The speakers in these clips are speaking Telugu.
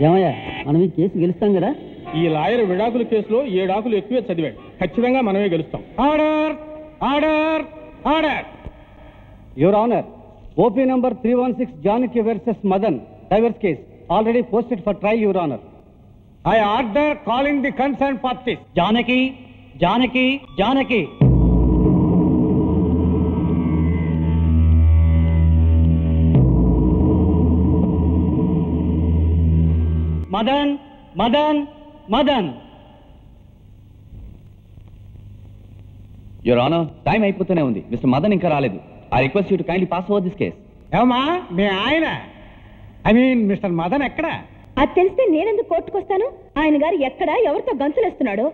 ఏమయ్యా మనం ఈ కేసు గెలుస్తాం కదా? ఈ లాయర్ విడాకుల కేసులో 7 ఆకులు ఎక్కువే చదివాడు. ఖచ్చితంగా మనమే గెలుస్తాం. Order order order. Your honour, OP number 316 Janaki versus Madan divorce case already posted for trial, your honour. I order calling the concern parties. Janaki Janaki Janaki. Madan Madan Madan. Your honour, time అయిపోతూనే ఉంది. మిస్టర్ మదన్ ఇంకా రాలేదు. I request you to kindly pass over this case. ఏమా మీ ఆయన, ఐ మీన్ మిస్టర్ మదన్ ఎక్కడ? అది తెలిస్తే నేనెందుకు కోర్టుకొస్తాను? ఆయన గారు ఎక్కడ ఎవరితో గంతులేస్తున్నాడో.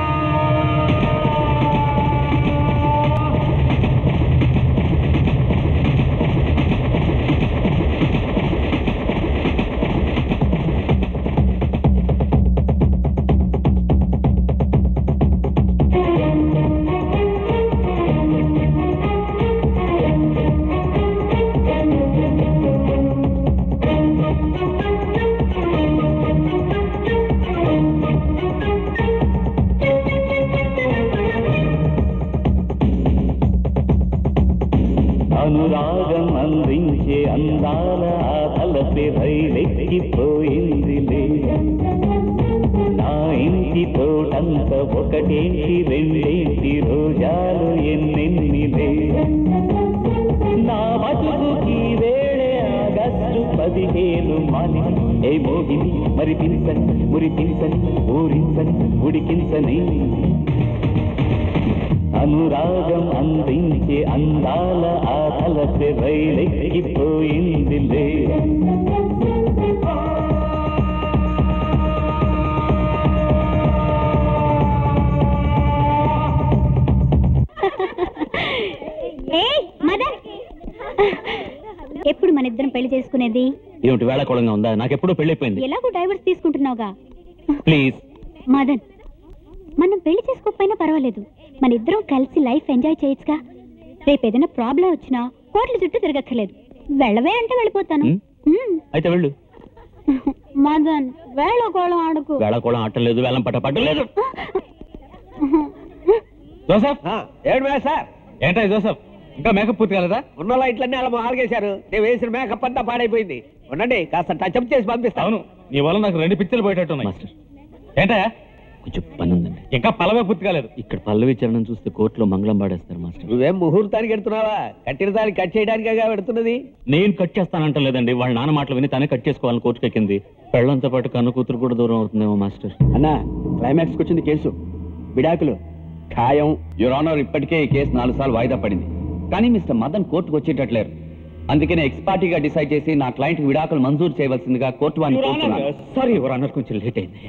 అనురాగం అందించే అందాల ఆకలపై రైలెక్కిపోయిందిలే. నా ఇంటి తోటంత ఒకటేంటి రెండేంటి రోజాలు ఎన్నెన్నిలే. నా బతుకుకి వేళే ఆగస్టు 15 మాలిని. ఏ మోగిని మరిపించని మురిపించని ఊరించని ఉడికించని. అనురాగం అందించే అందాల ఆకలపై రైలెక్కిపోయిందిలే. ఎప్పుడు మన ఇద్దరం పెళ్లి చేసుకునేది? ఏమిటి వేళకోళంగా ఉందా? నాకెప్పుడు పెళ్ళైపోయింది. ఎలాగో డైవర్స్ తీసుకుంటున్నావుగా. ప్లీజ్ మదన్, మనం పెళ్లి చేసుకోకపోయినా పర్వాలేదు, మన ఇద్దరం కలిసి లైఫ్ ఎంజాయ్ చేయొచ్చుగా. రేపు ఏదైనా ప్రాబ్లం వచ్చినా కోట్ల చుట్టూ తిరగక్కర్లేదు. వెళ్ళవే అంటే వెళ్ళిపోతాను. అయితే వెళ్ళు. మదన్, వేళకోళం ఆడుకు. వేళకోళం ఆటలేదు, వేళం పట్ట పట్టలేదు. జోసఫ్, ఏడు సార్. ఏంటా జోసఫ్, ఇంకా మేకప్ పూర్తి కాలేదా? ఉన్న లైట్లన్నీ అలా ఆల్గేశారు. నేను వేసిన మేకప్ అంతా పాడైపోయింది. ఉండండి, కాస్త టచ్అప్ చేసి పంపిస్తాను. అవును, నీ వల్ల నాకు 2 పిక్చర్లు పోయేటట్టున్నాయి. మాస్టర్, ఏంటా కొంచెం పని ఉందండి. ఇంకా పల్లవే పూర్తి కాలేదు. ఇక్కడ పల్లవి చరణం చూస్తే కోర్టులో మంగళం పాడేస్తారు మాస్టర్. నువ్వేం ముహూర్తానికి ఎడుతున్నావా? కట్టిన దాన్ని కట్ చేయడానికిగా పెడుతున్నది. నేను కట్ చేస్తానంటలేదండి. వాళ్ళ నాన్న మాటలు విని తనే కట్ చేసుకోవాలని కోర్టుకు ఎక్కింది. పెళ్ళంతో పాటు కన్ను కూతురు కూడా దూరం అవుతుందేమో మాస్టర్. అన్నా, క్లైమాక్స్ వచ్చింది కేసు. విడాకులు ఖాయం. యువర్ ఆనర్, ఇప్పటికే ఈ కేసు 4 సార్లు వాయిదా పడింది. కానీ మిస్టర్ మదన్ కోర్టుకు వచ్చేటట్లేరు. అందుకనే ఎక్స్పార్టీగా డిసైడ్ చేసి నా క్లయింట్ విడాకులు మంజూరు చేయవలసిందిగా కోర్టు వారిని కోరుతున్నాను. సారీ యువర్ ఆనర్, కొంచెం లేట్ అయింది.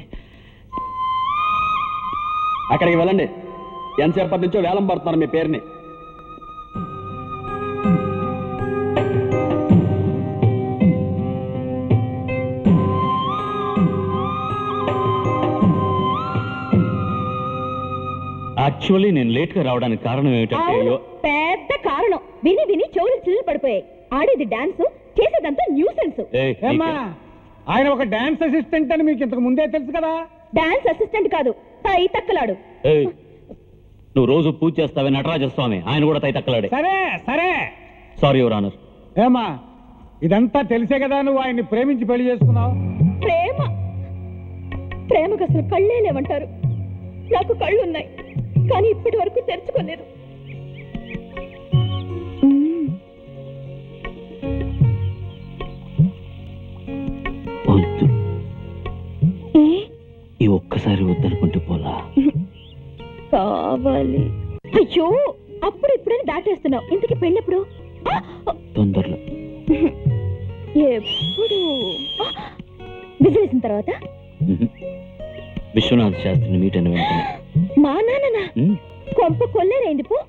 అక్కడికి వెళ్ళండి. ఎంతసేపటి నుంచో వేలం పడుతున్నారు మీ పేరుని. యాక్చువల్లీ నేను లేట్ గా రావడానికి కారణం ఏమిటంటే, పెద్ద కారణం. విని విని చెవులు చిల్లు పడిపోయాయి. ఆడేది డాన్స్, చేసేదంతా న్యూసెన్స్. ఆయన ఒక డాన్స్ అసిస్టెంట్ అని మీకు ఇంతకు ముందే తెలుసు కదా. డాన్స్ అసిస్టెంట్ కాదు, తై తక్కలాడు. నువ్వు రోజు పూజ చేస్తావే నటరాజ స్వామి, ఆయన కూడా తై తక్కలాడే. సరే సరే, సారీ యువర్ ఆనర్. ఏమా, ఇదంతా తెలిసే కదా నువ్వు ఆయన్ని ప్రేమించి పెళ్లి చేసుకున్నావు. ప్రేమ ప్రేమకు అసలు కళ్ళే లేవంటారు. నాకు కళ్ళున్నాయి, కానీ ఇప్పటి వరకు తెరుచుకోలేదు. ఈ ఒక్కసారి వద్దనుకుంటే పోలా. కావాలి. అయ్యో, అప్పుడు ఇప్పుడైనా దాటేస్తున్నావు. ఇంతకీ పెళ్ళెప్పుడు? తొందరలో. ఎప్పుడు? బిజినెస్ తర్వాత విశ్వనాథ్ శాస్త్రిని మీట్ అయిన వెంటనే. మా నాన్న కొంప కొల్లేరైంది పో.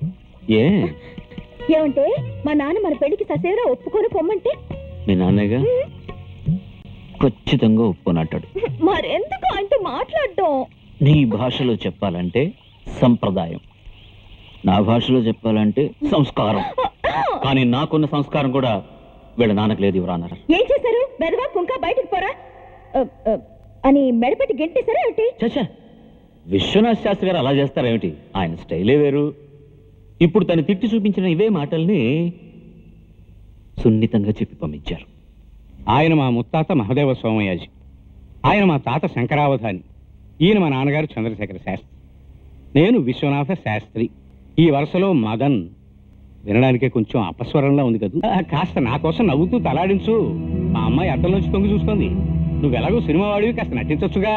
ఏమంటే మా నాన్న మన పెళ్లికి ససేవరా ఒప్పుకొని పొమ్మంటే మీ నాన్నగా ఖచ్చితంగా ఒప్పుకోనంటాడు. మరెందుకు ఆయనతో మాట్లాడటం? నీ భాషలో చెప్పాలంటే సంప్రదాయం, నా భాషలో చెప్పాలంటే సంస్కారం. కానీ నాకున్న సంస్కారం కూడా వీళ్ళ నాన్నకు లేదు. ఎవరన్నారు? ఏం చేశారు? బెదవా కుంక, బయటకు పోరా. అని మెడపెట్టి గెంటేశారా ఏమిటి? చచ్చా, విశ్వనాథ్ శాస్త్రి గారు అలా చేస్తారేమిటి? ఆయన స్టైలే వేరు. ఇప్పుడు తను తిట్టి చూపించిన ఇవే మాటల్ని సున్నితంగా చెప్పి పంపించారు. ఆయన మా ముత్తాత మహదేవ సోమయాజి, ఆయన మా తాత శంకరావధాని, ఈయన మా నాన్నగారు చంద్రశేఖర శాస్త్రి, నేను విశ్వనాథ శాస్త్రి. ఈ వరుసలో మదన్ వినడానికే కొంచెం అపస్వరంలా ఉంది కదా. కాస్త నా కోసం నవ్వుతూ తలాడించు. మా అమ్మాయి అద్దంలోంచి తొంగి చూస్తోంది. నువ్వెలాగో సినిమా వాడివి, కాస్త నటించొచ్చుగా.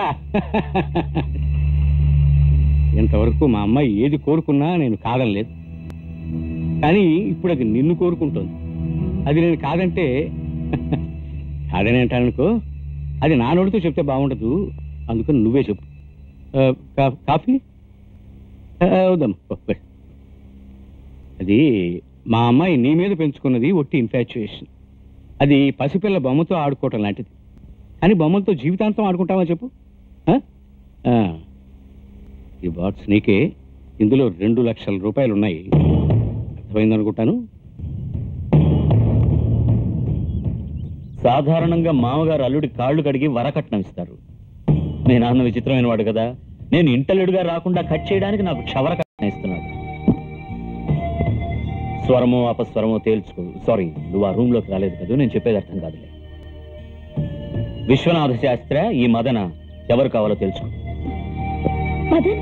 ఇంతవరకు మా అమ్మాయి ఏది కోరుకున్నా నేను కాదనలేదు, కానీ ఇప్పుడు అది నిన్ను కోరుకుంటోంది. అది నేను కాదంటే కాదని అంటాననుకో, అది నా నోటితో చెప్తే బాగుండదు. అందుకని నువ్వే చెప్పు. కాఫీ అవుదాం. అది మా అమ్మాయి నీ మీద పెంచుకున్నది ఒట్టి ఇన్ఫాచ్యుయేషన్. అది పసిపిల్ల బొమ్మతో ఆడుకోవటం లాంటిది. కానీ బొమ్మలతో జీవితాంతం ఆడుకుంటావా చెప్పు? ఈ బాక్స్ నీకే. ఇందులో 2 లక్షల రూపాయలు ఉన్నాయి. అర్థమైందనుకుంటాను. సాధారణంగా మామగారు అల్లుడి కాళ్ళు కడిగి వరకట్నం ఇస్తారు. మీ నాన్న విచిత్రమైన వాడు కదా. నేను ఇంటల్లుడిగా రాకుండా కట్ చేయడానికి నాకు క్షవర కట్నం ఇస్తున్నాడు. స్వరమో అపస్వరమో తేల్చుకో. సారీ, నువ్వు ఆ రూమ్ లోకి రాలేదు కదా, నేను చెప్పేది అర్థం కాదులే. విశ్వనాథ శాస్త్రి, ఈ మదన ఎవరు కావాలో తెలుసుకో. మదన్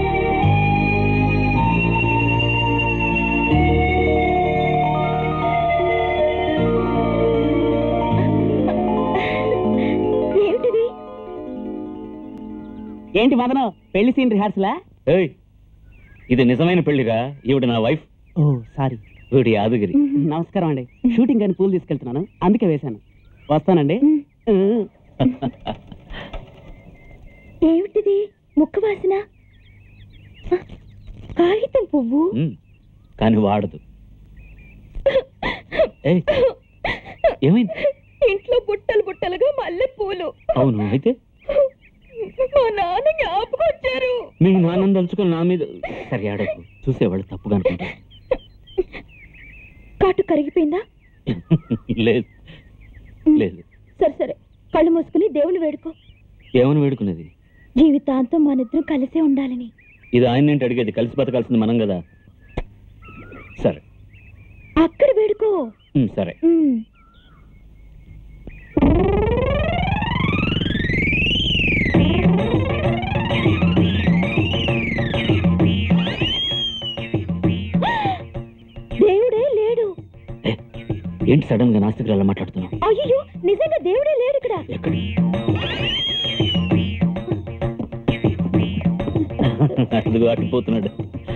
ఏంటి మదన, పెళ్లి సీన్ రిహార్సలా? ఇది నిజమైన పెళ్లిరా. ఈవిడ నా వైఫ్. ఓ సారీ. వీడి యాదగిరి. నమస్కారం అండి. షూటింగ్ అని పూలు తీసుకెళ్తున్నాను, అందుకే వేశాను. వస్తానండి. ఏమిటిది? ముక్క వాసన. కాగితం పువ్వు. కానీ వాడదు. ఏమైంది? ఇంట్లో బుట్టలు బుట్టలుగా మల్లె పూలు. అవును, అయితే మా నాన్న జ్ఞాపకొచ్చారు. మీ నాన్న తలుచుకొని నా మీద. సరే ఆడకు, చూసేవాళ్ళు తప్పుగా అనుకుంటారు. కాటు కరిగిపోయిందా? లేదు లేదు. సరే సరే, కళ్ళు మూసుకుని దేవుని వేడుకో. ఏమని వేడుకునేది? జీవితాంతం మనిద్దరం కలిసే ఉండాలని. ఇది ఆయన ఏంటి అడిగేది? కలిసి బతకాల్సింది మనం కదా. సరే అక్కడ వేడుకో. సరే. దేవుడే లేడు. ఏంటి సడన్ గా నాస్తికులు అలా మాట్లాడుతున్నావు? అయ్యో, నిజంగా దేవుడే లేడు ఇక్కడ. ఎక్కడ? అదిగో అట్టిపోతున్నాడు.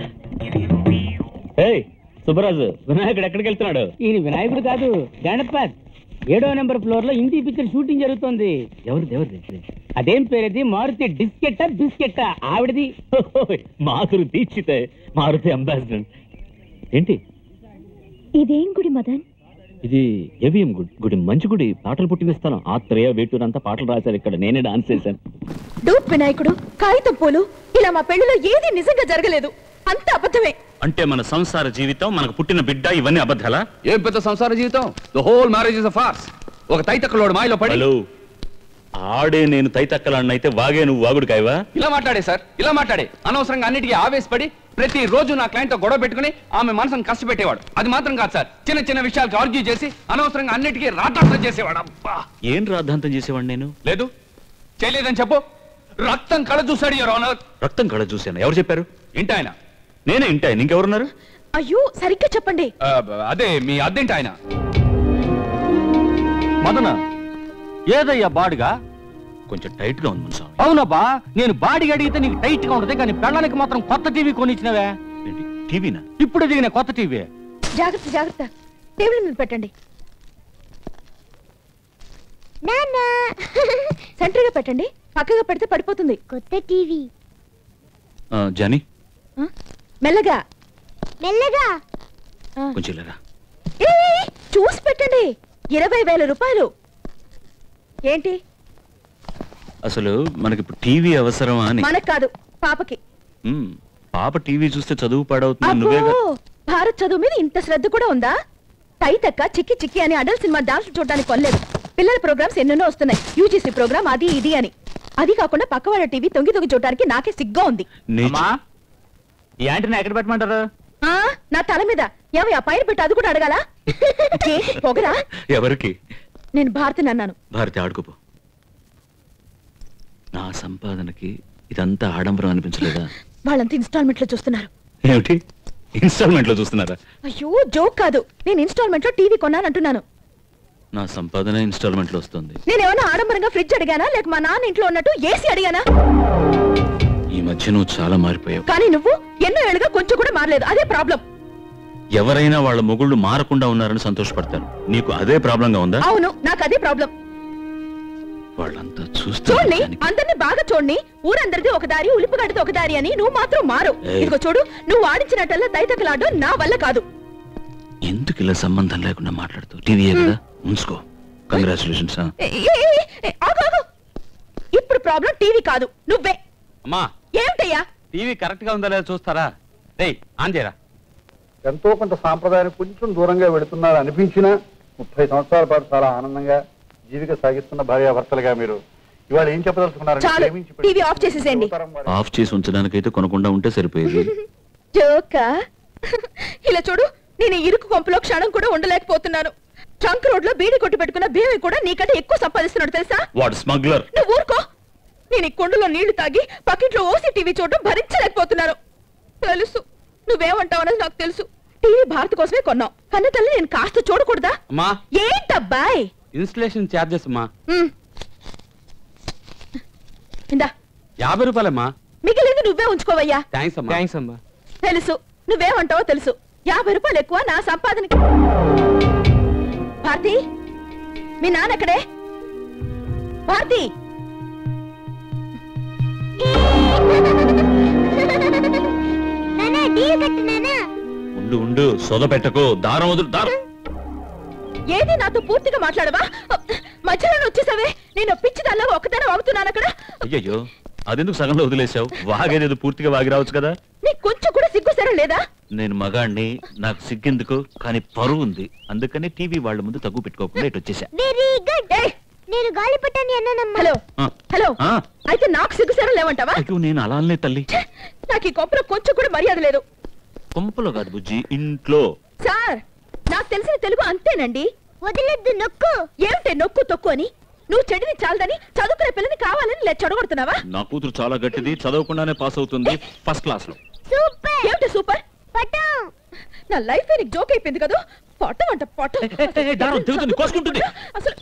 సుబ్బరాజు, వినాయకుడు ఎక్కడికి వెళ్తున్నాడు? ఈయన వినాయకుడు కాదు, గణపత్. 7వ నెంబర్ ఫ్లోర్ లో హిందీ పిక్చర్ షూటింగ్ జరుగుతోంది. ఎవరిది? అదేం పేరేది? మారుతి డిస్కెట్టా బిస్కెట్టా? ఆవిడది. మాధురి దీక్షితే, మారుతి అంబాసిడర్. ఏంటి ఇదేం గుడి మదన్? ఇది ఏవిఎం గుడి. మంచి గుడి. పాటలు పుట్టినిస్తాను. ఆత్రేయ వేటూరంతా పాటలు రాశారు ఇక్కడ. నేనే డాన్స్ చేశాను. డూప్ వినాయకుడు, కాగితం పూలు, ఇలా మా పెళ్లిలో ఏది నిజంగా జరగలేదు. అంత అబద్ధమే. అంటే మన సంసార జీవితం, మనకు పుట్టిన బిడ్డ, ఇవన్నీ అబద్ధాలా? ఏం పెద్ద సంసార జీవితం? The whole marriage is a farce. ఒక తైతక్కలోడు మాయలో పడి. హలో, ఆడే నేను తైతక్కలాన్నైతే వాగే నువ్వు వాగుడు కాయవా? ఇలా మాట్లాడే సార్, ఇలా మాట్లాడే. అనవసరంగా అన్నిటికీ ఆవేశపడి ప్రతి రోజు నా క్లయింట్ తో గొడవ పెట్టుకుని ఆమె మనసును కష్టపెట్టేవాడు. అది మాత్రం కాదు సార్, చిన్న చిన్న విషయాలకు ఆర్గ్యూ చేసి అనవసరంగా అన్నిటికీ రాద్ధాంతం చేసేవాడు. అబ్బా, ఏం రాద్ధాంతం చేసేవాడు? నేను లేదు చేయలేదని చెప్పు. రక్తం కళ చూశాడు యువర్ ఆనర్. రక్తం కళ చూశాను. ఎవరు చెప్పారు? ఇంటాయన. నేనే ఇంటాయన, ఇంకెవరున్నారు? అయ్యో, సరిగ్గా చెప్పండి. అదే మీ అద్దెంటి ఆయన. మదన, ఏదయ్యా బాడుగా? కొంచెం టైట్ గా ఉంది మనసు. అవునబ్బా, నేను బాడీ అడిగితే నీకు టైట్ గా ఉంటది, కానీ పెళ్ళానికి మాత్రం కొత్త టీవీ కొనిచ్చినవే. టీవీనా? ఇప్పుడు దిగిన కొత్త టీవీ. జాగ్రత్త జాగ్రత్త, టేబుల్ మీద పెట్టండి. సెంటర్ గా పెట్టండి, పక్కగా పెడితే పడిపోతుంది. కొత్త టీవీ. జానీ, మెల్లగా మెల్లగా కొంచెం ఇలాగా. చూసి పెట్టండి. 20,000 రూపాయలు. ఏంటి? అసలు మనకి ఇప్పుడు టీవీ అవసరమా అని. మనకు కాదు, పాపకి. పాప టీవీ చూస్తే చదువు పాడవుతుంది. నువ్వే భారత్ చదువు మీద ఇంత శ్రద్ధ కూడా ఉందా? తైతక్క చిక్కి చిక్కి అని అడల్ సినిమా డాన్స్ చూడడానికి కొనలేదు. పిల్లల ప్రోగ్రామ్స్ ఎన్నెన్నో వస్తున్నాయి, యూజీసీ ప్రోగ్రామ్ అది ఇది అని. అది కాకుండా పక్క వాళ్ళ టీవీ తొంగి చూడటానికి నాకే సిగ్గా ఉంది. ఈ యాంటీనా ఎక్కడ పెట్టమంటారు? నా తల మీద ఏమయ్యా పైన పెట్టి అది కూడా అడగాల? పొగరా? ఎవరికి? నేను భారతిని అన్నాను. భారతి ఆడుకోపో. నా సంపాదనకి ఇదంతా ఆడంబరం అనిపించలేదా? వాళ్ళంతా ఇన్స్టాల్మెంట్ లో చూస్తున్నారు. ఏమిటి ఇన్స్టాల్మెంట్ లో చూస్తున్నారా? అయ్యో జోక్ కాదు, నేను ఇన్స్టాల్మెంట్ లో టీవీ కొన్నానంటున్నాను. నా సంపాదన ఇన్స్టాల్మెంట్ లో వస్తుంది. నేనేమన్నా ఆడంబరంగా ఫ్రిడ్జ్ అడిగానా, లేక మా నాన్న ఇంట్లో ఉన్నట్టు ఏసీ అడిగానా? ఈ మధ్య నువ్వు చాలా మారిపోయావు. కానీ నువ్వు ఎన్నో ఏళ్ళుగా కొంచెం కూడా మారలేదు, అదే ప్రాబ్లం. ఎవరైనా వాళ్ళ మొగుళ్ళు మారకుండా ఉన్నారని సంతోషపడతారు, నీకు అదే ప్రాబ్లం గా ఉందా? అవును, నాకు అదే ప్రాబ్లం. వాళ్ళంతా చూడండి, అందరినీ బాగా చూడండి. ఊరందరిది ఒక దారి, ఉలిపిగడ్డది ఒక దారి అని నువ్వు మాత్రం మారు. ఇదిగో చూడు, నువ్వు ఆడించినట్టల్లా తైతకలాడడం నా వల్ల కాదు. ఎందుకు ఇలా సంబంధం లేకుండా మాట్లాడుతూ? టీవీ కదా ఉంచుకో. కంగ్రాచులేషన్స్. ఇప్పుడు ప్రాబ్లం టీవీ కాదు, నువ్వే. అమ్మా ఏమిటయ్యా? టీవీ కరెక్ట్ గా ఉందా లేదా చూస్తారా? రేయ్ ఆన్ చేయరా. ఎంతో కొంత సాంప్రదాయానికి కొంచెం దూరంగా వెళుతున్నారు అనిపించినా 30 సంవత్సరాల పాటు చాలా ఆనందంగా జీవిక సాగిస్తున్న భార్యాభర్తలుగా మీరు ఇవాళ ఏం చెప్పదలుచుకున్నారు? టీవీ ఆఫ్ చేసేసేయండి. ఆఫ్ చేసి ఉంచడానికైతే కొనకుండా ఉంటే సరిపోయేది. జోకా? ఇలా చూడు, నేను ఇరుకు కొంపలో క్షణం కూడా ఉండలేకపోతున్నాను. ట్రంక్ రోడ్ లో బీడి కొట్టి పెట్టుకున్న భీమి కూడా నీకంటే ఎక్కువ సంపాదిస్తున్నాడు తెలుసా? వాడు స్మగ్లర్. నువ్వు ఊరుకో. నేను ఈ కొండలో నీళ్లు తాగి పకెట్లో ఓసీ టీవీ చూడడం భరించలేకపోతున్నాను. తెలుసు నువ్వేమంటావన్నది నాకు తెలుసు. టీవీ భారత్ కోసమే కొన్నావు, కన్న తల్లి నేను కాస్త చూడకూడదా? ఏంటబ్బాయ్? ఇన్స్టలేషన్ చార్జెస్ అమ్మా. ఇందా 50 రూపాయలమ్మా. మిగిలింది నువ్వే ఉంచుకోవయ్యా. థ్యాంక్స్ అమ్మా. తెలుసు నువ్వేమంటావో తెలుసు. 50 రూపాయలు ఎక్కువ నా సంపాదనకి. భారతి, మీ నాన్న ఎక్కడే? భారతి, ఉండు ఉండు, సొద పెట్టకు. దారం వదులు. దారం ఏది? నాతో పూర్తిగా మాట్లాడవా? మధ్యలో వచ్చేసావే. నేను పిచ్చిదాల్లా ఒకదానే వాగుతున్నాను అక్కడ. అయ్యయ్యో, అదెందుకు సగంలో వదిలేసావు? వాగేదేదో పూర్తిగా వాగి రావచ్చు కదా. నీకు కొంచెం కూడా సిగ్గుసరం లేదా? నేను మగాణ్ణి, నాకు సిగ్గెందుకు, కానీ పరువు ఉంది. అందుకని టీవీ వాళ్ళ ముందు తగ్గు పెట్టుకోకుండా ఇటు వచ్చేసా. నేను గాలిపటాన్ని అన్నానమ్మా. హలో హలో, అయితే నాకు సిగ్గుసరం లేవంటావా? నేను అలా అనలే తల్లి. నాకు ఈ కొంపలో కొంచెం కూడా మర్యాద లేదు. కొంపలో కాదు బుజ్జి, ఇంట్లో. సార్, నాకు తెలిసిన తెలుగు అంతేనండి. వదిలేద్దు, నొక్కు. ఏమిటే నొక్కు తొక్కు అని? నువ్వు చెడిని చాలదని చదువుకునే పిల్లని కావాలని చెడగొడుతున్నావా? నా కూతురు చాలా గట్టిది, చదవకుండానే పాస్ అవుతుంది ఫస్ట్ క్లాస్ లో. సూపర్. ఏమిటి సూపర్? పటం. నా లైఫ్ నీకు జోక్ అయిపోయింది కదా. పటం అంట పటం. అసలు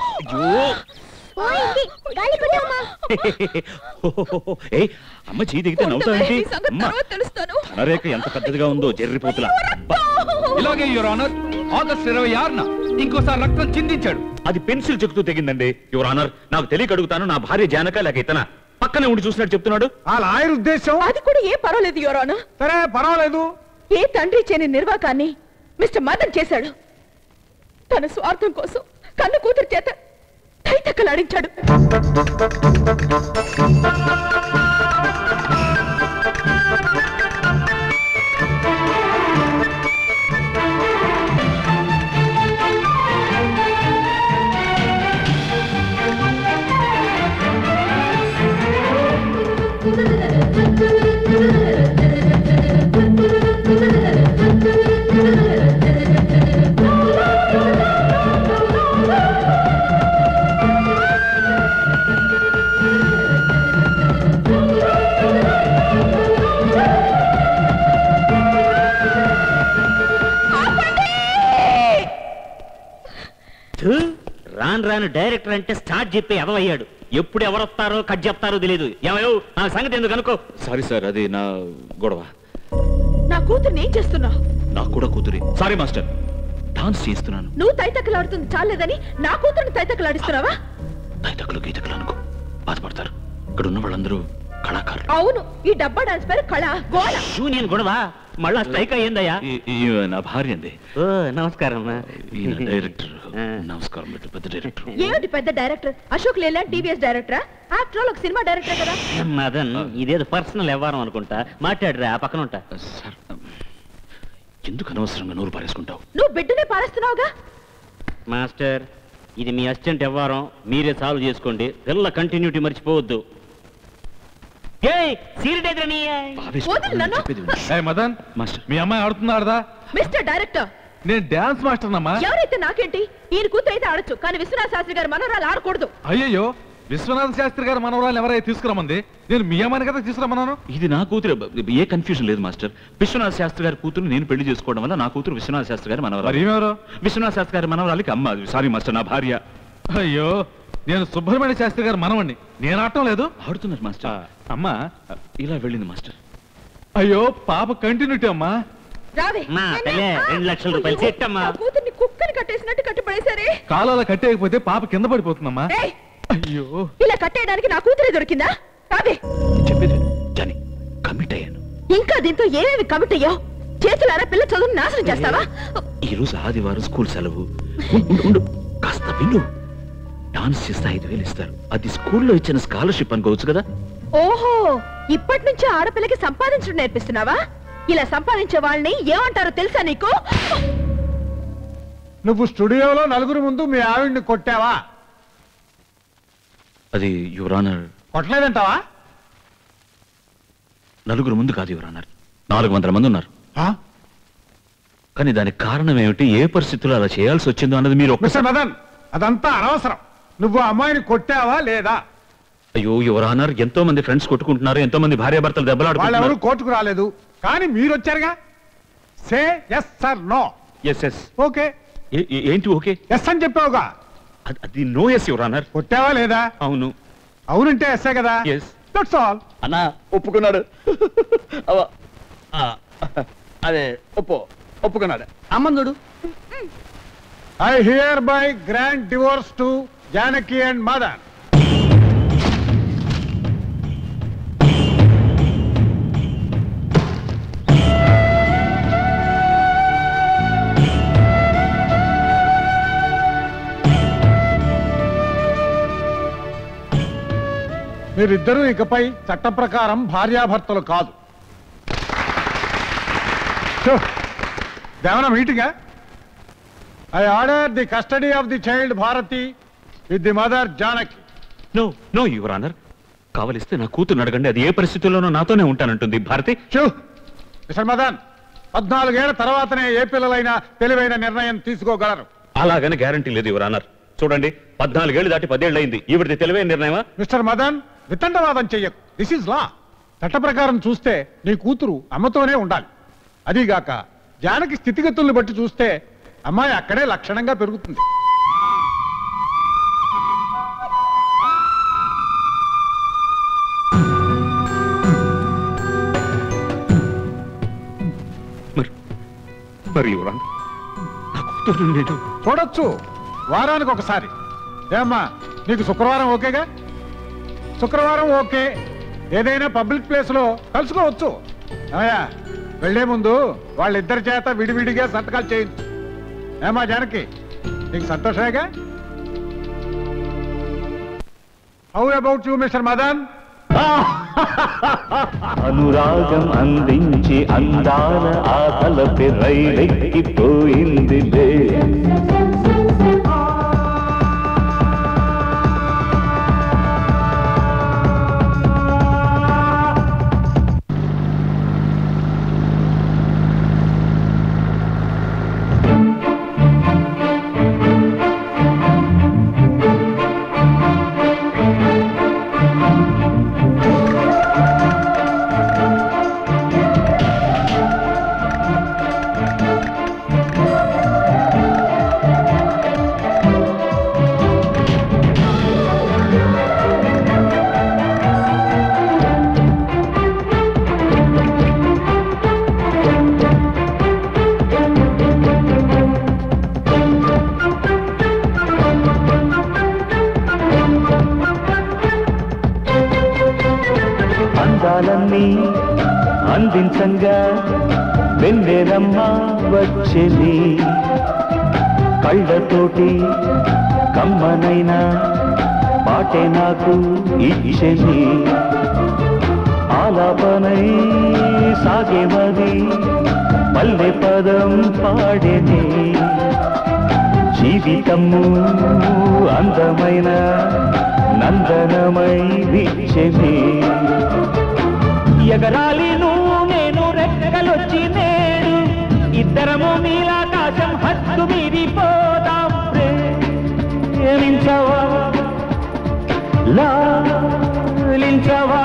అమ్మ చేయి దిగితే నవ్వుతావేంటి? రేఖ ఎంత పెద్దదిగా ఉందో జెర్రిపోతులా. ఇలాగే యువర్ ఆనర్, ఆగస్ట్ 26న ఇంకోసారి రక్తం చిందించాడు. అది పెన్సిల్ చెక్కుతూ తెగిందండి యువర్ ఆనర్. నాకు తెలియక అడుగుతాను, నా భార్య జానక లేక ఇతనా? పక్కనే ఉండి చూసినట్టు చెప్తున్నాడు. ఆ లాయర్ ఉద్దేశం అది కూడా ఏం పర్వాలేదు యువర్ ఆనర్. సరే పర్వాలేదు. ఏ తండ్రి చేయని నిర్వాకాన్ని మిస్టర్ మదన్ చేశాడు. తన స్వార్థం కోసం కన్ను కూతురు చేత తైతక్కలాడించాడు. రాను రాను డైరెక్టర్ అంటే స్టార్ట్ చెప్పి ఎదవయ్యాడు. ఎప్పుడు ఎవరొస్తారో కట్ చెప్తారో తెలియదు. ఏమయ్యో నా సంగతి ఎందుకు అనుకో. సారీ సార్, అది నా గొడవ. నా కూతుర్ని ఏం చేస్తున్నావు? నాకు కూడా కూతురి. సారీ మాస్టర్, డాన్స్ చేస్తున్నాను. నువ్వు తైతక్కలాడుతుంది చాలేదని నా కూతుర్ని తైతక్కలాడిస్తున్నావా? తైతక్కలు గీతకులు అనుకో, బాధపడతారు. ఇక్కడ ఉన్న వాళ్ళందరూ కళాకారులు. అవును, ఈ డబ్బా డాన్స్ పేరు కళ. గోళ నేను గొడవ మళ్ళా స్ట్రైక్ అయ్యిందయ్యా. నా భార్య అండి. నమస్కారం. డైరెక్టర్. నమస్కారం. పెద్ద డైరెక్టర్. ఏమిటి పెద్ద డైరెక్టర్? అశోక్ లేలాండ్ టీవీఎస్ డైరెక్టరా? ఆఫ్టర్ ఆల్ ఒక సినిమా డైరెక్టర్ కదా. మదన్, ఇదేదో పర్సనల్ వ్యవహారం అనుకుంటా. మాట్లాడరా, పక్కన ఉంటా. సార్, ఎందుకు అనవసరంగా నోరు పారేసుకుంటావు? నువ్వు బిడ్డనే పారేస్తున్నావుగా. మాస్టర్, ఇది మీ అసిస్టెంట్ వ్యవహారం, మీరే సాల్వ్ చేసుకోండి. పిల్ల కంటిన్యూటీ మర్చిపోవద్దు. మదన్ మాస్టర్, మీ అమ్మాయి ఆడుతుందా ఆడదా? మిస్టర్ డైరెక్టర్, నేను డాన్స్ మాస్టర్ అమ్మా. ఎవరైతే నాకేంటి, ఈయన కూతురు అయితే ఆడొచ్చు, కానీ విశ్వనాథ శాస్త్రి గారు మనవరాలు ఆడకూడదు. అయ్యయ్యో, విశ్వనాథ శాస్త్రి గారు మనవరాలు ఎవరైతే తీసుకురమ్మంది? నేను మీ అమ్మాయిని కదా తీసుకురమ్మన్నాను. ఇది నా కూతురు, ఏ కన్ఫ్యూజన్ లేదు మాస్టర్. విశ్వనాథ శాస్త్రి గారి కూతురు నేను పెళ్లి చేసుకోవడం వల్ల నా కూతురు విశ్వనాథ శాస్త్రి గారి మనవరాలు. విశ్వనాథ శాస్త్రి గారి మనవరాలికి అమ్మ. సారీ మాస్టర్, నా భార్య. అయ్యో, నేను సుబ్రహ్మణ్య శాస్త్రి గారు మనవండి. నేను ఆడటం లేదు. ఆడుతున్నారు మాస్టర్. అమ్మా ఇలా వెళ్ళింది మాస్టర్. అయ్యో, పాప కంటిన్యూటీ అమ్మా. 2 లక్షల రూపాయలు చెట్టమ్మా. కూతుర్ని కుక్కని కట్టేసినట్టు కట్టిపడేశారే. కాలాల కట్టేయకపోతే పాప కింద పడిపోతుందమ్మా. అయ్యో, ఇలా కట్టేయడానికి నా కూతురే దొరికిందా? కాదే చెప్పేది జాని, కమిట్ అయ్యాను. ఇంకా దీంతో ఏమేమి కమిట్ అయ్యో? చేతులారా పిల్ల చదువును నాశనం చేస్తావా? ఈ రోజు ఆదివారం స్కూల్ సెలవు. కాస్త విను. డాన్స్ చేస్తే 5,000 ఇస్తారు. అది స్కూల్లో ఇచ్చిన స్కాలర్షిప్ అనుకోవచ్చు కదా. ఓహో, ఇప్పటి నుంచి ఆడపిల్లకి సంపాదించడం నేర్పిస్తున్నావా? ఇలా సంపాదించే వాళ్ళని ఏమంటారో తెలుసా నీకు? నువ్వు స్టూడియోలో నలుగురు ముందు మీ ఆవిడ్ని కొట్టావా? అది యువర్ ఆనర్. కొట్టలేదంటావా? నలుగురు ముందు కాదు యువర్ ఆనర్, 400 మంది ఉన్నారు. కానీ దానికి కారణం ఏమిటి, ఏ పరిస్థితుల్లో అలా చేయాల్సి వచ్చిందో అన్నది మీరు మిస్టర్ మదన్, అదంతా అనవసరం. నువ్వు అమ్మాయిని కొట్టావా లేదా? అయ్యో యువర్ ఆనర్, ఎంతో మంది ఫ్రెండ్స్ కొట్టుకుంటున్నారు, ఎంతో మంది భార్యాభర్తలు దెబ్బలాడుకుంటున్నారు. ఎవరు కోర్టుకు రాలేదు, కానీ మీరు వచ్చారుగా. Say yes or no. Yes yes. Okay. ఏంటి ఓకే? ఎస్ అని చెప్పావుగా. అది నో ఎస్ యువర్ ఆనర్. కొట్టావా లేదా? అవును. అవునంటే ఎస్సే కదా. Yes, that's all. అన్నా ఒప్పుకున్నాడు. అదే ఒప్పుకున్నాడు. అమ్మందుడు. I hereby grant divorce to Janaki and Madan. మీరిద్దరూ ఇకపై చట్ట ప్రకారం భార్యాభర్తలు కాదు. దేవన మీటింగా? I order the custody of the child Bharati with the mother Janaki. No no your honour, కావలిస్తే నా కూతురు అడగండి, అది ఏ పరిస్థితుల్లోనూ నాతోనే ఉంటానంటుంది భారతి. మిస్టర్ మదన్, 14 ఏళ్ల తర్వాతనే ఏ పిల్లలైనా తెలివైన నిర్ణయం తీసుకోగలరు. అలాగని గ్యారంటీ లేదు యువర్ ఆనర్. చూడండి, 14 ఏళ్ళు దాటి 10 ఏళ్ళు అయింది. ఈవిడిది తెలివైన నిర్ణయమా? మిస్టర్ మదన్, వితండవాదం చెయ్యకు. This is law. చట్ట ప్రకారం చూస్తే నీ కూతురు అమ్మతోనే ఉండాలి. అదీగాక జానకి స్థితిగతుల్ని బట్టి చూస్తే అమ్మాయి అక్కడే లక్షణంగా పెరుగుతుంది. చూడొచ్చు వారానికి ఒకసారి. ఏమ్మా, నీకు శుక్రవారం ఓకేగా? శుక్రవారం ఓకే. ఏదైనా పబ్లిక్ ప్లేస్ లో కలుసుకోవచ్చు. అయ్యా, వెళ్లే ముందు వాళ్ళిద్దరి చేత విడివిడిగా సంతకాలు చేయించు. ఏమా జానకి, నీకు సంతోషమేగా? How about you mister Madan? అనురాగం అందించి అందాల ఆకలపై రైలెక్కిపోయిందిలే. అందించంగా వెన్నెరమ్మ వచ్చేది, కళ్ళతోటి కమ్మనైనా పాటే నాకు ఇచ్చేది. ఆలాపనై సాగేమది పల్లె పదం పాడేది. జీవితము అందమైన నందనమై విచ్చని ఎగరాలి నువ్వు నేను రెక్కలొచ్చి నేడు ఇద్దరము నీలాకాశం హద్దు మీరిపోదాం ప్రేమించవా లాలించవా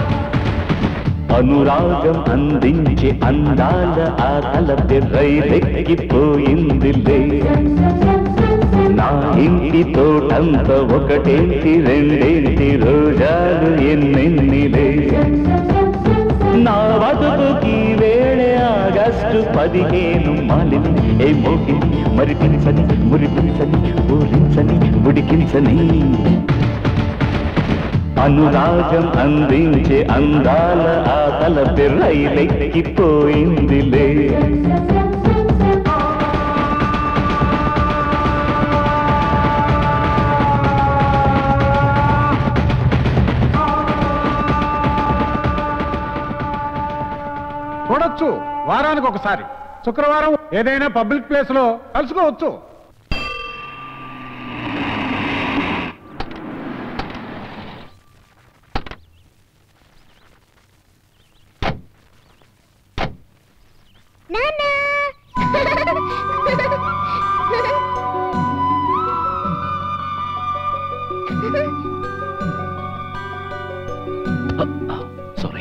అనురాగం అందించే అందాల ఆ తలపై రైలెక్కిపోయిందిలే నా ఇంటి తోటంత ఒకటేంటి రెండేంటి రోజాలు ఎన్నెన్నిలే నా బతుకుకి వేళ ఆగస్టు 15 మాలిని ఏ మోగిని మరిపించని మురిపించని ఊరించని ఉడికించని అనురాగం అందించే అందాల ఆ తలపై రైలెక్కిపోయిందిలే చూడొచ్చు వారానికి ఒకసారి శుక్రవారం ఏదైనా పబ్లిక్ ప్లేస్ లో కలుసుకోవచ్చు. సారీ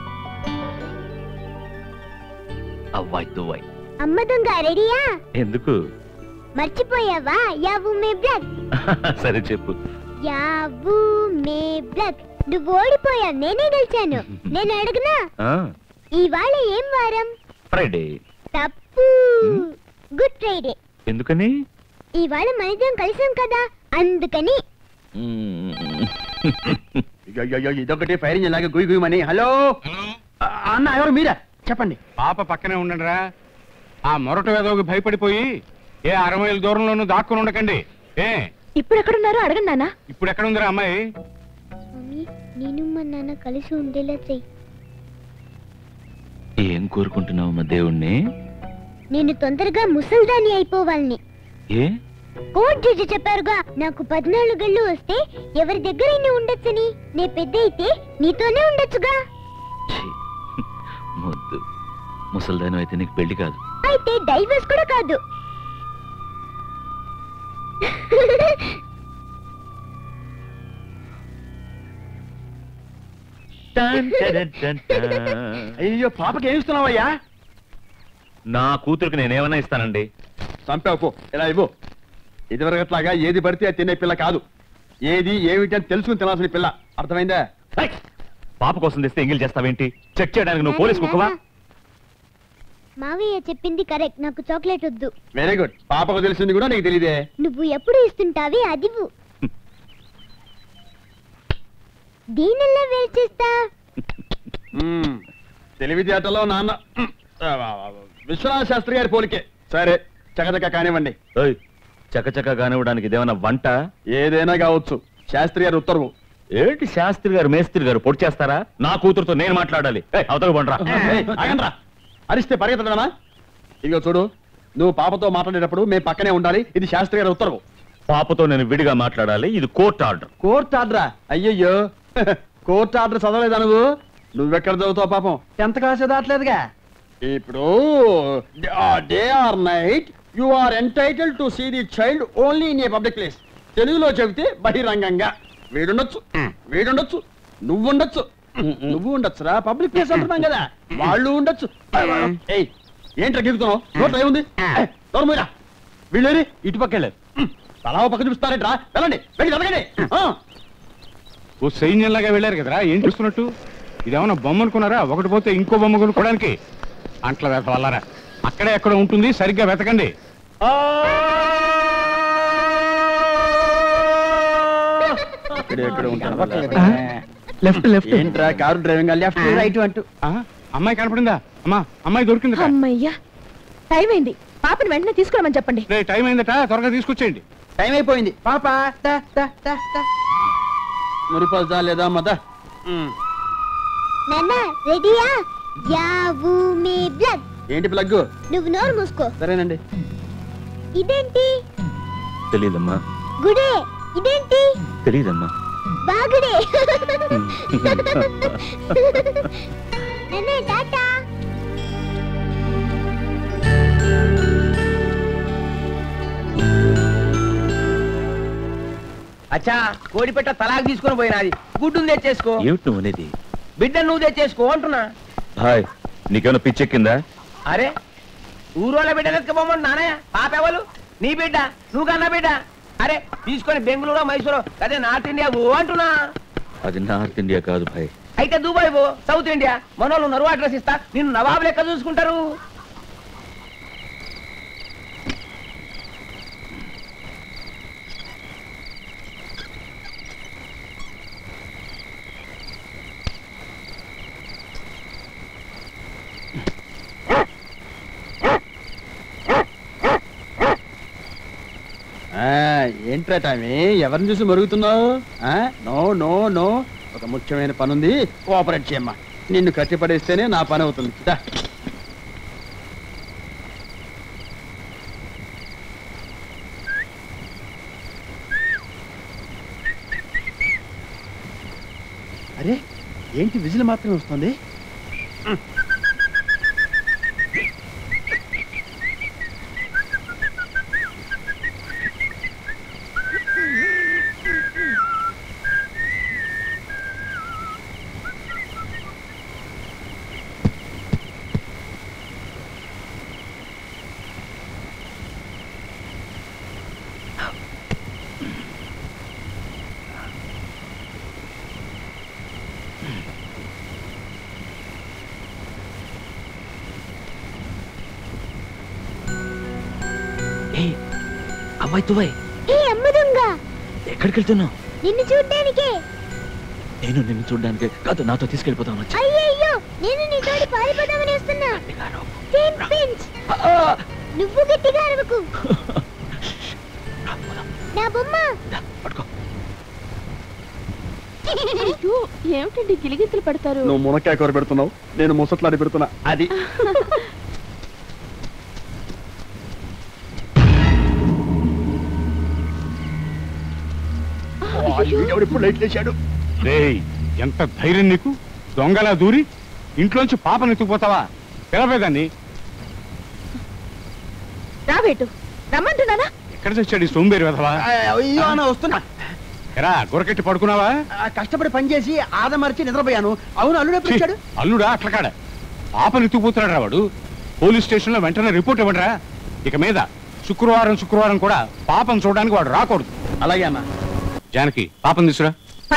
అవ్వాయి దువ్వాయి. అమ్మ దొంగ రెడీయా? ఎందుకు? మర్చిపోయావా? యావు మే బ్లడ్. సరే చెప్పు. యావు మే బ్లడ్. నువ్వు ఓడిపోయావు, నేనే గెలిచాను. నేను అడుగునా? ఇవాళ ఏం వారం? ఫ్రైడే. తప్పు, గుడ్ ఫ్రైడే. ఎందుకని? ఇవాళ మనిద్దరం కలిసాం కదా, అందుకని. ఇదొకటి ఫైరింగ్ ఇలాగే గుయి గుయమని. హలో అన్న, ఎవరు మీరా? చెప్పండి. పాప పక్కనే ఉండండిరా. ఆ మొరట వేదోకి భయపడిపోయి ఏ 60 మైళ్ళ దూరంలోనూ దాక్కుని ఉండకండి. ఇప్పుడు ఎక్కడున్నారో అడగండి నాన్న. ఇప్పుడు ఎక్కడ ఉందిరా అమ్మాయి? నేను మా నాన్న కలిసి ఉండేలా చెయ్యి. ఏం కోరుకుంటున్నావు మా దేవుణ్ణి? నేను తొందరగా ముసల్దాని అయిపోవాలని. ఏ? కోర్టు జడ్జి చెప్పారుగా, నాకు 14 ఏళ్ళు వస్తే ఎవరి దగ్గరైనా ఉండొచ్చని. నే పెద్ద అయితే నీతోనే ఉండొచ్చుగా. ముద్దు ముసల్దాను అయితే నీకు పెళ్లి కాదు. అయితే డైవర్స్ కూడా కాదు. అయ్యో, పాపకి ఏమి ఇస్తున్నావయ్యా? నా కూతురికి నేనేమన్నా ఇస్తానండి. చంపావు, ఇలా ఇవ్వు. ఇదివరగట్లాగా ఏది పడితే అది తినే పిల్ల కాదు. ఏది ఏమిటి అని తెలుసుకుని తినాల్సిన పిల్ల. అర్థమైందా? పాప కోసం తెస్తే ఎంగిల్ చేస్తావేంటి? చెక్ చేయడానికి నువ్వు పోలీస్ కుక్కవా? మావయ్య చెప్పింది కరెక్ట్. నాకు చాక్లెట్ వద్దు. Very good. పాపకు తెలిసింది కూడా నీకు తెలియదే. నువ్వు ఎప్పుడు ఇస్తుంటావి అదివు. దీనిలా వేరు చేస్తా. తెలివితేటలో నాన్న విశ్వనాథ శాస్త్రి గారి పోలికే. సరే, చకచక కానివ్వండి. చకచక కానివ్వడానికి ఇదేమన్నా వంట? ఏదైనా కావచ్చు. శాస్త్రి గారి ఉత్తర్వు. ఏంటి శాస్త్రి గారు మేస్త్రి గారు పొడి చేస్తారా? నా కూతురుతో నేను మాట్లాడాలి. అవతలకు బండ్రా. ఆగండ్రా. అరిస్తే పరిగెత్తడమా? ఇదిగో చూడు, నువ్వు పాపతో మాట్లాడేటప్పుడు మేము పక్కనే ఉండాలి. ఇది శాస్త్రి గారి ఉత్తర్వు. పాపతో నేను విడిగా మాట్లాడాలి. ఇది కోర్టు ఆర్డర్. కోర్టు ఆర్డరా? అయ్యయ్యో, కోర్టు ఆర్డర్ చదవలేదా నువ్వు? నువ్వెక్కడ చదువుతావు పాపం? 10th క్లాస్ దాటలేదుగా. ఇప్పుడు day or night you are entitled to see the child only in a public place. తెలుగులో చెబితే బహిరంగంగా. వీడుండొచ్చు, వీడుండొచ్చు, నువ్వు ఉండొచ్చు, నువ్వు ఉండొచ్చురా. పబ్లిక్ ప్లేస్ అంటున్నాం కదా, వాళ్ళు ఉండొచ్చు. ఏంట్రా గిగుతున్నావు? నోట్లో ఏముంది? దూరమోరా. వీళ్ళేరి ఇటు పక్క వెళ్ళారు. తలా పక్క చూపిస్తారేట్రా? వెళ్ళండి, వెళ్ళి వెళ్ళండి. ఓ సైన్యంలాగా వెళ్ళారు కదరా, ఏం చూస్తున్నట్టు? ఇదేమన్నా బొమ్మ అనుకున్నారా? ఒకటి పోతే ఇంకో బొమ్మ కొనుక్కోవడానికి. అంట్ల వెత వల్లరా. అక్కడే ఎక్కడ ఉంటుంది, సరిగ్గా వెతకండి. Left left. ఏంట్రా కారు డ్రైవింగ్? లెఫ్ట్ రైట్ అంటూ. అమ్మాయి కనపడిందా? అమ్మా, అమ్మాయి దొరికింది. అమ్మయ్యా, టైం అయింది. పాపని వెంటనే తీసుకురామని చెప్పండి. టైం అయిందట, త్వరగా తీసుకొచ్చేయండి. టైం అయిపోయింది. పాప మురిపాలు చాలేదా మద? నాన్న రెడీయా? యావు మే బ్లడ్. ఏంటి ప్లగ్? నువ్వు నోరు మూసుకో. సరేనండి. ఇదేంటి? తెలియదమ్మా. గుడే ఇదేంటి? తెలియదమ్మా. బాగుడే. నన్నే టాటా. అచ్చా కోడిపెట్ట తలాకు తీసుకొని పోయినాది. గుడ్డును తెచ్చేసుకో. ఏమిటి నువ్వు అనేది? బిడ్డను నువ్వు తెచ్చేసుకో అంటున్నా. హాయ్, నీకేమైనా పిచ్చెక్కిందా? అరే ఊరోళ్ళ బిడ్డలు ఎత్తుకోమని నానయ్య పాపేవాళ్ళు నీ బిడ్డ నువ్వు కన్నా బిడ్డ. అరే తీసుకొని బెంగళూరు మైసూరు అదే నార్త్ ఇండియా పో అంటున్నా. అది నార్త్ ఇండియా కాదు భాయ్. అయితే దుబాయ్ పో, సౌత్ ఇండియా. మనోళ్ళు నరువు అడ్రస్ ఇస్తా, నిన్ను నవాబు లెక్క చూసుకుంటారు. ఏంట్రా టామీ, ఎవరిని చూసి మరుగుతున్నావు? నో నో నో, ఒక ముఖ్యమైన పని ఉంది, కోఆపరేట్ చేయమ్మా. నిన్ను కట్టిపడేస్తేనే నా పని అవుతుంది. అరే ఏంటి విజిల్ మాత్రమే వస్తుంది? అమ్మాయి తువై, ఎక్కడికి వెళ్తున్నావు? నిన్ను చూడ్డానికే. నేను నిన్ను చూడడానికి కాదు, నాతో తీసుకెళ్ళిపోతాను. అయ్యయ్యో, నేను నీతోటి పారిపోదామని వస్తున్నా. నువ్వు గట్టిగా అరవకు. నా బొమ్మ ఏమిటండి గిలిగిత్తులు పెడతారు? నువ్వు మునక్కాయ కూర పెడుతున్నావు, నేను ముసట్లాడి పెడుతున్నా. అది ఇప్పుడు లైట్ చేశాడు. ఎంత ధైర్యం నీకు? దొంగలా దూరి ఇంట్లోంచి పాపను ఎత్తుకుపోతావా? పిలవేదాన్ని. రావేటు రమ్మంటున్నానా? ఎక్కడ తెచ్చాడు ఈ సోంబేరి వెధవా? వస్తున్నా. ఎరా గురకెట్టి పడుకున్నావా? కష్టపడి పనిచేసి ఆదమరిచి నిద్రపోయాను. అవును, అల్లుడు ఎప్పుడు వచ్చాడు? అల్లుడా అట్లకాడ పాపను ఎత్తుకుపోతున్నాడు వాడు. పోలీస్ స్టేషన్ లో వెంటనే రిపోర్ట్ ఇవ్వండిరా. ఇక మీద శుక్రవారం కూడా పాపను చూడడానికి వాడు రాకూడదు. అలాగే అన్న. జానకి పాపం తీసురా.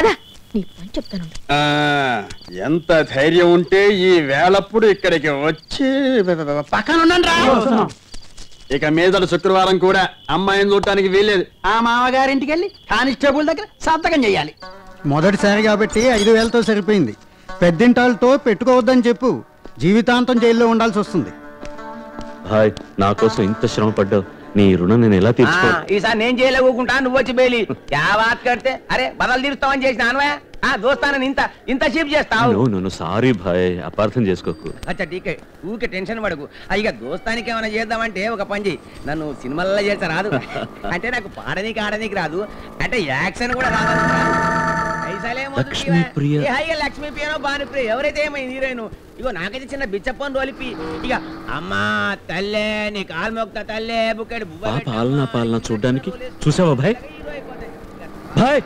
ఎంత ధైర్యం ఉంటే ఈ వేళప్పుడు ఇక్కడికి వచ్చి పక్కన. ఇక మీదట శుక్రవారం కూడా అమ్మాయిని చూడటానికి వీల్లేదు. ఆ మామగారింటికి వెళ్ళి కానిస్టేబుల్ దగ్గర సంతకం చెయ్యాలి. మొదటిసారి కాబట్టి 5,000తో సరిపోయింది. పెద్దింటాలతో పెట్టుకోవద్దని చెప్పు, జీవితాంతం జైల్లో ఉండాల్సి వస్తుంది. హాయ్, నా కోసం ఇంత శ్రమ పడ్డావు, నీ రుణం నేను ఎలా తీర్చుకో? ఈసారి నేను చేయలేకుంటా, నువ్వు వచ్చి బేలి బాత్ కడితే అరే బదలు తీరుస్తావని చేసిన అనవా దోస్తానని ఇంత చీప్ చేస్తావు. సారీ భాయ్, అపార్థం చేసుకోకు. అచ్చా టీకే, ఊకే టెన్షన్ పడకు. ఇక దోస్తానికి ఏమైనా చేద్దామంటే ఒక పని చేయి, నన్ను సినిమాల్లో చేస్తా రాదు అంటే నాకు పాడనీకి ఆడనీకి రాదు అంటే యాక్షన్ కూడా రాదు. లక్ష్మీ ప్రియనో భానుప్రియ ఎవరైతే ఏమైంది హీరోయిన్. ఇగో నాకైతే చిన్న బిచ్చప్పని రోలిపి ఇక అమ్మా తల్లే నీ కాలు మొక్క తల్లే బుక్కడి పాలన చూడ్డానికి చూసావా భాయ్? భాయ్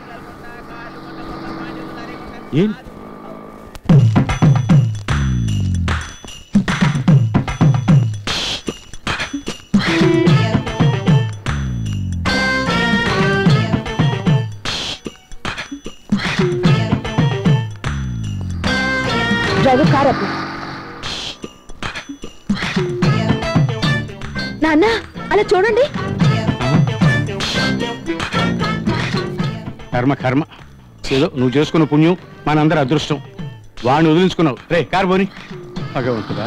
ఏం నాన్న అలా చూడండి. కర్మ ఏదో నువ్వు చేసుకున్న పుణ్యం, మనందరి అదృష్టం. వాడిని వదిలించుకున్నావు. రే కారు పోని. భగవంతుడా,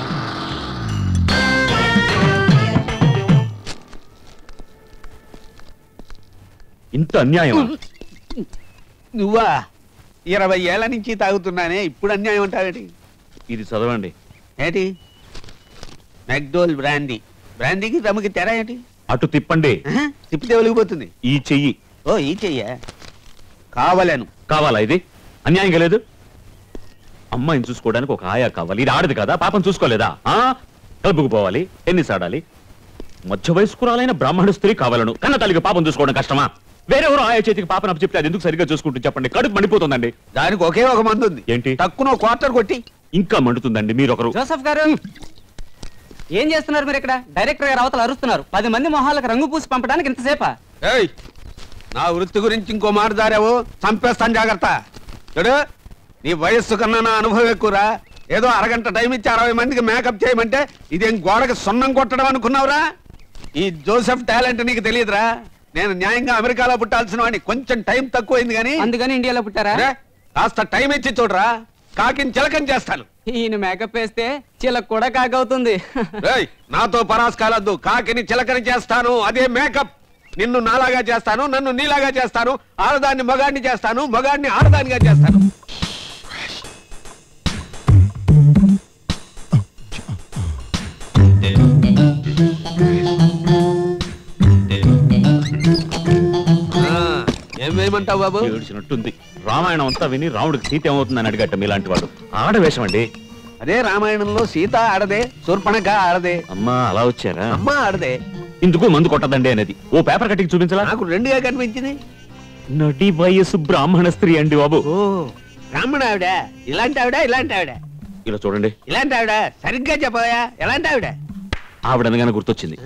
ఇంత అన్యాయం. నువ్వా? 20 ఏళ్ల నుంచి తాగుతున్నానే, ఇప్పుడు అన్యాయం అంటావేటి? ఇది చదవండి. ఏంటి? McDowell brandy. బ్రాండీకి రమ్ముకి తెర ఏంటి? అటు తిప్పండి. తిప్పితే ఒలిగిపోతుంది. ఈ చెయ్యి. ఓ ఈ చెయ్య కావాలను. కావాలా? ఇది అన్యాయంగా లేదు. అమ్మాయిని చూసుకోవడానికి ఒక ఆయా కావాలి. ఇది ఆడది కదా, పాపం చూసుకోలేదా? కలుపుకుపోవాలి, టెన్నిస్ ఆడాలి. మధ్య వయస్కురాలైన బ్రాహ్మణ స్త్రీ కావాలను. కన్న తల్లికి పాపం చూసుకోవడం కష్టమా? వేరెవరో ఆయా చేతికి పాపం అప్పు చెప్తే అది ఎందుకు సరిగ్గా చూసుకుంటూ చెప్పండి. కడుపు మండిపోతుందండి. దానికి ఒకే ఒక మందు ఉంది. ఏంటి? తక్కువ క్వార్టర్ కొట్టి. ఇంకా మండుతుందండి. మీరొకరు. జోసఫ్ గారు ఏం చేస్తున్నారు మీరు ఇక్కడ? డైరెక్టర్ గారు అవతల అరుస్తున్నారు. 10 మంది మొహాలకు రంగు పూసి పంపడానికి ఇంతసేపా? ఏయ్, నా వృత్తి గురించి ఇంకో మాట దారావు చంపేస్తాను, జాగ్రత్త. చూడు, నీ వయస్సు కన్నా నా అనుభవం ఎక్కువరా. ఏదో అరగంట టైం ఇచ్చి 60 మందికి మేకప్ చేయమంటే ఇదేం గోడకి సున్నం కొట్టడం అనుకున్నావురా? ఈ జోసెఫ్ టాలెంట్ నీకు తెలియదురా. నేను న్యాయంగా అమెరికాలో పుట్టాల్సిన వాడిని. కొంచెం టైం తక్కువైంది కానీ అందుకని ఇండియాలో పుట్టారా? కాస్త టైం ఇచ్చి చూడరా, కాకిని చిలకం చేస్తాను. ఈయన మేకప్ వేస్తే చిలక కూడా కాకవుతుంది. నాతో పరాస్కాలద్దు. కాకిని చిలకని చేస్తాను, అదే మేకప్. నిన్ను నాలాగా చేస్తాను, నన్ను నీలాగా చేస్తాను. ఆడదాన్ని మగాడిని చేస్తాను, మగాడిని ఆడదానిగా చేస్తాను. ఏం వేయమంటావు బాబు? ఏడ్చినట్టుంది. రామాయణం అంతా విని రాముడికి సీత ఏమవుతుందని అడిగట్ట మీలాంటి వాడు. ఆడవేషం అండి. అదే రామాయణంలో సీత ఆడదే, శూర్పణఖ ఆడదే. అమ్మా అలా వచ్చారా? అమ్మా ఆడదే. ఇందుకు మందు కొట్టదండి అనేది ఓ పేపర్ కటింగ్ చూపించలా? నాకు 2గా కనిపించింది. నటి వయసు బ్రాహ్మణ స్త్రీ అండి బాబు. బ్రాహ్మణ ఆవిడ, ఇలాంటి ఆవిడ, ఇలాంటి ఆవిడ. ఇలా చూడండి. ఇలాంటి ఆవిడ సరిగ్గా చెప్పవా? ఎలాంటి ఆవిడ? ఆవిడ అనగానే గుర్తొచ్చింది.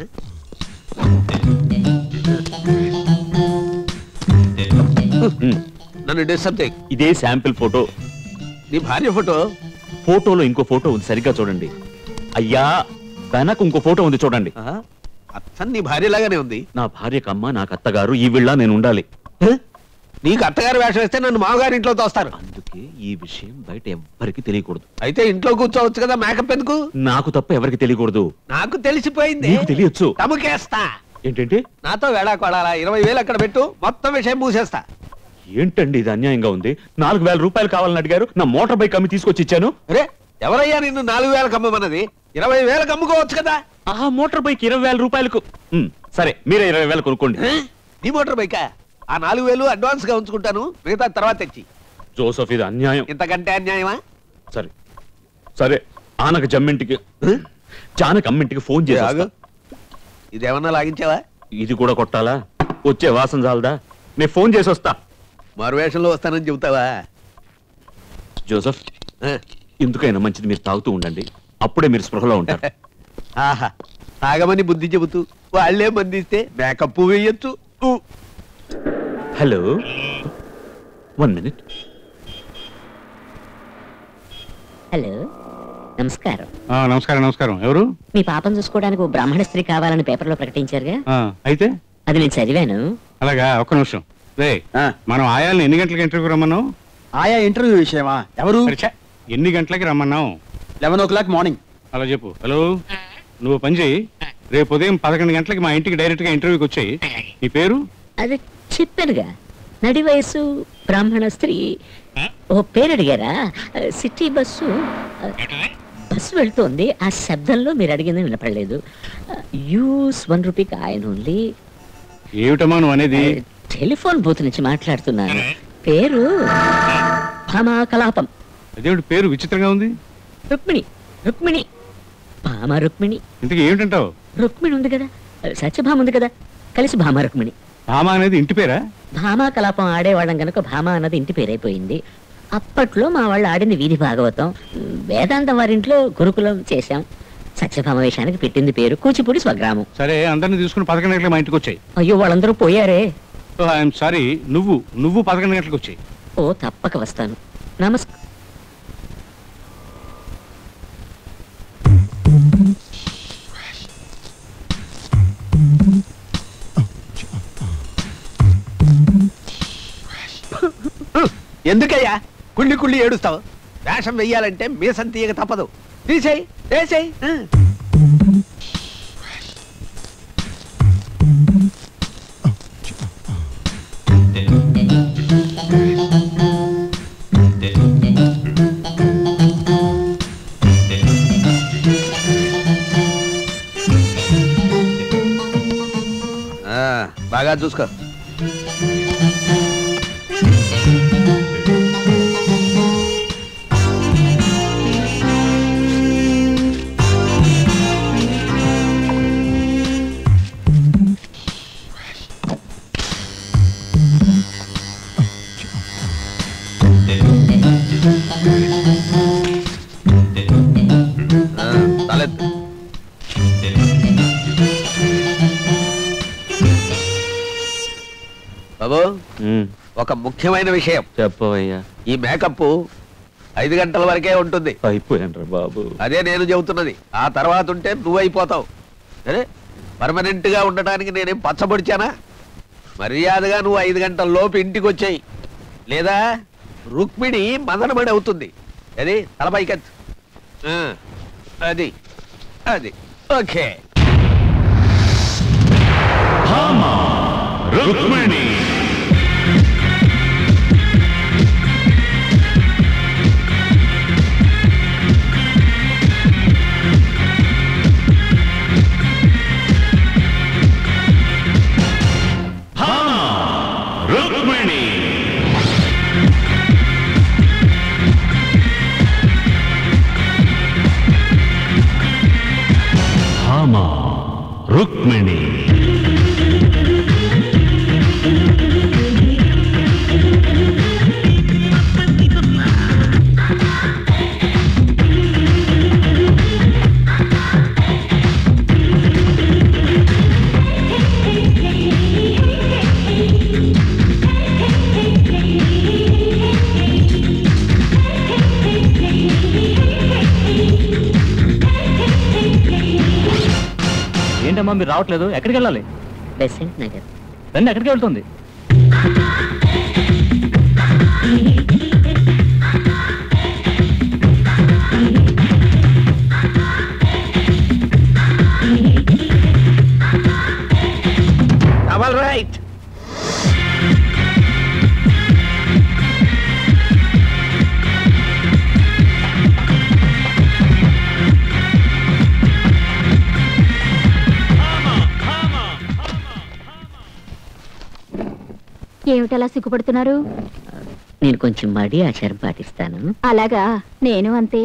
నన్ను డిస్టర్బ్ చేయి. ఇదే శాంపిల్ ఫోటో. నీ భార్య ఫోటో? ఫోటోలో ఇంకో ఫోటో ఉంది, సరిగ్గా చూడండి. అయ్యా, వెనక ఇంకో ఫోటో ఉంది చూడండి. అచ్చం నీ భార్యలాగానే ఉంది. నా భార్యకు అమ్మ, నాకు అత్తగారు. ఈ వీళ్ళ నేను ఉండాలి. నీకు అత్తగారు వేషం వేస్తే నన్ను మామగారు ఇంట్లో తోస్తారు. అందుకే ఈ విషయం బయట ఎవ్వరికి తెలియకూడదు. అయితే ఇంట్లో కూర్చోవచ్చు కదా, మేకప్ ఎందుకు? నాకు తప్ప ఎవరికి తెలియకూడదు. నాకు తెలిసిపోయింది. నీకు తెలియచ్చు. తమకేస్తా. ఏంటంటే? నాతో వేళాకోళాలా? 20,000 అక్కడ పెట్టు, మొత్తం విషయం మూసేస్తా. ఏంటండి ఇది అన్యాయంగా ఉంది. 4,000 రూపాయలు కావాలని అడిగారు. నా మోటార్ బైక్ అమ్మి తీసుకొచ్చి ఇచ్చాను. అరే, ఎవరయ్యా నిన్ను 4,000 అమ్మమన్నది? 20,000 అమ్ముకోవచ్చు కదా. ఆ మోటార్ బైక్ 20,000 రూపాయలకు. సరే, మీరే 20,000 కొనుక్కోండి. నీ మోటార్ బైకా? ఆ 4,000 అడ్వాన్స్ గా ఉంచుకుంటాను, మిగతా తర్వాత తెచ్చి. జోసఫ్, ఇది అన్యాయం. ఇంతకంటే అన్యాయమా? సరే సరే, ఆనక జమ్మింటికి జానకి అమ్మింటికి ఫోన్ చేసి. ఇదేమన్నా లాగించావా? ఇది కూడా కొట్టాలా? వచ్చే వాసన చాలదా? నేను ఫోన్ చేసి వస్తా. మరు వేషంలో వస్తానని చెబుతావా? జోసఫ్, ఎందుకైనా మంచిది మీరు తాగుతూ ఉండండి. అప్పుడే మీరు స్పృహలో ఉంటారు. ఆహా, తాగమని బుద్ధి చెబుతూ వాళ్ళే మందిస్తే మేకప్ వేయచ్చు. Hello, 1 minute. హలో, నమస్కారం. నమస్కారం. నమస్కారం. ఎవరు? మీ పాపం చూసుకోవడానికి ఓ బ్రాహ్మణ స్త్రీ కావాలని పేపర్లో ప్రకటించారుగా. అయితే అది నేను చదివాను. అలాగా, ఒక్క నిమిషం. రే, మనం ఆయాల్ని ఎన్ని గంటలకి ఇంటర్వ్యూ రమ్మన్నావు? ఆయా ఇంటర్వ్యూ విషయమా? ఎవరు? ఎన్ని గంటలకి రమ్మన్నావు? 11 o'clock మార్నింగ్. అలా చెప్పు. హలో, నువ్వు పని చేయి. రేపు ఉదయం 11 గంటలకి మా ఇంటికి డైరెక్ట్ గా ఇంటర్వ్యూకి వచ్చాయి. నీ పేరు? అది చెప్పానుగా, నడి వయసు బ్రాహ్మణ స్త్రీ. ఓ పేరు అడిగారా? సిటీ బస్సు వెళ్తోంది. ఆ శబ్దంలో మీరు అడిగింది వినపడలేదు. Use 1 rupee coin only. ఏమిటమ్మా నువ్వు అనేది? టెలిఫోన్ బూత్ నుంచి మాట్లాడుతున్నాను. పేరు భామాకలాపం. అదేమిటి పేరు విచిత్రంగా ఉంది? రుక్మిణి భామ రుక్మిణి. ఇంతకీ ఏమిటంటావు? రుక్మిణి ఉంది కదా, సత్యభామ ఉంది కదా, కలిసి భామ రుక్మిణి. భామ అనేది ఇంటి పేరా? భామా కలాపం ఆడేవాళ్ళం గనుక భామ అన్నది ఇంటి పేరైపోయింది. అప్పట్లో మా వాళ్ళు ఆడింది వీధి భాగవతం. వేదాంతం వారింట్లో గురుకులం చేశాం. సత్యభామ వేషానికి పెట్టింది పేరు కూచిపూడి స్వగ్రామం. సరే, అందరిని తీసుకుని 11 గంటలకు మా ఇంటికి వచ్చాయి. అయ్యో, వాళ్ళందరూ పోయారే. I'm sorry. నువ్వు 11 గంటలకు వచ్చాయి. ఓ, తప్పక వస్తాను. నమస్కారం. ఎందుకయ్యా కుళ్ళి కుళ్ళి ఏడుస్తావు? వేషం వెయ్యాలంటే మీసం తీయక తప్పదు. తీసేయి, వేసేయి. జాగా చూసుకో. తలెత్తు. బాబు ఒక ముఖ్యమైన విషయం చెప్పవయ్యా. ఈ మేకప్ 5 గంటల వరకే ఉంటుంది. అయిపోయాను బాబు. అదే నేను చెబుతున్నది. ఆ తర్వాత ఉంటే నువ్వు అయిపోతావు. అరే పర్మనెంట్ గా ఉండటానికి నేనేం పచ్చబొడిచానా? మర్యాదగా నువ్వు 5 గంటల లోపు ఇంటికి వచ్చాయి, లేదా రుక్మిణి మదనమణి అవుతుంది. అది తలపైకెత్తు. అది అది ఓకే. రుక్మిణి రుక్మిణి భామ రుక్మిణి ఏంటమ్మా మీరు రావట్లేదు? ఎక్కడికి వెళ్ళాలి? బెసెంట్ నగర్. రండి, ఎక్కడికి వెళ్తుంది? All right. ఏమిటలా సిగ్గుపడుతున్నారు? నేను కొంచెం మడి ఆచారం పాటిస్తాను. అలాగా, నేను అంతే.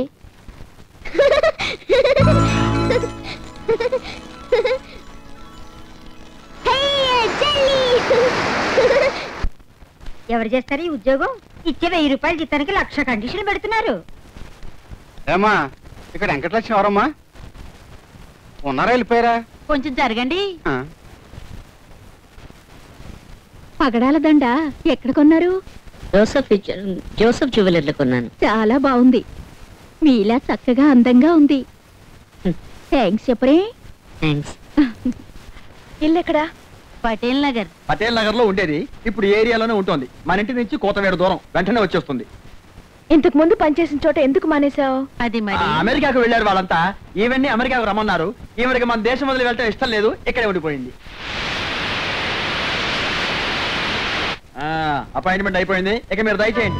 ఎవరు చేస్తారు ఈ ఉద్యోగం? ఇచ్చే 1000 రూపాయల జీతానికి 1,00,000 కండిషన్ పెడుతున్నారు. ఏమా ఇక్కడ వెంకటలక్ష్మి ఎవరమ్మా? ఉన్నారా వెళ్ళిపోయారా? కొంచెం జరగండి. పగడాల దండ ఎక్కడ కొన్నారు? జోసఫ్ జ్యువెలర్లో కొన్నాను. చాలా బాగుంది. మీలా చక్కగా అందంగా ఉంది. థ్యాంక్స్ చెప్పరే. థ్యాంక్స్. ఇల్లు ఎక్కడా? పటేల్ నగర్. పటేల్ నగర్ లో ఉండేది ఇప్పుడు ఏరియాలోనే ఉంటుంది. మన ఇంటి నుంచి కోతవేడు దూరం, వెంటనే వచ్చేస్తుంది. ఇంతకు ముందు పనిచేసిన చోట ఎందుకు మానేశావు? అది మరి అమెరికాకు వెళ్ళారు వాళ్ళంతా. ఈవెన్ని అమెరికాకు రమ్మన్నారు. ఈవిడికి మన దేశం వదిలి వెళ్ళటం ఇష్టం లేదు, ఇక్కడే ఉండిపోయింది. అపాయింట్మెంట్ అయిపోయింది, ఇక మీరు దయచేయండి.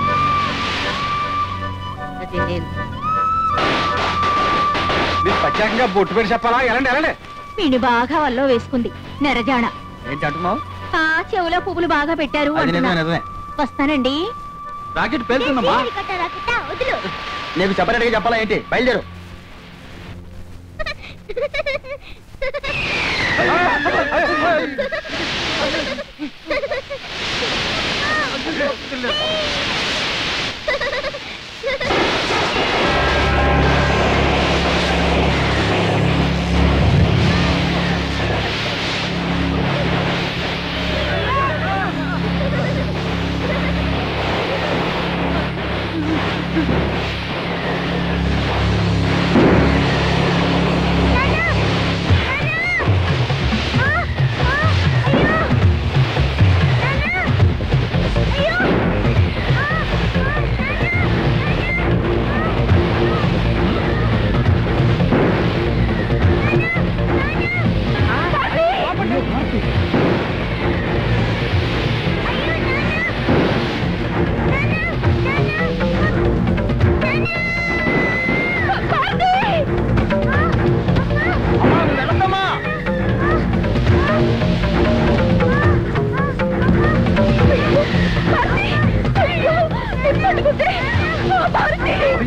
మీరు ప్రత్యేకంగా బొట్టు పెట్టి చెప్పాలా? ఎలాంటి ఎలాంటి వీణి బాగా వల్లో వేసుకుంది నెరజాణ. ఏంటి అంటున్నావు? చెవులో పువ్వులు బాగా పెట్టారు. వస్తానండి. రాకెట్ పేలుతుందమ్మా. నీకు సెపరేట్గా చెప్పాలా ఏంటి? బయలుదేరు.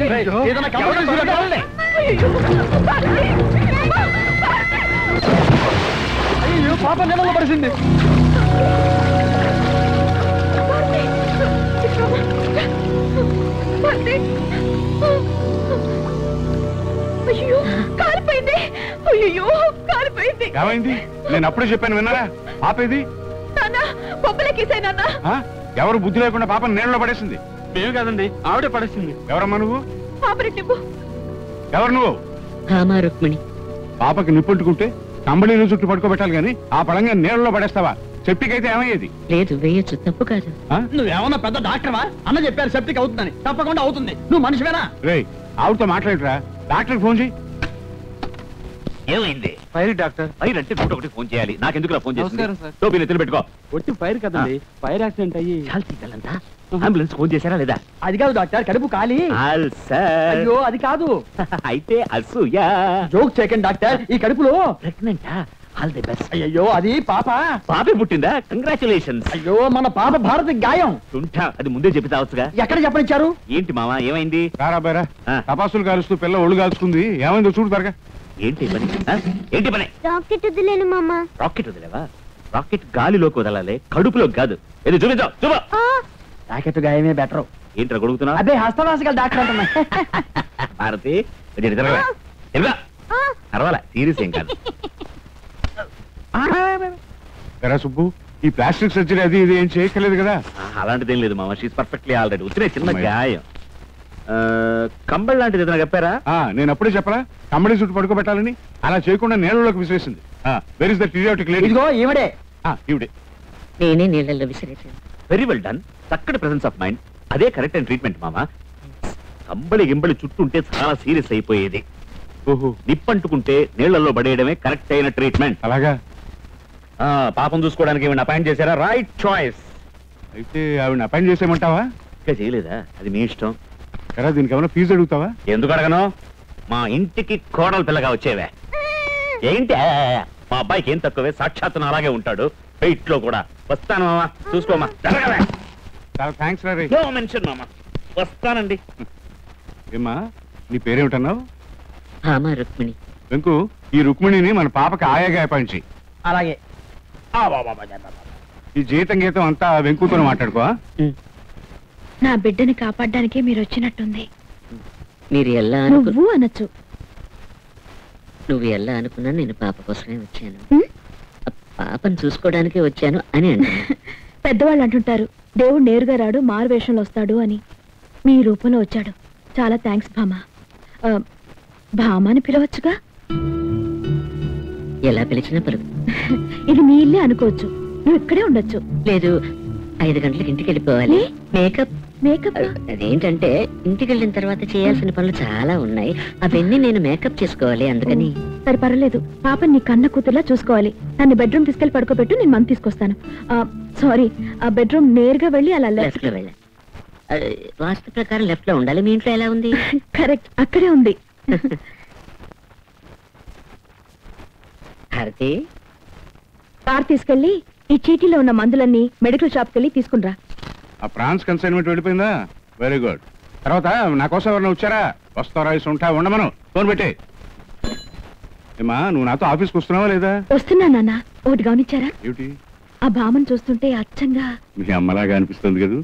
అయ్యో పాప నీళ్ళలో పడిసింది. అయ్యో కాలిపోయింది. అయ్యో కాలిపోయింది. ఏమైంది? నేను అప్పుడే చెప్పాను విన్నారా? ఆపేది నాన్న బొబ్బలకేసాయి నాన్న. ఎవరు బుద్ధి లేకుండా పాపని నీళ్ళలో పడేసింది? మేము కాదండి, ఆవిడే పడేసింది. ఎవరమ్మా నువ్వు? పాపరెట్టింపు. ఎవరు నువ్వు? రుక్మిణి. పాపకి నిప్పుంటుకుంటే కంబళీలు చుట్టూ పడుకోబెట్టాలి గాని ఆ పడంగా నీళ్ళలో పడేస్తావా? చెప్పికైతే ఏమయ్యేది? లేదు వేయొచ్చు, తప్పు కాదు. నువ్వేమన్నా పెద్ద డాక్టర్వా? అన్న చెప్పారు సెప్టిక్ అవుతుందని. తప్పకుండా అవుతుంది. నువ్వు మనిషివేనా? రే ఆవిడతో మాట్లాడరా, డాక్టర్ ఫోన్ చేయి. ఏమైంది? Fire doctor. ఫైర్ అంటే 101 ఫోన్ చేయాలి. నాకెందుకు ఫోన్ చేస్తుంది? నమస్కారం సార్. టోపీ నెత్తిన పెట్టుకో. ఒట్టి ఫైర్ కదండి, ఫైర్ యాక్సిడెంట్ అయ్యి. అంబులెన్స్ ఫోన్ చేశారా లేదా? అది కాదు డాక్టర్, కడుపు ఖాళీ. అయ్యో అది కాదు. అయితే అసూయా. జోక్ చేయకండి డాక్టర్, ఈ కడుపులో ప్రెగ్నెంటా? All the best. అయ్యో అది పాప. పాపే పుట్టిందా? కంగ్రాచులేషన్స్. అయ్యో మన పాప భారతి గాయం. తుంటా, అది ముందే చెప్పి తావచ్చుగా. ఎక్కడ చెప్పనిచ్చారు? ఏంటి మామా ఏమైంది? రారా బేరా, తపాసులు కాలుస్తూ పిల్ల ఒళ్ళు కాల్చుకుంది. ఏమైందో చూడు త్వరగా. ఏంటి పని? ఏంటి పని? రాకెట్ వదిలేను మామ. రాకెట్ వదిలేవా? రాకెట్ గాలిలోకి వదలాలి, కడుపులోకి కాదు. ఇది చూపించావు చూప. Rocket గాయమే better. ఏంట్రా గొడుగుతున్నా? అదే హస్తవాసికల్ డాక్టర్ అంటున్నా. భారతి అరవాలా, సీరియస్ ఏం కాదు. ఎరా సుబ్బు, ఈ ప్లాస్టిక్ సర్జరీ అది ఇది ఏం చేయక్కర్లేదు కదా? అలాంటిది ఏం లేదు మామ, షీస్ పర్ఫెక్ట్లీ ఆల్రెడీ. వచ్చిన చిన్న గాయం, కంబళ్ లాంటిది ఏదైనా చెప్పారా? నేను అప్పుడే చెప్పరా కంబళి చుట్టూ పడుకోబెట్టాలని? అలా చేయకుండా నీళ్ళలోకి విసిరేసింది. Where is the periodic lady? ఇదిగో ఈవిడే. ఈవిడే. నేనే నీళ్ళల్లో విసిరేసాను. Very well done. చక్కటి ప్రెసెన్స్ ఆఫ్ మైండ్. అదే కరెక్ట్ అండ్ ట్రీట్మెంట్ మామ. కంబళి గింబళి చుట్టూ ఉంటే చాలా సీరియస్ అయిపోయేది. ఓహో, నిప్పంటుకుంటే నీళ్లలో పడేయడమే కరెక్ట్ అయిన ట్రీట్మెంట్. అలాగా? పాపం చూసుకోవడానికి ఏమైనా అపాయింట్ చేశారా? Right choice. అయితే ఆవిడ అపాయింట్ చేసేయమంటావా? ఇంకా చేయలేదా? అది మీ ఇష్టం. ఎరా దీనికి ఏమైనా ఫీజు అడుగుతావా? ఎందుకు అడగను? మా ఇంటికి కోడలు పిల్లగా వచ్చేవే. ఏంటి మా అబ్బాయికి ఏం తక్కువే, సాక్షాత్తు అలాగే ఉంటాడు. వెయిట్ లో కూడా. వస్తాను మామా, చూసుకోమా. చాలా థ్యాంక్స్ రా. నో మెన్షన్ మామా, వస్తానండి. ఏమ్మా నీ పేరేమిటన్నావు? రుక్మిణి. వెంకు, ఈ రుక్మిణిని మన పాపకి ఆయాగా అపాయింట్ చెయ్యి. అలాగే. ఈ జీతం గీతం అంతా వెంకుతో మాట్లాడుకో. నా బిడ్డని కాపాడడానికే మీరు వచ్చినట్టుంది. మీరు ఎలా నువ్వు అనొచ్చు. నువ్వు ఎలా అనుకున్నా నేను పాప కోసమే వచ్చాను. పాపను చూసుకోవడానికే వచ్చాను అని అంటాను. పెద్దవాళ్ళు అంటుంటారు, దేవుడు నేరుగా రాడు, మారు వేషంలో వస్తాడు అని. మీ రూపంలో వచ్చాడు. చాలా థ్యాంక్స్ భామా. భామా అని పిలవచ్చుగా? ఎలా పిలిచినా పలుకు. ఇది మీ ఇల్లే అనుకోవచ్చు. నువ్వు ఇక్కడే ఉండొచ్చు. లేదు, 5 గంటలకు ఇంటికి వెళ్ళిపోవాలి. మేకప్ మేకప్ అదేంటంటే ఇంటికి వెళ్ళిన తర్వాత చేయాల్సిన పనులు చాలా ఉన్నాయి. అవన్నీ నేను మేకప్ చేసుకోవాలి, అందుకని. సరే పర్వాలేదు, పాపని నీ కన్న కూతుర్లా చూసుకోవాలి. నన్ను బెడ్రూమ్ తీసుకెళ్లి పడుకోబెట్టు, నేను మంది తీసుకొస్తాను. సారీ, ఆ బెడ్రూమ్ నేరుగా వెళ్ళి అలా లెఫ్ట్ లో వెళ్ళాలి. వాస్తు ప్రకారం లెఫ్ట్ లో ఉండాలి. మీ ఇంట్లో ఎలా ఉంది? కరెక్ట్, అక్కడే ఉంది. భారతి, కార్ తీసుకెళ్ళి ఈ చీటీలో ఉన్న మందులన్నీ మెడికల్ షాప్కి వెళ్ళి తీసుకునిరా. ఆ ప్రాన్స్ కన్సైన్మెంట్ వెళ్ళిపోయిందా? Very good. తర్వాత నా కోసం ఎవరైనా వచ్చారా? వస్తారా? ఉంటా ఉండమను. ఫోన్ పెట్టే. ఏమా నువ్వు నాతో ఆఫీస్కి వస్తున్నావా లేదా? వస్తున్నా నాన్న. ఒకటి గమనించారా? ఏమిటి? ఆ భామను చూస్తుంటే అచ్చంగా మీ అమ్మలాగా అనిపిస్తుంది కదా.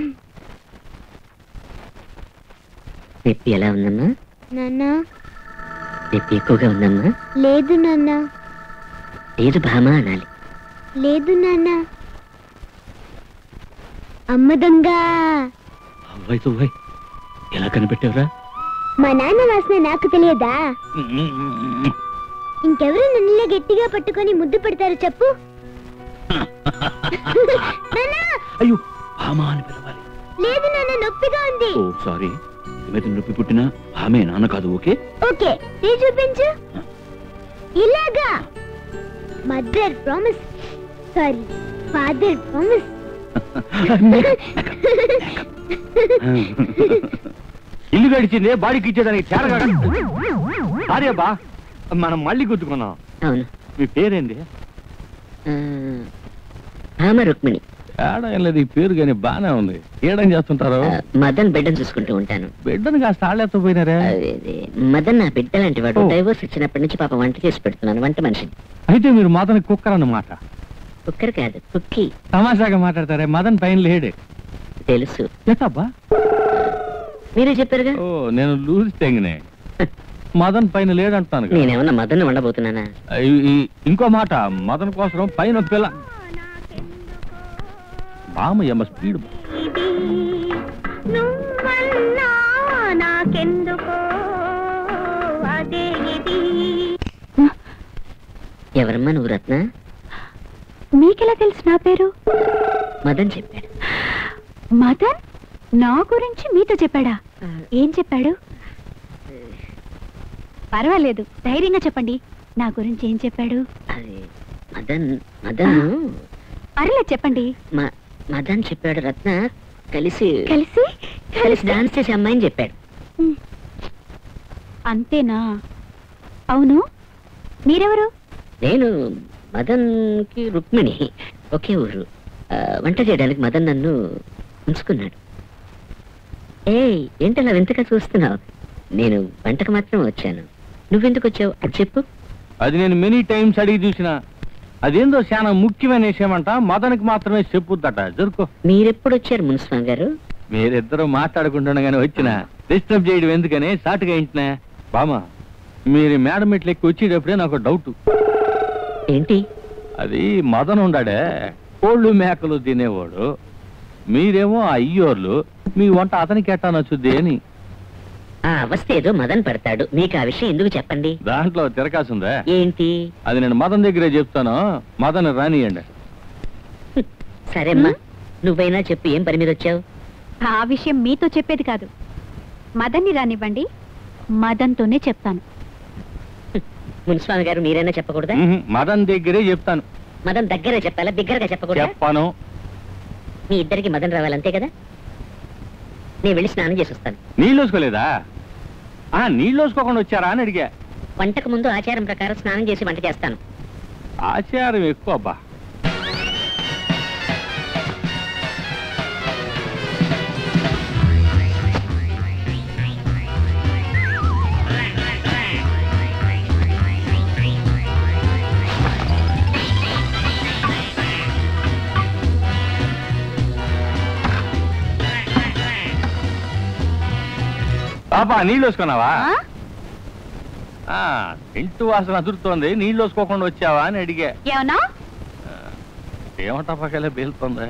నొప్పి ఎలా ఉందమ్మా? నాన్న నొప్పి ఎక్కువగా ఉందమ్మా? లేదు నాన్న. లేదు భామా అనాలి. లేదు నాన్న. అమ్మ దొంగ. ఎలా కనిపెట్టావురా? మా నాన్న వాసన నాకు తెలియదా? ఇంకెవరు నన్ను గట్టిగా పట్టుకొని ముద్దు పెడతారు చెప్పు. అయ్యో, భామా అని పిలవాలి. లేదు నాన్న, నొప్పిగా ఉంది. Oh sorry. నొప్పి పుట్టినా ఆమె నాన్న కాదు. ఓకే ఓకే, నీ చూపించు. ఇలాగా. Mother promise, sorry father promise. ఇల్లు గడిచిందే బాడీకి ఇచ్చేదానికి తేరగా. అరే బా, మనం మళ్ళీ గుర్తుకున్నాం. అవును. మీ పేరేంది? భామ రుక్మిణి. తేడా ఏం లేదు, ఈ పేరు కానీ బానే ఉంది. ఏడేం చేస్తుంటారు? మదన్ బిడ్డను చూసుకుంటూ ఉంటాను. బిడ్డను కాస్త ఆళ్ళతో పోయినారే? మదన్ నా బిడ్డ లాంటి వాడు. డైవోర్స్ ఇచ్చినప్పటి నుంచి పాప వంట చేసి పెడుతున్నాను, వంట మనిషిని. అయితే మీరు మదన్ కుక్కర్ అన్నమాట. కుక్కర్ కాదు, కుక్కీ. తమాషాగా మాట్లాడతారే, మదన్ పైన లేడే. తెలుసు. ఎట్టబ్బా? మీరే చెప్పారుగా. ఓ, నేను లూజ్ తెంగినే. మదన్ పైన లేడంటాను. నేనేమన్నా మదన్ వండబోతున్నానా? ఇంకో మాట, మదన్ కోసం పైన పిల్ల బామయ్యమ్మ స్పీడ్. ఎవరమ్మా నువ్వు? రత్న. మీకెలా తెలుసు నా పేరు? మదన్ చెప్పాడు. మదన్ నా గురించి మీతో చెప్పాడా? ఏం చెప్పాడు? పర్వాలేదు, ధైర్యంగా చెప్పండి. నా గురించి ఏం చెప్పాడు? మదన్ మదన్ పర్లేదు చెప్పండి. మదన్ చెప్పాడు రత్న కలిసి కలిసి కలిసి డాన్స్ చేసే అమ్మాయిని చెప్పాడు. అంతేనా? అవును, మీరెవరు? నేను మదన్ కి రుక్మిణి, ఒకే ఊరు. వంట చేయడానికి మదన్ నన్ను ఉంచుకున్నాడు. ఏంటలా వింతగా చూస్తున్నావు? నేను వంటకు మాత్రం వచ్చాను. నువ్వెందుకు వచ్చావు అది చెప్పు. అది నేను మెనీ టైమ్స్ అడిగి చూసిన. అదేందో చాలా ముఖ్యమైన విషయం అంట, మదన్కి మాత్రమే చెప్పుద్దట. జరుకో. మీరెప్పుడు వచ్చారు మున్సిపల్ గారు? మీరిద్దరూ మాట్లాడుకుంటుండగానే వచ్చిన. డిస్టర్బ్ చేయడం ఎందుకని సాటుగా ఇంటినా. బామా, మీరు మేడం ఇట్లా ఎక్కి వచ్చేటప్పుడే నాకు డౌట్. ఏంటి? అది మదన్ ఉండాడే, కోళ్ళు మేకలు తినేవాడు. మీరేమో అయ్యోర్లు, మీ వంట అతనికి ఎట్టా నచ్చుద్ది అని. ఆ అవస్థ ఏదో మదన్ పడతాడు, మీకు ఆ విషయం ఎందుకు చెప్పండి. దాంట్లో తిరకాసుందా ఏంటి? అది నేను మదన్ దగ్గరే చెప్తాను, మదన్ రానియండి. సరేమ్మా, నువ్వైనా చెప్పు, ఏం పని మీద వచ్చావు? ఆ విషయం మీతో చెప్పేది కాదు, మదన్ని రానివ్వండి, మదన్తోనే చెప్తాను. మున్సిపల్ గారు మీరైనా చెప్పకూడదా? మదన్ దగ్గరే చెప్తాను. మదన్ దగ్గరే చెప్పాలా, బిగ్గరగా చెప్పకూడదా? చెప్పాను. మీ ఇద్దరికి మదన్ రావాలంతే కదా? నేను వెళ్ళి స్నానం చేసి వస్తాను. నీళ్ళు వేసుకోలేదా? నీళ్ళు వేసుకోకుండా వచ్చారా అని అడిగా. వంటకు ముందు ఆచారం ప్రకారం స్నానం చేసి వంట చేస్తాను. ఆచారం ఎక్కువ అబ్బా. పాపా, నీళ్ళు వేసుకున్నావా? ఇంటి వాసన అదురుతోంది, నీళ్ళు వేసుకోకుండా వచ్చావా అని అడిగా. ఏమంటా పక్కలే బేలుతోంది.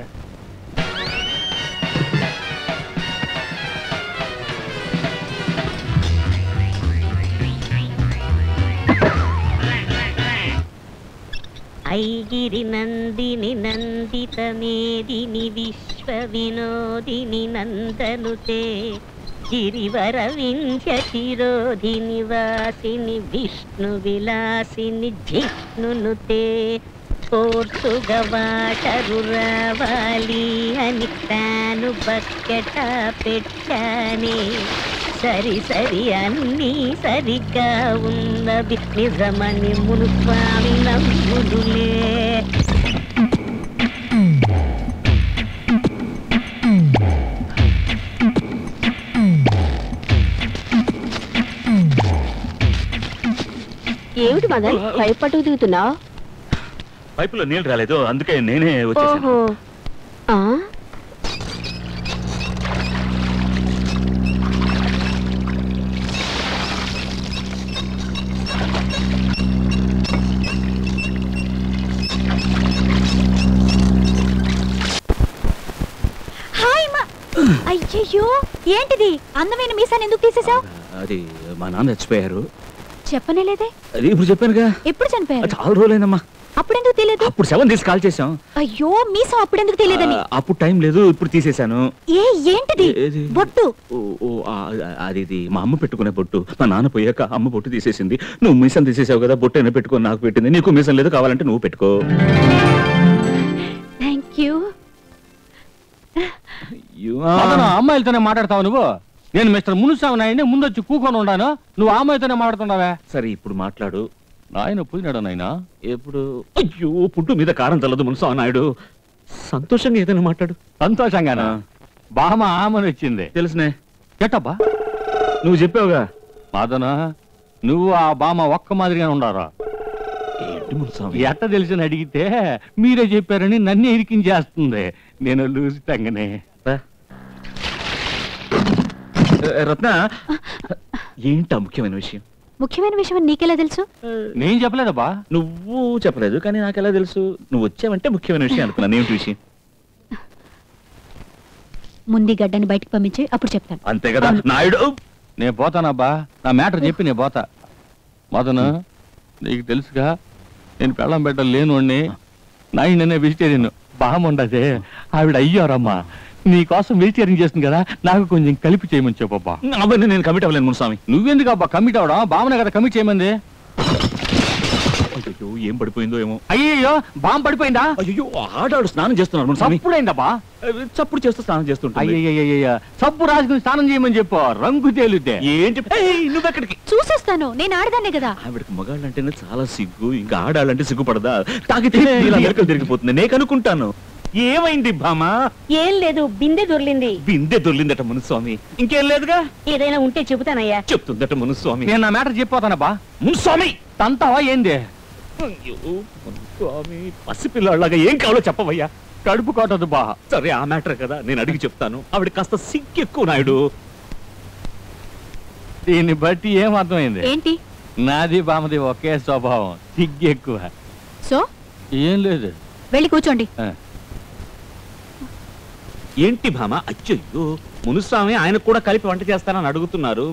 ఐగిరి నందిని నందిత మేదిని విశ్వ వినోదిని నందనుతే గిరివర వింధ్య శిరోధిని వాసిని విష్ణు విలాసిని జిష్ణునుతే కోర్టుగా వాటరు రావాలి అని తాను బకెట పెట్టానే. సరి సరి అన్నీ సరిగ్గా ఉన్నవి నిజమని మునుస్వామి నమ్ముదులే. ఏమిటి మదన్ పైపు పట్టుకు దిగుతున్నావు? పైపులో నీళ్ళు రాలేదు, అందుకే నేనే వచ్చేసాను. అయ్యయ్యో, ఏంటిది? అందమైన మీసాన్ని ఎందుకు తీసేసావు? అది మా నాన్న చచ్చిపోయారు. చెప్పనేలేదే. అది ఇప్పుడు చెప్పానుగా. ఎప్పుడు చనిపోయారు? చాలా రోజులైందమ్మా. అప్పుడెందుకు తెలియదు? అప్పుడు 7 తీసి కాల్ చేసాం. అయ్యో, మీసం అప్పుడెందుకు తెలియదని? అప్పుడు టైం లేదు, ఇప్పుడు తీసేశాను. ఏంటిది? బొట్టు. అది మా అమ్మ పెట్టుకునే బొట్టు. మా నాన్న పోయాక అమ్మ బొట్టు తీసేసింది. నువ్వు మీసం తీసేసావు కదా, బొట్టు అయినా పెట్టుకొని నాకు పెట్టింది. నీకు మీసం లేదు, కావాలంటే నువ్వు పెట్టుకో. Thank you. అమ్మాయిలతోనే మాట్లాడతావు నువ్వు? నేను మిస్టర్ మునుస్వామి నాయుడిని ముందొచ్చి కూకొని ఉన్నాను, నువ్వు అమ్మాయితోనే మాట్లాడుతున్నావా? సరే ఇప్పుడు మాట్లాడు. నాయన పోయినాడు నాయన. ఎప్పుడు? అయ్యో, పుట్టు మీద కారం చల్లదు మునుస్వామి నాయుడు. సంతోషంగా ఏదైనా మాట్లాడు. సంతోషంగానా? బామ ఆమని వచ్చింది. తెలుసునే. ఎట్టబ్బా నువ్వు చెప్పావుగా మాదన, నువ్వు ఆ బామ ఒక్క మాదిరిగా ఉండారా? ఎట్ట తెలిసిన అడిగితే మీరే చెప్పారని నన్ను ఇరికించేస్తుంది. నేను లూసితంగానే. రత్న, ఏంటా ముఖ్యమైన విషయం? ముఖ్యమైన విషయం నీకెలా తెలుసు? నేను చెప్పలేదబ్బా. నువ్వు చెప్పలేదు, కానీ నాకెలా తెలుసు? నువ్వు వచ్చావంటే ముఖ్యమైన విషయం అనుకున్నాను. ఏమిటి విషయం? ముందు గడ్డని బయటకు పంపించి అప్పుడు చెప్తాను. అంతే కదా నాయుడు. నేను పోతానబ్బా, నా మ్యాటర్ చెప్పి నేను పోతా. మదను, నీకు తెలుసుగా నేను పెళ్ళం పెట్ట లేనుండి నాయుడు వెజిటేరియన్. బాగుండదే, ఆవిడ అయ్యారమ్మా. నీకోసం వెజిటేరియన్ చేస్తుంది కదా, నాకు కొంచెం కలిపి చేయమని చెప్పబ్బా. అవన్నీ నేను కమిట్ అవ్వలేను మునుస్వామి. నువ్వెందుకు అబ్బా కమిట్ అవడం? బామనే కదా కమిట్ చేయమంది. అయ్యో, ఏం పడిపోయిందో ఏమో. అయ్యో, బాంబు పడిపోయిందా? అయ్యో, ఆడాడు స్నానం చేస్తున్నాడు. చప్పుడైందబ్బా. చప్పుడు చేస్తూ స్నానం చేస్తుంటా. అయ్యయ్య, సబ్బు రాసుకుని స్నానం చేయమని చెప్పు, రంగు తేలుద్దే. ఏంటి నువ్వెక్కడికి? చూసేస్తాను, నేను ఆడదాన్నే కదా. ఆవిడకి మగాళ్ళంటేనే చాలా సిగ్గు, ఇంకా ఆడాలంటే సిగ్గుపడదా? తాగితే తిరిగిపోతుంది. నేను కనుక్కుంటాను. ఏమైంది భామా? ఏం లేదు, బిందె దొర్లింది. బిందె దొర్లిందట మునుస్వామి. ఇంకేం లేదుగా? ఏదైనా ఉంటే చెబుతానయ్యా. చెప్తుందట మునుస్వామి. నేను నా మ్యాటర్ చెప్పిపోతానబ్బా. మునుస్వామి తంతావా ఏంది? స్వామి, పసిపిల్లలాగా ఏం కావాలో చెప్పవయ్యా. కడుపు కొట్టదు బా. సరే, ఆ మ్యాటర్ కదా, నేను అడిగి చెప్తాను. ఆవిడ కాస్త సిగ్గెక్కువ నాయుడు. దీన్ని బట్టి ఏం అర్థమైంది? ఏంటి? నాది బామది ఒకే స్వభావం, సిగ్గెక్కువ. సో ఏం లేదు, వెళ్ళి కూర్చోండి. ఏంటి భామ? అచ్చయ్యో, మునుస్వామి ఆయన కూడా కలిపి వంట చేస్తానని అడుగుతున్నారు.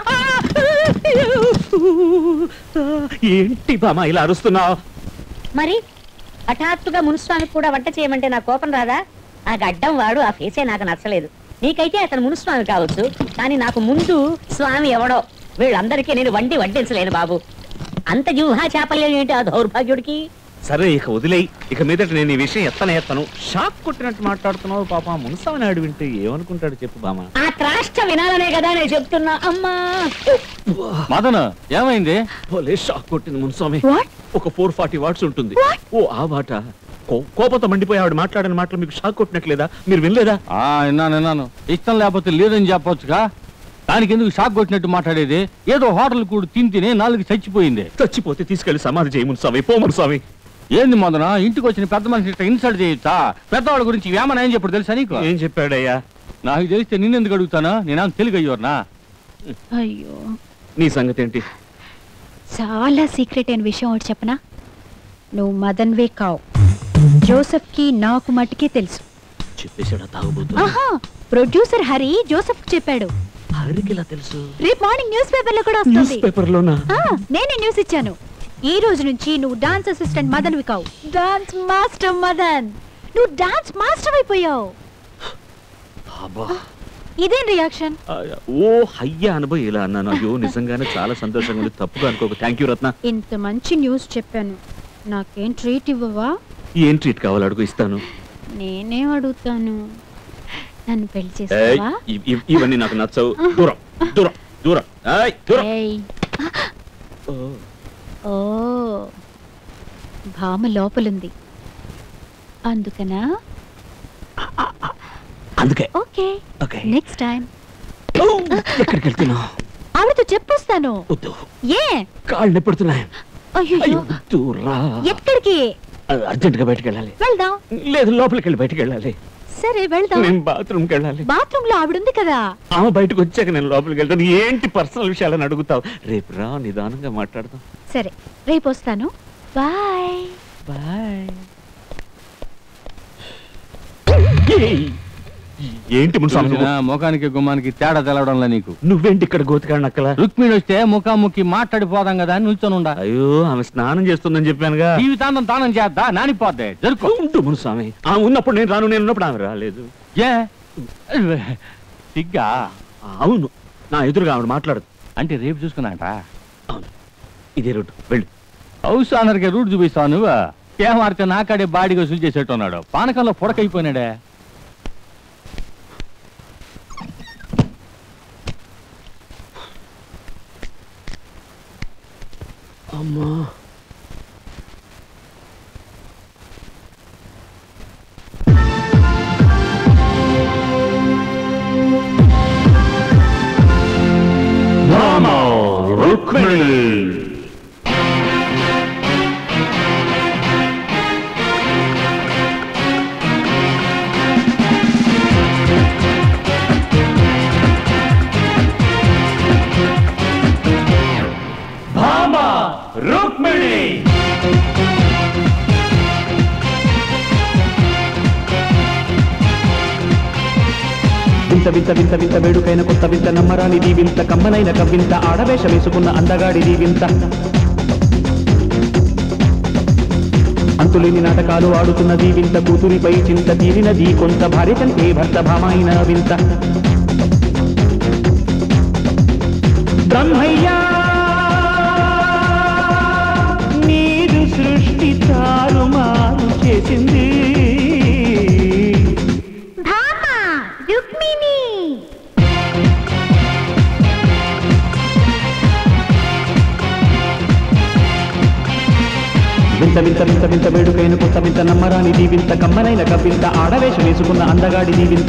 ఏంటి భామ ఇలా అరుస్తున్నావు? మరి హఠాత్తుగా మునుస్వామికి కూడా వంట చేయమంటే నా కోపం రాదా? ఆ గడ్డం వాడు, ఆ ఫేసే నాకు నచ్చలేదు. నీకైతే అతను మునుస్వామి కావచ్చు, కానీ నాకు ముందు స్వామి ఎవడో. వీళ్ళందరికీ నేను వండి వడ్డించలేను బాబు. అంత జూహా చేపలేదు ఏంటి ఆ దౌర్భాగ్యుడికి? సరే, ఇక వదిలేయి. ఇక మీదట నేను ఈ విషయం ఎత్తను. షాక్ కొట్టినట్టు మాట్లాడుతున్నావు. పాప మునుస్వామి నాయుడు వింటే ఏమనుకుంటాడు చెప్పు బామ. ఆ త్రాష్ట వినాలనే కదా నేను చెప్తున్నా. అమ్మా మదన, ఏమైంది? షాక్ కొట్టింది మునుస్వామి. ఒక 440 వాట్స్ ఉంటుంది. ఓ ఆ మాట. కోపంతో మండిపోయి ఆవిడ మాట్లాడిన మాటలు మీకు షాక్ కొట్టినట్లేదా? మీరు వినలేదా? విన్నాను. ఇష్టం లేకపోతే లేదని చెప్పొచ్చుగా. దానికి ఎందుకు షాక్ కొట్టినట్టు మాట్లాడేది? ఏదో హోటల్ కూడా తిని నాలుగు చచ్చిపోయింది. చచ్చిపోతే తీసుకెళ్లి సమాధి చేయి మునుస్వామి. పో మునుస్వామి. ఏంది మదన, ఇంటికి వచ్చిన పెద్ద మనిషి ఇన్సల్ట్ చేయొచ్చా? పెద్దవాళ్ళ గురించి వేమన ఏం చెప్పాడు తెలుసా నీకు? ఏం చెప్పాడయ్యా? నాకు తెలిస్తే నిన్నెందుకు అడుగుతానా? నేనేం తెలుగు అయ్యోర్నా? అయ్యో, నీ సంగతి ఏంటి? చాలా సీక్రెట్ అయిన విషయం ఒకటి చెప్పనా? నువ్వు మదన్వే కావు. జోసెఫ్ కి నాకు మటుకే తెలుసు. చెప్పేశాడా తాగుబోతు? ప్రొడ్యూసర్ హరి జోసెఫ్ చెప్పాడు. హరికి ఎలా తెలుసు? రేపు మార్నింగ్ న్యూస్ పేపర్ లో కూడా వస్తుంది. నేనే న్యూస్ ఇచ్చాను. ఈ రోజు నుంచి నువ్వు డాన్స్ అసిస్టెంట్ మదన్ కావు, డాన్స్ మాస్టర్ మదన్. నువ్వు డాన్స్ మాస్టర్ అయిపోయావు. ఇదేం రియాక్షన్? ఓ హయ్యా అనుభవం ఇలా అన్నాను. అయ్యో, నిజంగానే చాలా సంతోషంగా ఉంది. తప్పుగా అనుకోకు. Thank you Ratna. ఇంత మంచి న్యూస్ చెప్పాను, నాకేం ట్రీట్ ఇవ్వవా? ఏం ట్రీట్ కావాలి అడుగు, ఇస్తాను. నేనేం అడుగుతాను? నన్ను పెళ్లి చేస్తావా? ఇవన్నీ నాకు నచ్చవు. దూరం దూరం దూరం దూరం. ఓ, భామ లోపలుంది అందుకనా? అందుకే. Okay, next time. ఎక్కడికి వెళ్తున్నావు? ఆవిడతో చెప్పొస్తాను. ఏ కాళ్ళు ఎప్పుడుతున్నాయి? అయ్యో, ఎక్కడికి? అర్జెంట్ గా బయటకు వెళ్ళాలి. వెళ్దాం. లేదు, లోపలికి వెళ్ళి బయటకు వెళ్ళాలి. సరే వెళ్దాం. నేను బాత్రూమ్కి వెళ్ళాలి. బాత్రూమ్ లో ఆవిడ ఉంది కదా. ఆమె బయటకు వచ్చాక నేను లోపలికి వెళ్తాను. ఏంటి పర్సనల్ విషయాలని అడుగుతావు? రేపు రా, నిదానంగా మాట్లాడదాం. సరే, రేపు వస్తాను. Bye bye. ఏంటి ముఖానికి గుమ్మానికి తేడా తెలవడంలా నీకు? నువ్వేంటి ఇక్కడ గోతికాడనక్కల? రుక్మిణి వస్తే ముఖాముఖి మాట్లాడిపోదాం కదా అని నిల్చొని. అయ్యో, ఆమె స్నానం చేస్తుందని చెప్పానుగా. జీవితాంతం తానం చేద్దా? నానిపోద్దే. జరుపుకుంటూ మునుస్వామి. ఆమె ఉన్నప్పుడు నేను రాను, నేను ఉన్నప్పుడు ఆమె రాలేదు. ఏ సిగ్గా? అవును, నా ఎదురుగా ఆవిడ మాట్లాడదు. అంటే రేపు చూసుకున్నాట? అవును, ఇదే రూట్. వెళ్ళు. హౌస్ ఓనర్కి రూట్ చూపిస్తావు నువ్వు? ఏమాడితే నాకాడే బాడీగా వసూలు చేసేట్టున్నాడు. పానకంలో పొడకైపోయినాడే. అమ్మా, రుక్మిణి. భామ రుక్మిణి. వింత వింత వింత వింత వేడుకైన కొత్త వింత నమ్మరానిది వింత కమ్మనైన కవ్వింత ఆడవేష వేసుకున్న అందగాడిది వింత అంతులేని నాటకాలు ఆడుతున్నది వింత కూతురిపై చింత తీరినది కొంత భార్య కంటే భర్త భామైన వింత బ్రహ్మయ్యా నీరు సృష్టి తారుమారు చేసింది వింత వింత వింత వింత వేడుకైన కొత్త వింత నమ్మరానిది వింత కమ్మనైన కవ్వింత ఆడవేష వేసుకున్న అందగాడిది వింత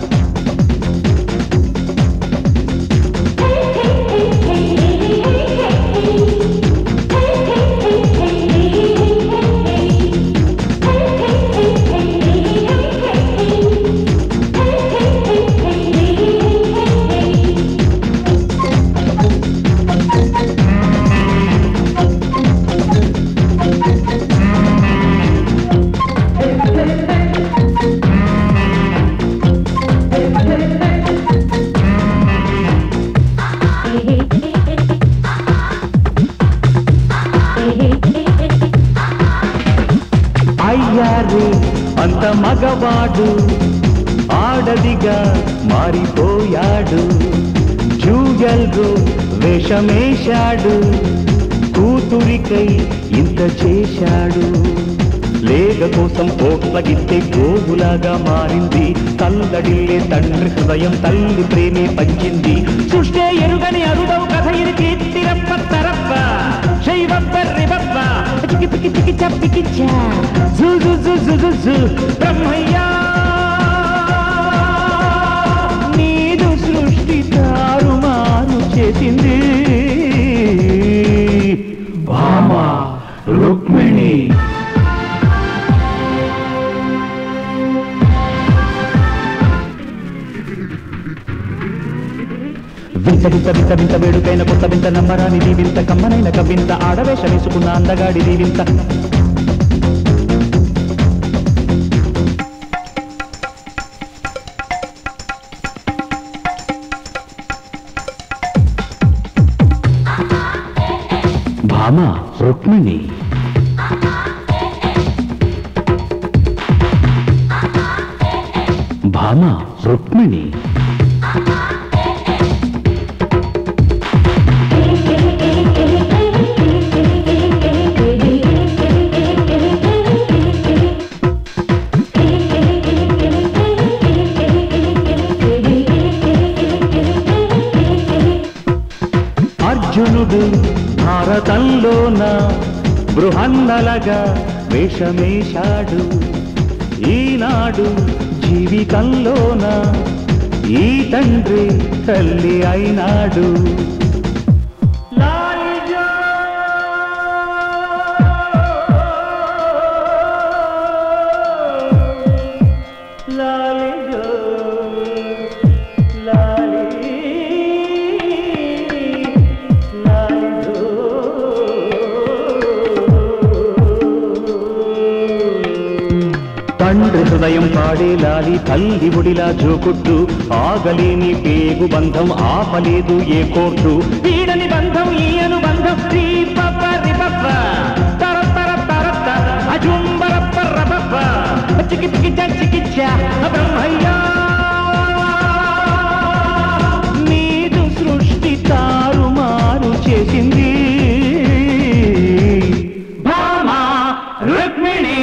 అంత మగవాడు ఆడదిగా మారిపోయాడు జూయల్రు వేషమేశాడు కూతురికై ఇంత చేశాడు లేగ కోసం పోట్లగిస్తే గోవులాగా మారింది తల్లడిల్లే తండ్రి హృదయం తల్లి ప్రేమే పంచింది సృష్టే ఎరుగని అరుడవు కథ ఇది కీర్తిరప్ప తరప్ప శైవబ్బర్రిబబ్బ చికి పికి చికి చప్పికిచ్చా బ్రహ్మయ్యా నీదు సృష్టి తారుమారు చేసింది భామ రుక్మిణి వింత వింత వింత వింత వేడుకైన కొత్త వింత నమ్మరానిది వింత కమ్మనైన కవ్వింత ఆడవేష వేసుకున్న అందగాడిది వింత భామ రుక్మిణి భామ రుక్మిణి అర్జునుడు భారతంలోన బృహన్నలగా వేషమేశాడు ఈనాడు జీవితంలోన ఈ తండ్రి తల్లి అయినాడు తండ్రి హృదయం పాడే లాలి తల్లి ఒడిలా జోకుట్టు ఆగలేని పేగు బంధం ఆపలేదు ఏ కోర్టు వీడని బంధం ఈ అనుబంధం బ్రహ్మయ్యా నీదు సృష్టి తారుమారు చేసింది భామ రుక్మిణి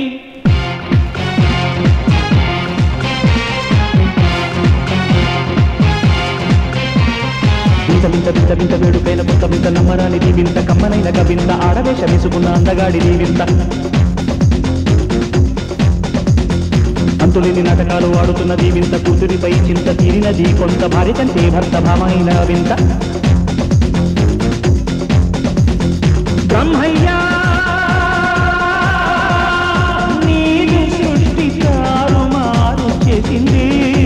వింత వింత వింత వేడుకైన కొత్త వింత నమ్మరానిది వింత కమ్మనైన కవింత ఆడవేష వేసుకున్న అందగాడిది వింత అంతులేని నాటకాలు ఆడుతున్నది వింత కూతురిపై చింత తీరినది కొంత భార్య కంటే భర్త భామైన వింత బ్రహ్మయ్యా నీది సృష్టి తారుమారు చేసింది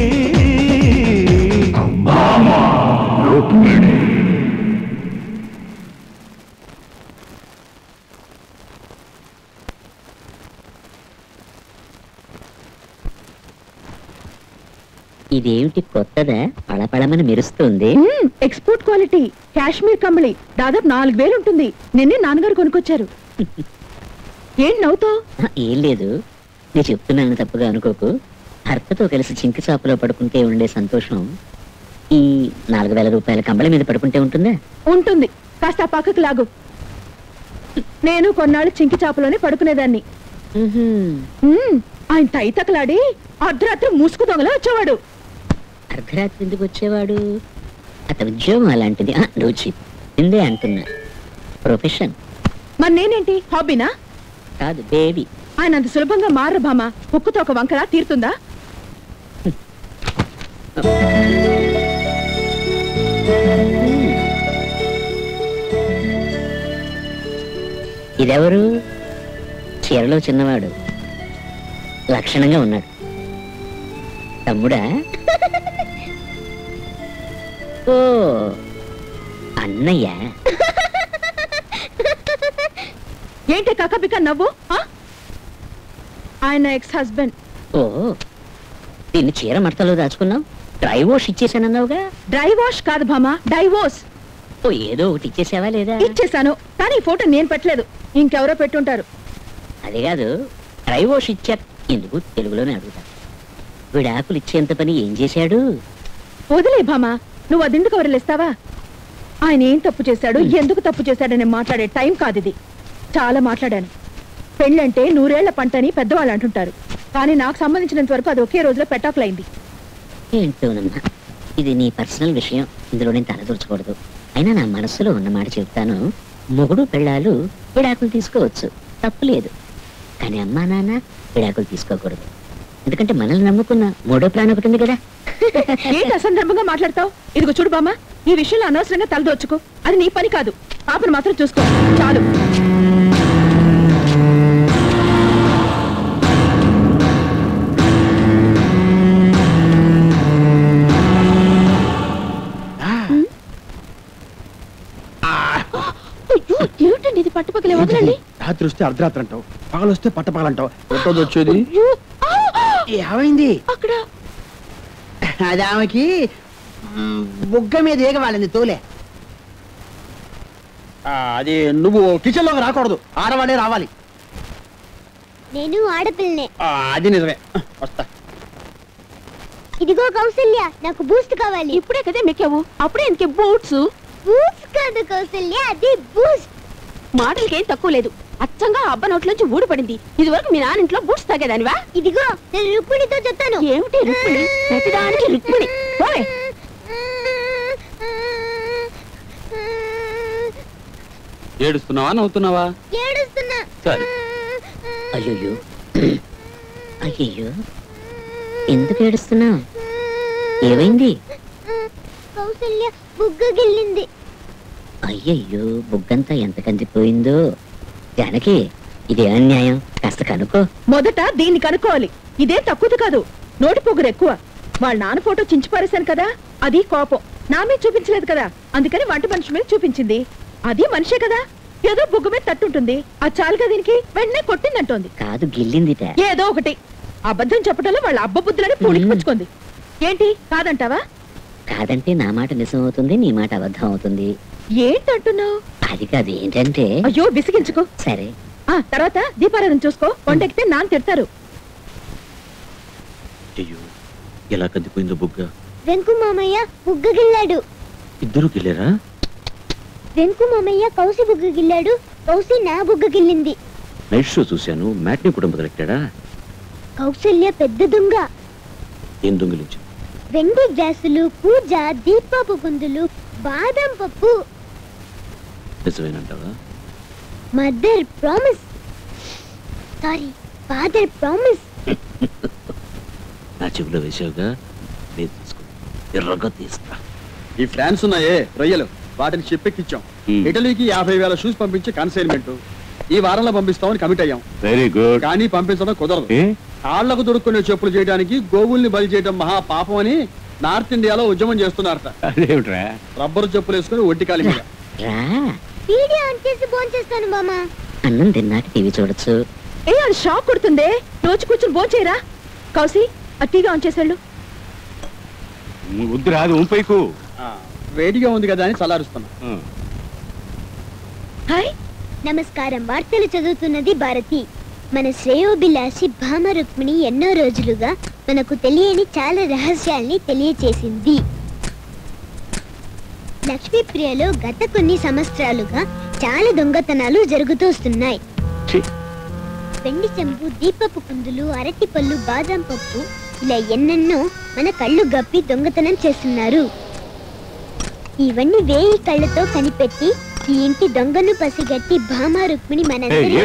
ఇదేమిటి కొత్తదా పళపళమని మెరుస్తుంది ఎక్స్పోర్ట్ క్వాలిటీ కాశ్మీర్ కంబళి దాదాపు 4000 ఉంటుంది. నిన్నే నాన్నగారు కొనుక్కొచ్చారు. ఏం నవ్వుతావు? ఏం లేదు, నేను చెప్తున్నాను తప్పుగా అనుకోకు. భర్తతో కలిసి చింకి చాపులో పడుకుంటే ఉండే సంతోషం ఈ 4000 రూపాయల కంబళి మీద పడుకుంటే ఉంటుందా? ఉంటుంది. కాస్త ఆ పక్కకు లాగు. నేను కొన్నాళ్ళు చింకి చాపలోనే పడుకునేదాన్ని. ఆయన తైతకలాడి అర్ధరాత్రి మూసుకు దొంగలా వచ్చేవాడు. అర్ధరాత్రి ఎందుకు వచ్చేవాడు? అతని ఉద్యోగం అలాంటిది. నువ్వు చెప్పిందే అంటున్నా, ప్రొఫెషన్. మరి నేనేంటి, హాబీనా? కాదు, బేబీ. ఆయన అంత సులభంగా మారరు భామ. కుక్కతో ఒక వంకర తీరుతుందా? ఇదెవరు? చీరలో చిన్నవాడు, లక్షణంగా ఉన్నాడు. తమ్ముడా? ఓ అన్నయ్య. ఏంటి కక్కపిక్క నవ్వు? ఆయన ఎక్స్ హస్బెండ్. ఓ, దీన్ని చీర మడతలో దాచుకున్నావు. డ్రై వాష్ ఇచ్చేసానన్నావుగా? డ్రై వాష్ కాదు భామ, డైవోర్స్. ఓ, ఏదో ఒకటి ఇచ్చేసావా లేదా? ఇచ్చేసాను, కానీ ఈ ఫోటో నేను పెట్టలేదు, ఇంకెవరో పెట్టుంటారు. అదే కాదు, డ్రై వాష్ ఇచ్చా ఎందుకు తెలుగులోనే అడుగుతా. విడాకులు ఇచ్చేంత పని ఏం చేశాడు? వదిలే భామ, నువ్వు అదిందుకు కవరలేస్తావా? ఆయన ఏం తప్పు చేశాడు, ఎందుకు తప్పు చేశాడని మాట్లాడే టైం కాదు ఇది. చాలా మాట్లాడాను. పెళ్ళంటే 100 ఏళ్ల పంటని పెద్దవాళ్ళు అంటుంటారు, కానీ నాకు సంబంధించినంత వరకు అది ఒకే రోజులో పెటాకులైంది. ఏంటోనమ్మా, ఇది నీ పర్సనల్ విషయం, ఇందులో నేను తలదూర్చకూడదు. అయినా నా మనసులో ఉన్న మాట చెప్తాను. మొగుడు పెళ్ళాలు విడాకులు తీసుకోవచ్చు, తప్పులేదు. కానీ అమ్మా నాన్న విడాకులు తీసుకోకూడదు. ఎందుకంటే మనల్ని నమ్ముకున్న మూడో ప్రాణం ఒకటి ఉంది కదా. ఏంటి అసందర్భంగా మాట్లాడతావు? ఇదిగో చూడు బామ్మ, ఈ విషయంలో అనవసరంగా తలదోచుకో. అది నీ పని కాదు. పాపను మాత్రం చూసుకో చాలు. ఏమిటండి ఇది? పట్టుపక్కలే వదలండి. రాత్రి వస్తే అర్ధరాత్రి అంటావు, పగలు వస్తే పట్టపగలంటావు. ఎట్టోది వచ్చేది? ఏమైంది అక్కడ? అది ఆమెకి బుగ్గ మీద ఏగవాలింది తోలే. అది నువ్వు కిచెన్ లోకి రాకూడదు, ఆడవాడే రావాలి. నేను ఆడపిల్లనే. అది నిజమే, వస్తా. ఇదిగో కౌసల్య, నాకు బూస్ట్ కావాలి. ఇప్పుడే కదా మెక్కావు, అప్పుడే ఎందుకే బూట్స్? బూస్ట్ కాదు కౌసల్య, అది బూస్ట్. మాటలకేం తక్కువ లేదు. అచ్చంగా అబ్బ నోట్లోంచి ఊడిపడింది. ఇది వరకు మీ నాన్న ఇంట్లో బూట్స్ తాగేదానివా? ఇదిగో నేను రుక్మిణితో చెప్తాను. ఏమిటి రుక్మిణి? ప్రతిదానికి రుక్మిణి. ఏడుస్తున్నావా నవ్వుతున్నావా? ఏడుస్తున్నా. సరే. అయ్యో అయ్యయ్యో, ఎందుకు ఏడుస్తున్నావు? ఏమైంది? కౌసల్య బుగ్గ గిల్లింది. అయ్యయ్యో, బుగ్గంతా ఎంత కందిపోయిందో. జానకి, ఇదే అన్యాయం, కాస్త కనుక్కో. మొదట దీన్ని కనుక్కోవాలి. ఇదే తక్కువది కాదు, నోటి పొగురు ఎక్కువ. వాళ్ళ నాన్న ఫోటో చించి పారేశాను కదా, అది కోపం. నా మీద చూపించలేదు కదా, అందుకని వంట మనిషి మీద చూపించింది. అది మనిషే కదా, ఏదో బుగ్గ మీద తట్టుంటుంది. అది చాలుగా దీనికి వెంటనే కొట్టిందంటోంది. కాదు, గిల్లిందిట. ఏదో ఒకటి. అబద్ధం చెప్పడంలో వాళ్ళ అబ్బ బుద్ధులని పుచ్చుకుంది. ఏంటి కాదంటావా? కాదంటే నా మాట నిజం అవుతుంది, నీ మాట అబద్ధం అవుతుంది. ఏంటంటున్నావు? అది కాదు, ఏంటంటే. అయ్యో విసిగించుకో. సరే, తర్వాత దీపారాధన చూసుకో. వంటెక్కితే నాన్న తిడతారు. అయ్యో, ఎలా కందిపోయిందో బుగ్గ. వెంకు మామయ్య బుగ్గ గిల్లాడు. ఇద్దరు గిల్లారా? వెంకు మామయ్య కౌసి బుగ్గ గిల్లాడు, కౌసి నా బుగ్గ గిల్లింది. నైట్ షో చూశాను, మ్యాట్నీ కూడా మొదలెట్టాడా? కౌసల్య పెద్ద దొంగ. ఏం దొంగిలించు? వెండి గ్లాసులు, పూజ, దీపపు గుందులు, బాదం పప్పు. నిజమేనంటావా? Mother promise, sorry father promise. నా చెవిలో వేసావుగా, లేదు తీసుకో, ఎర్రగా తీస్తా. ఈ ఫ్రాన్స్ ఉన్నాయే రొయ్యలు, వాటిని చెప్పెక్కిచ్చాం. ఇటలీకి 50,000 షూస్ పంపించి కన్సైన్మెంట్ ఈ వారంలో పంపిస్తామని కమిట్ అయ్యాం. Very good. కానీ పంపించడం కుదరదు. కాళ్లకు దొరుకునే చెప్పులు చేయడానికి గోవుల్ని బలి చేయడం మహా పాపం అని నార్త్ ఇండియాలో ఉద్యమం చేస్తున్నారట. రబ్బరు చెప్పులు వేసుకుని ఒంటి కాలి మీద. వీడియో ఆన్ చేసి ఫోన్ చేస్తాను మామా. అన్నం తిన్నాక టీవీ చూడొచ్చు. అది షాక్ కొడుతుందే. రోజు కూర్చొని భోంచేయరా. కౌసి ఆ టీవీ ఆన్ చేసాడు. వద్దు రాదు ఉంపైకు. వేడిగా ఉంది కదా అని చల్లారుస్తున్నా. హాయ్ నమస్కారం. వార్తలు చదువుతున్నది భారతి. మన శ్రేయోభిలాషి భామ రుక్మిణి ఎన్నో రోజులుగా మనకు తెలియని చాలా రహస్యాల్ని తెలియచేసింది. లక్ష్మీప్రియలో గత కొన్ని సంవత్సరాలుగా చాలా దొంగతనాలు జరుగుతూ వస్తున్నాయి. వెండి చెంబు, దీపపు కుందులు, అరటి పళ్ళు, బాదం పప్పు ఇలా ఎన్నెన్నో మన కళ్ళు గప్పి దొంగతనం చేస్తున్నారు. ఇవన్నీ 1000 కళ్ళతో కనిపెట్టి ఈ ఇంటి దొంగను పసిగట్టి భామ రుక్మిణి మనందరికీ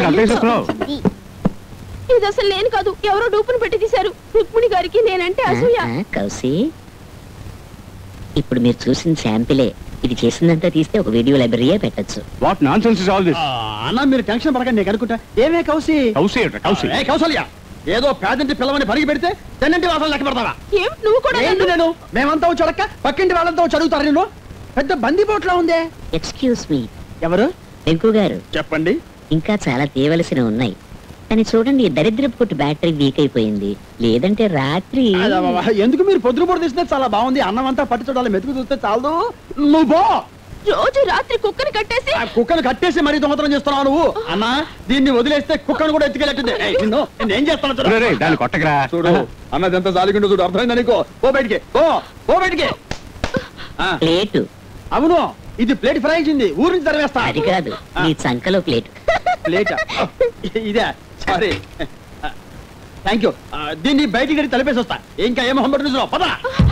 ఇది అసలు నేను కాదు, ఎవరో డూపును పెట్టి తీశారు. రుక్మిణి గారికి నేనంటే అసూయ. కౌసి ఇప్పుడు మీరు చూసిన శాంపిలే. ఇది చేసిందంతా తీస్తే ఒక వీడియో లైబ్రరీయే పెట్టచ్చు. What nonsense is all this? అన్న మీరు టెన్షన్ పడకండి, నేను అనుకుంటా. ఏమే కౌసి? కౌసి కౌసల్య ఏదో పేదంటి పిల్లవని పరిగి పెడితే తెన్నంటి వాసన లెక్క పెడతావా? నువ్వు కూడా నేను మేమంతా వచ్చి అడక్క పక్కింటి వాళ్ళంతా వచ్చి అడుగుతారు. నేను పెద్ద బందిపోట్లా ఉందే. Excuse me. ఎవరు? వెంకు గారు. చెప్పండి. ఇంకా చాలా తేవలసిన ఉన్నాయి. కానీ చూడండి, దరిద్రపు కొట్టు బ్యాటరీ వీక్ అయిపోయింది. లేదంటే రాత్రి ఎందుకు మీరు పొద్దుపూట తీస్తే చాలా బాగుంది. అన్నం అంతా పట్టి చూడాలి, మెతుకు చూస్తే చాలు. నువ్వు రోజు రాత్రి కుక్కని కట్టేసి మరీ దొంగతనం చేస్తున్నావు నువ్వు. అన్న దీన్ని వదిలేస్తే కుక్కను కూడా ఎత్తుకెళ్ళట్టుంది. నేను చేస్తాను కొట్టకరా చూడు. అన్నది ఎంత జాలిగుండో చూడు. అర్థమైందా నీకు? ఓ బయటికి ఓ బయటికి. ప్లేటు. అవును, ఇది ప్లేట్ ఫ్రై ఇచ్చింది. ఊరి నుంచి తరివేస్తా. అది కాదు, నీ చంకలో ప్లేట్. ప్లేట్ ఇదే. Sorry, thank you. దీన్ని బయటికి తలిపేసి వస్తా. ఇంకా ఏమో హంబర్ పద.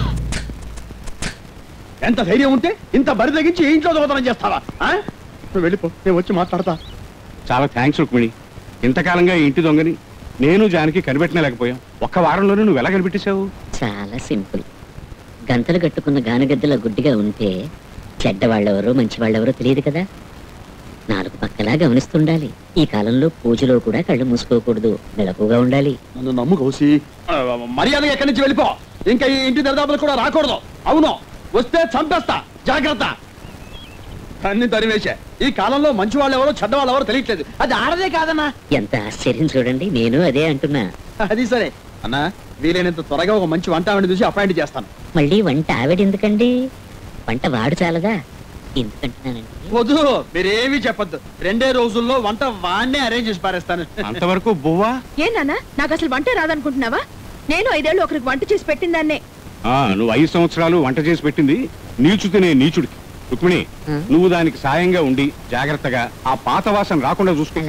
ఎంత ధైర్యం ఉంటే ఇంత బరి తగ్గించి ఇంట్లో దొంగతనం చేస్తావా? నువ్వు వెళ్ళిపో, నేను వచ్చి మాట్లాడతా. చాలా థ్యాంక్స్ రుక్మిణి. ఇంతకాలంగా ఈ ఇంటి దొంగని నేను జానకి కనిపెట్టలేకపోయాం. ఒక్క వారంలోనే నువ్వు ఎలా కనిపెట్టేశావు? చాలా సింపుల్. గంతలు కట్టుకున్న గానగద్దెల గుడ్డిగా ఉంటే చెడ్డవాళ్ళెవరో మంచివాళ్ళెవరో తెలియదు కదా. 4 పక్కలా గమనిస్తుండాలి. ఈ కాలంలో పూజలో కూడా కళ్ళు మూసుకోకూడదు, మెలకుగా ఉండాలి. నన్ను నమ్ము కౌసి. మర్యాదగా ఎక్కడి నుంచి వెళ్ళిపో. ఇంకా ఈ ఇంటి దరిదాపులు కూడా రాకూడదు. అవును, వస్తే చంపేస్తా. జాగ్రత్త. అన్ని తరివేశా. ఈ కాలంలో మంచి వాళ్ళు ఎవరో చెడ్డ వాళ్ళు ఎవరో తెలియట్లేదు. అది ఆడదే కాదన్నా. ఎంత ఆశ్చర్యం చూడండి. నేను అదే అంటున్నా. అది సరే అన్నా, వీలైనంత త్వరగా ఒక మంచి వంట ఆవిడ చూసి అపాయింట్ చేస్తాను. మళ్ళీ వంట ఆవిడ ఎందుకండి? వంట వాడు చాలదా? ఎందుకంటున్నానండి? వద్దు, మీరేమీ చెప్పొద్దు. 2 రోజుల్లో వంట వాడినే అరేంజ్ చేసి పారేస్తాను. అంతవరకు బువ్వా? ఏనా నాకు అసలు వంట రాదనుకుంటున్నావా? నేను 5 ఏళ్ళు ఒకరికి వంట చేసి పెట్టిందాన్నే. నువ్వు 5 సంవత్సరాలు వంట చేసి పెట్టింది నీచు తినే నీచుడికి. రుక్మిణి, నువ్వు దానికి సాయంగా ఉండి జాగ్రత్తగా ఆ పాత వాసన రాకుండా చూసుకో.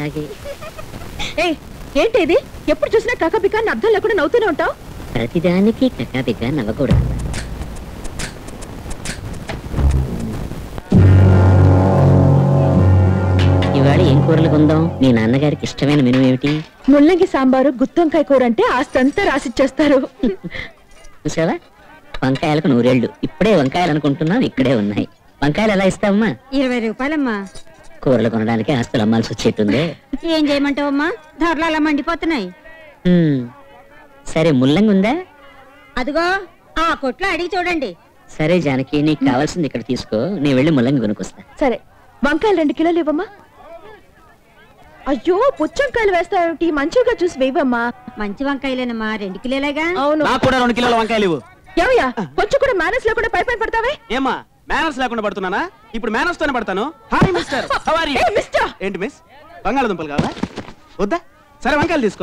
ఏంటి ఇది? ఎప్పుడు చూసినా కకపిక అర్థం లేకుండా నవ్వుతూనే ఉంటావు. ప్రతిదానికి కకపిక నవ్వకూడదు. ఇవాళ ఏం కూరలు కొందాం? మీ నాన్నగారికి ఇష్టమైన మెను ఏమిటి? ముల్లంగి సాంబారు, గుత్తొంకాయ కూర అంటే ఆస్తంతా రాసిచ్చేస్తారు. చూసావా, వంకాయలకు 100 ఏళ్ళు. ఇప్పుడే వంకాయలు అనుకుంటున్నాం, ఇక్కడే ఉన్నాయి. వంకాయలు ఎలా ఇస్తావమ్మా? 20 రూపాయలమ్మా. కూరలు కొనడానికి ఆస్తులు అమ్మాల్సి వచ్చేట్టుంది. ఏం చేయమంటావమ్మా, ధరలు అలా మండిపోతున్నాయి. సరే, ముల్లంగి ఉందా? అదిగో ఆ కొట్లో అడిగి చూడండి. సరే జానకి, నీకు కావాల్సింది ఇక్కడ తీసుకో. నేను వెళ్ళి ముల్లంగి కొనుక్కొస్తా. సరే, వంకాయలు 2 కిలోలు ఇవ్వమ్మా. అయ్యో, పుచ్చంకాయలు వేస్తావేమిటి? మంచిగా చూసి వేయవమ్మా. మంచి వంకాయలేనమ్మా, 2 కిలోలేగా. అవును, నాకు కూడా 2 కిలోల వంకాయలు ఇవ్వు. ఏమయ్యా, కొంచెం కూడా మేనస్ లేకుండా పై పడతావే? ఏమా మేనర్స్ లేకుండా పడుతున్నానా? ఇప్పుడు మేనర్స్ తోనే పడతాను. Hi mister, how are you? Mister. ఏంటి మిస్, బంగాళదుంపలు కావాలా? వద్దా? సరే, వంకాయలు తీసుకో.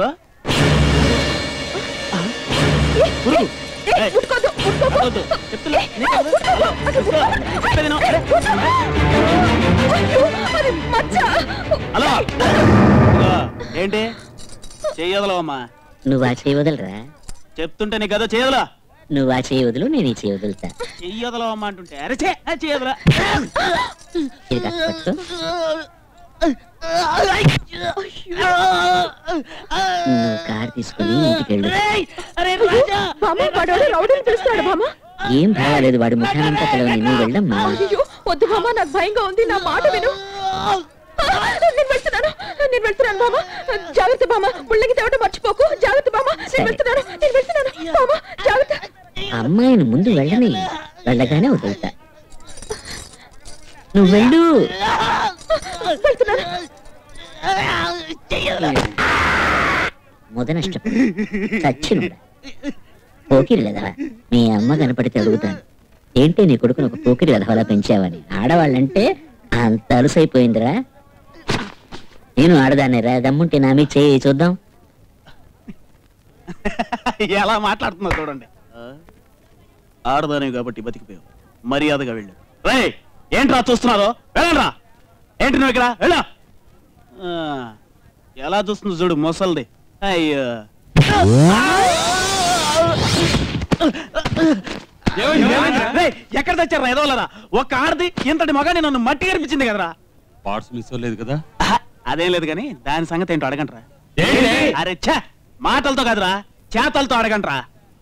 హలో, ఏంటి చేయదలవమ్మా? నువ్వు ఆ చేయి వదలరా. చెప్తుంటే నీకు అదో చేయదలా. నువ్వు ఆ చేయి వదులు, నేను ఈ చేయి వదులుతా. చెయ్యదలవమ్మా అంటుంటే అరే చేయదలా. నువ్వు కారు తీసుకుని ఇంటికెళ్ళు. ఏం పర్వాలేదు, వాడి ముఖానంతా పిలవని. నువ్వు వెళ్ళమ్మా. వద్దు బామ్మ, నాకు భయంగా ఉంది. నా మాట విను. నేను వెళ్తున్నాను బామ్మ. జాగ్రత్త బామ్మ, ముళ్ళకి తేవటం మర్చిపోకు. జాగ్రత్త బామ్మ, నేను వెళ్తున్నాను బామ్మ, జాగ్రత్త. అమ్మాయిని ముందు వెళ్ళని, వెళ్ళగానే వదులుతా. నువ్వు వెళ్ళు. మొద నష్టం చచ్చినుడా. పోకిరి వెధవ. మీ అమ్మ కనపడితే అడుగుతాను, ఏంటి నీ కొడుకును ఒక పోకిరి వెధవలా పెంచావని. ఆడవాళ్ళంటే అంత అలుసైపోయిందిరా. నేను ఆడదానేరా, దమ్ముంటే నా మీద చేయి చూద్దాం. ఎలా మాట్లాడుతున్నా చూడండి. ఆడదానే కాబట్టి బతికిపోయావు, మర్యాదగా వెళ్ళు. రే ఏంట్రా చూస్తున్నారో, వెళ్ళరా. ఏంటి నువ్వు ఇక్కడ వెళ్ళా. ఎలా చూస్తుంది చూడు మొసల్ది. అయ్యో ఎక్కడ తెచ్చారా ఎదవలరా. ఒక్క ఆడది ఇంతటి మగాని నన్ను మట్టి కనిపించింది కదరా. పార్ట్స్ మిస్ అవ్వలేదు కదా. అదేం లేదు కానీ దాని సంగతి ఏంటో అడగంట్రా. అరే ఛా, మాటలతో కదరా, చేతలతో అడగంట్రా.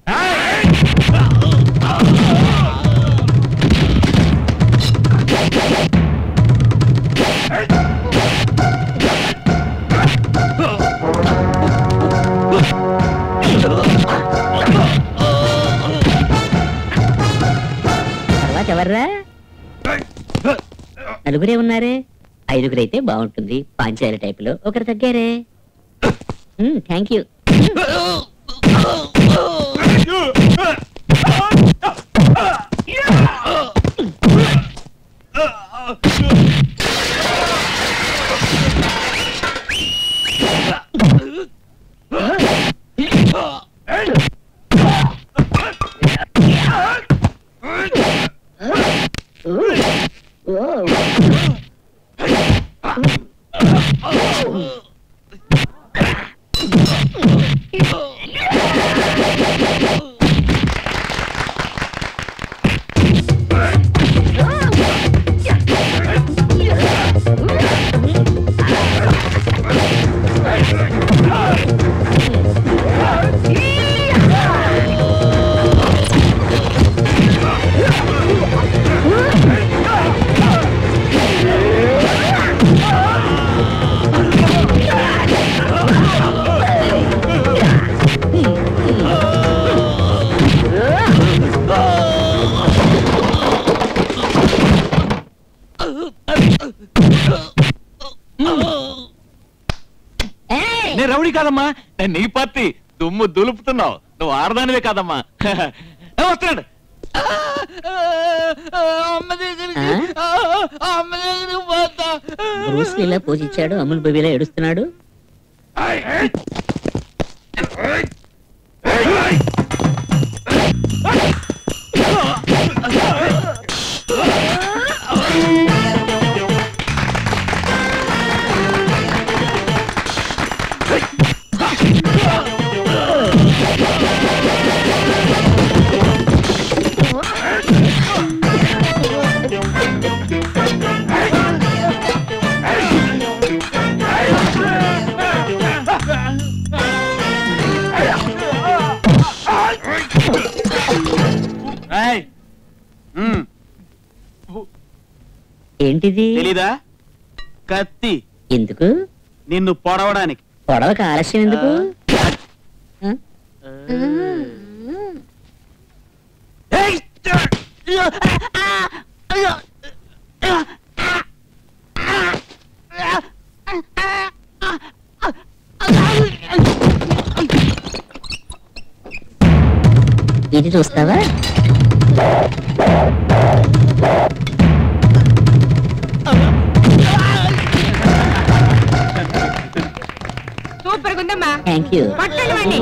తర్వాత ఎవర్రా? నలుగురే ఉన్నారే. 5గురైతే బాగుంటుంది. పాంచాలి టైప్ లో ఒకరు తగ్గారే. Thank you. నేను రౌడీ కాదమ్మా, నేను నీ పార్టీ. దుమ్ము దులుపుతున్నావు. నువ్వు ఆడదానివే కాదమ్మా. వస్తున్నాడు. బ్రూస్లీలా పూజించాడు, అమూల్ బేబీలా ఏడుస్తున్నాడు. ఏంటిది తెలీదా? కత్తి. ఎందుకు? నిన్ను పొడవడానికి. పొడవక ఆలస్యం ఎందుకు? ఇది చూస్తావా? సూపర్ గుందమ్మా. Thank you. పట్టండి.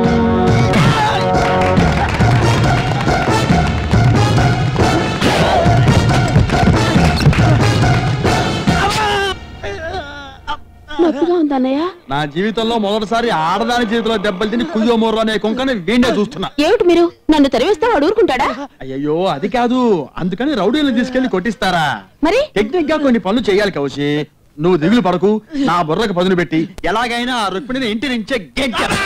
నొప్పిగా ఉందన్నయ్య. నా జీవితంలో మొదటిసారి ఆడదాని జీవితంలో దెబ్బలు తిని కుయ్యో మోర్రు అనే కుంకని వీణే చూస్తున్నా. ఏమిటి మీరు నన్ను తరివేస్తే వాడు ఊరుకుంటాడా? అయ్యో అది కాదు, అందుకని రౌడీలను తీసుకెళ్లి కొట్టిస్తారా? మరి టెక్నిక్ గా కొన్ని పనులు చేయాలి కౌశి. నువ్వు దిగులు పడకు, నా బుర్రకు పదును పెట్టి ఎలాగైనా ఆ రుక్మిణిని ఇంటి నుంచే గెంటెరా.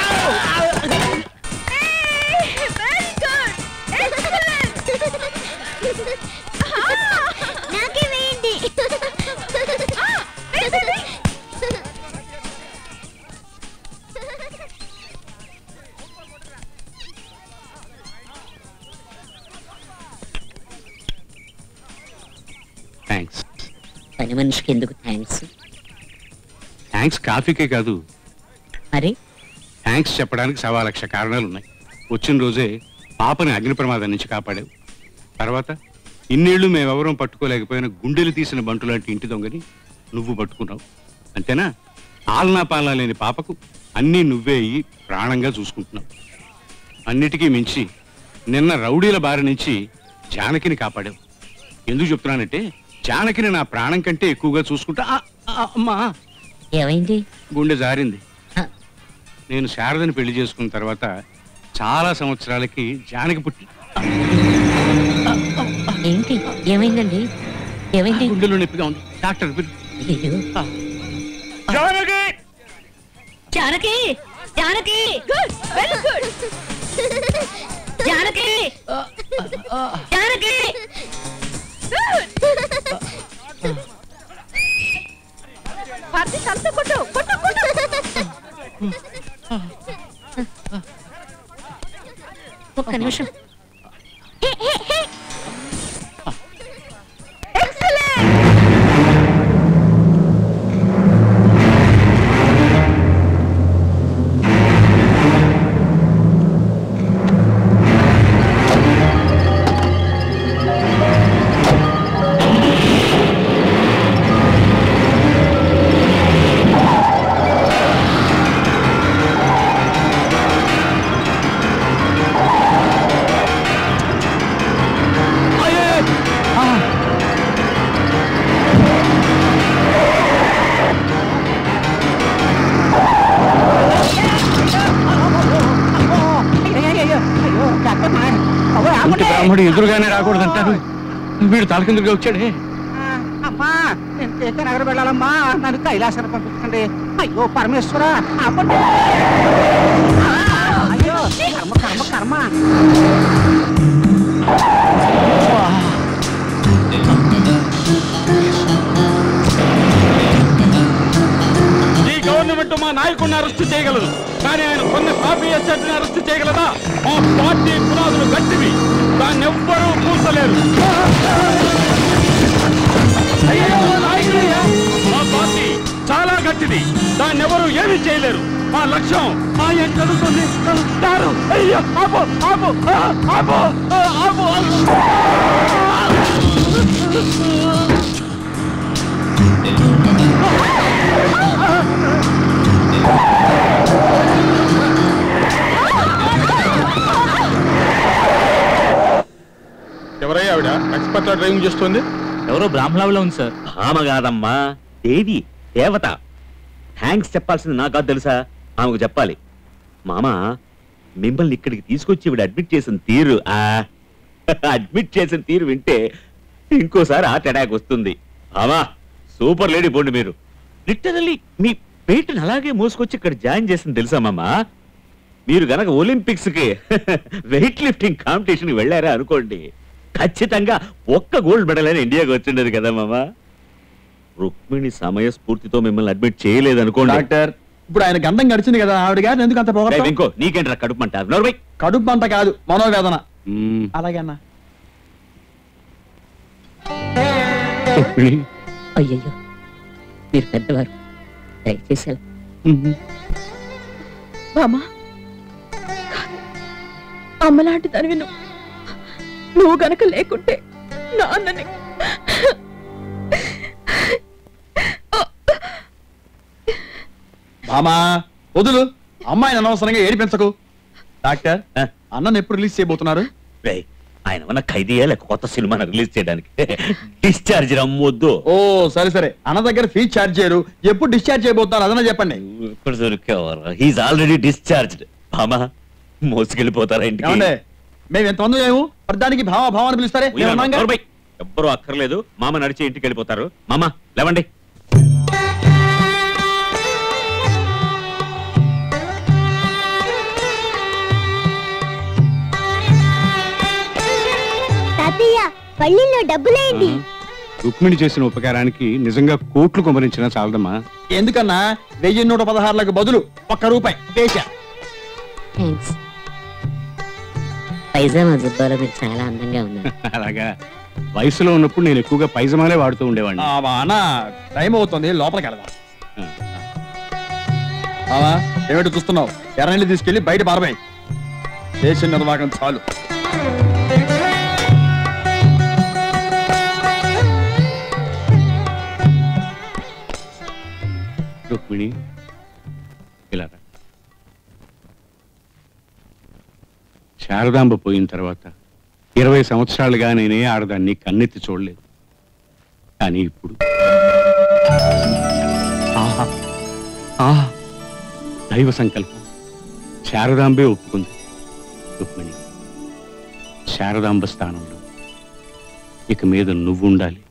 పని మనిషికి ఎందుకు థ్యాంక్స్? థ్యాంక్స్ కాఫీకే కాదు, మరి థ్యాంక్స్ చెప్పడానికి 1,00,000 కారణాలు ఉన్నాయి. వచ్చిన రోజే పాపని అగ్ని ప్రమాదం నుంచి కాపాడావు. తర్వాత ఇన్నేళ్లు మేమెవరం పట్టుకోలేకపోయిన గుండెలు తీసిన బంటు లాంటి ఇంటి దొంగని నువ్వు పట్టుకున్నావు. అంతేనా? ఆలనా పాలనా లేని పాపకు అన్నీ నువ్వే అయ్యి ప్రాణంగా చూసుకుంటున్నావు. అన్నిటికీ మించి నిన్న రౌడీల బారి నుంచి జానకిని కాపాడావు. ఎందుకు చెప్తున్నానంటే జానకిని నా ప్రాణం కంటే ఎక్కువగా చూసుకుంటా. అమ్మా, ఏమైంది? గుండె జారింది. నేను శారదని పెళ్లి చేసుకున్న తర్వాత చాలా సంవత్సరాలకి జానకి పుట్టి. ఏంటి ఏమైందండి? ఏమైంది? గుండెలో నొప్పిగా ఉంది, డాక్టర్ పిలు. జానకి జానకి జానకి వెరీ గుడ్ జానకి జానకి భారతి తలతో కొట్టు కొట్టు కొట్టు. ఒక్క నిమిషం. బ్రాహ్మడు ఎదురుగానే రాకూడదంటారు, వీడు తలకిందుగా వచ్చాడే. అమ్మా, నేను TFN వెళ్ళాలమ్మా, నన్ను కైలాసాన్ని పంపించండి. అయ్యో పరమేశ్వర, అయ్యో కర్మ కర్మ కర్మ. ఈ గవర్నమెంట్ మా నాయకుడిని అరెస్ట్ చేయగలదు, కానీ ఆయన కొన్ని కాపీ ఎస్టేట్ని అరెస్ట్ చేయగలదా? మా పార్టీ పునాదులు గట్టివి, దాన్ని ఎవ్వరూ పూసలేరు. మా పార్టీ చాలా గట్టిది, దాన్ని ఎవరు ఏమీ చేయలేరు. మా లక్ష్యం మా ఎంటడుతుంది. అయ్యో ఆపు ఆపు ఆపు ఆపు. ఎవరయ్యా ఆవిడ? ఎక్స్పర్ట్ డ్రైవింగ్ చేస్తుంది. ఎవరో బ్రాహ్మణావిలో ఉంది సార్. ఆమె కాదమ్మా, దేవి, దేవత. థ్యాంక్స్ చెప్పాల్సింది నాకు కాదు తెలుసా, ఆమెకు చెప్పాలి. మామ, మిమ్మల్ని ఇక్కడికి తీసుకొచ్చి ఇవిడ అడ్మిట్ చేసిన తీరు, అడ్మిట్ చేసిన తీరు వింటే ఇంకోసారి హార్ట్ అటాక్ వస్తుంది. ఆమా, సూపర్ లేడీ పోండి మీరు. లిటరల్లీ మీ పేటను అలాగే మోసుకొచ్చి ఇక్కడ జాయిన్ చేసింది తెలుసా మామ. మీరు గనక ఒలింపిక్స్ కి వెయిట్ లిఫ్టింగ్ కాంపిటీషన్ వెళ్ళారా అనుకోండి, ఖచ్చితంగా ఒక్క గోల్డ్ మెడల్ అయినా ఇండియాకి వచ్చిండదు కదా మామ. రుక్మిణి సమయస్ఫూర్తితో మిమ్మల్ని అడ్మిట్ చేయలేదు అనుకోండి. డాక్టర్, ఇప్పుడు ఆయన గంధం గడిచింది కదా, ఆవిడ గారిని ఎందుకు అంత పొగడతావు? ఇంకో నీకేంట్రా కడుపు అంటారు? కడుపు మంట కాదు, మనోవేదన. అలాగే అన్న. అయ్యయ్యో, మీరు పెద్దవారు, దయచేసి బామా, అమ్మలాంటి తనివి నువ్వు గనక లేకుంటే నాన్నని. మామా వదులు, అమ్మాయిని అనవసరంగా ఏడిపించకు. డాక్టర్, అన్నను ఎప్పుడు రిలీజ్ చేయబోతున్నారు? ఆయన ఉన్న ఖైదీయా లేక కొత్త సినిమాను రిలీజ్ చేయడానికి డిశ్చార్జ్ రమ్మొద్దు. ఓ సరే సరే, అన్న దగ్గర ఫీజు ఛార్జ్ చేయరు, ఎప్పుడు డిశ్చార్జ్ చేయబోతున్నారు అదన్నా చెప్పండి. ఇప్పుడు దొరికేవారు, హీస్ ఆల్రెడీ డిశ్చార్జ్డ్. భామా, మోసుకెళ్ళిపోతారా ఇంటికి? మేము ఎంతమంది లేము, దానికి భావ భావాన్ని పిలుస్తారే. ఎవ్వరూ అక్కర్లేదు, మామ నడిచి ఇంటికి వెళ్ళిపోతారు. మామ లేవండి. తాతయ్య, పళ్ళిలో డబ్బులేంటి? రుక్మిణి చేసిన ఉపకారానికి నిజంగా కోట్లు కుమరించినా చాలదమ్మా. ఎందుకన్నా 1116లకు బదులు ₹1 వేశా. పైజామా జుబ్బాలో మీరు చాలా అందంగా ఉన్నారు. అలాగా, వయసులో ఉన్నప్పుడు నేను ఎక్కువగా పైజమాలే వాడుతూ ఉండేవాడిని. అన్న టైం అవుతుంది, లోపలికి వెళ్దాం. ఏమిటి చూస్తున్నావు? ఎర్రని తీసుకెళ్లి బయట పారబాయి. చేసిన నిర్వాహకం చాలు. రుక్మిణి ఇలా శారదాంబ పోయిన తర్వాత 20 సంవత్సరాలుగా నేనే ఆడదాన్ని కన్నెత్తి చూడలేదు. కానీ ఇప్పుడు దైవ సంకల్పం, శారదాంబే ఒప్పుకుంది. రుక్మిణి, శారదాంబ స్థానంలో ఇక మీద నువ్వు ఉండాలి.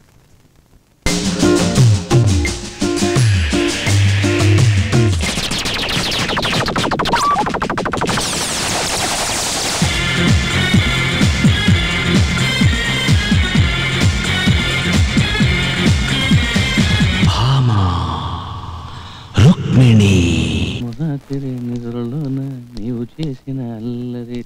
నీవు చేసిన అల్లరి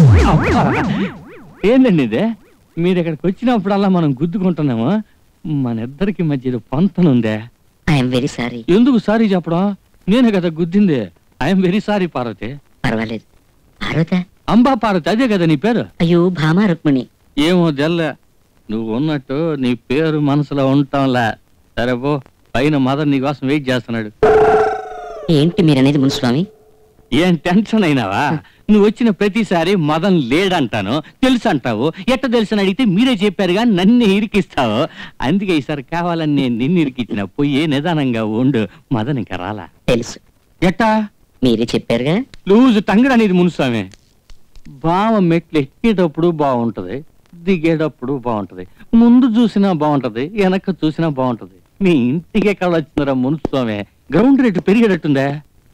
ఏందండి ఇదే? మీరు ఇక్కడికి వచ్చినప్పుడల్లా మనం గుద్దుకుంటున్నాము. మన ఇద్దరికి మధ్య పొంతనుందే. I'm very sorry. ఎందుకు సారీ చెప్పడం? నేనే కదా గుద్దింది. I'm very sorry Parvati. పర్వాలేదు. పార్వతి? అంబా పార్వతి, అదే కదా నీ పేరు? అయ్యో భామా రుక్మిణి. ఏమో జల్ల, నువ్వు ఉన్నట్టు నీ పేరు మనసులో ఉంటాంలా. సరే పో, పైన మదర్ నీ కోసం వెయిట్ చేస్తున్నాడు. ఏంటి మీరనేది మున్స్వామి? ఏం టెన్షన్ అయినావా? నువ్వు వచ్చిన ప్రతిసారి మదన్ లేడంటాను, తెలుసు అంటావు. ఎట్ట తెలుసు అడిగితే మీరే చెప్పారుగా నన్ను ఇరికిస్తావు. అందుకే ఈసారి కావాలని నేను నిన్ను ఇరికిచ్చిన. పోయి నిదానంగా ఉండు. మదన్ ఇంకా రాలా. తెలుసు. ఎట్టా? మీరే చెప్పారుగా. లూజు టంగడు అనేది మున్స్వామి. బావ మెట్లు ఎక్కేటప్పుడు బాగుంటది, దిగేటప్పుడు బాగుంటది, ముందు చూసినా బాగుంటది, వెనక్కి చూసినా బాగుంటది. మీ ఇంటికి ఎక్కడ వచ్చిందిరా మున్స్వామి? Ground rate పెరిగేటట్టుందే.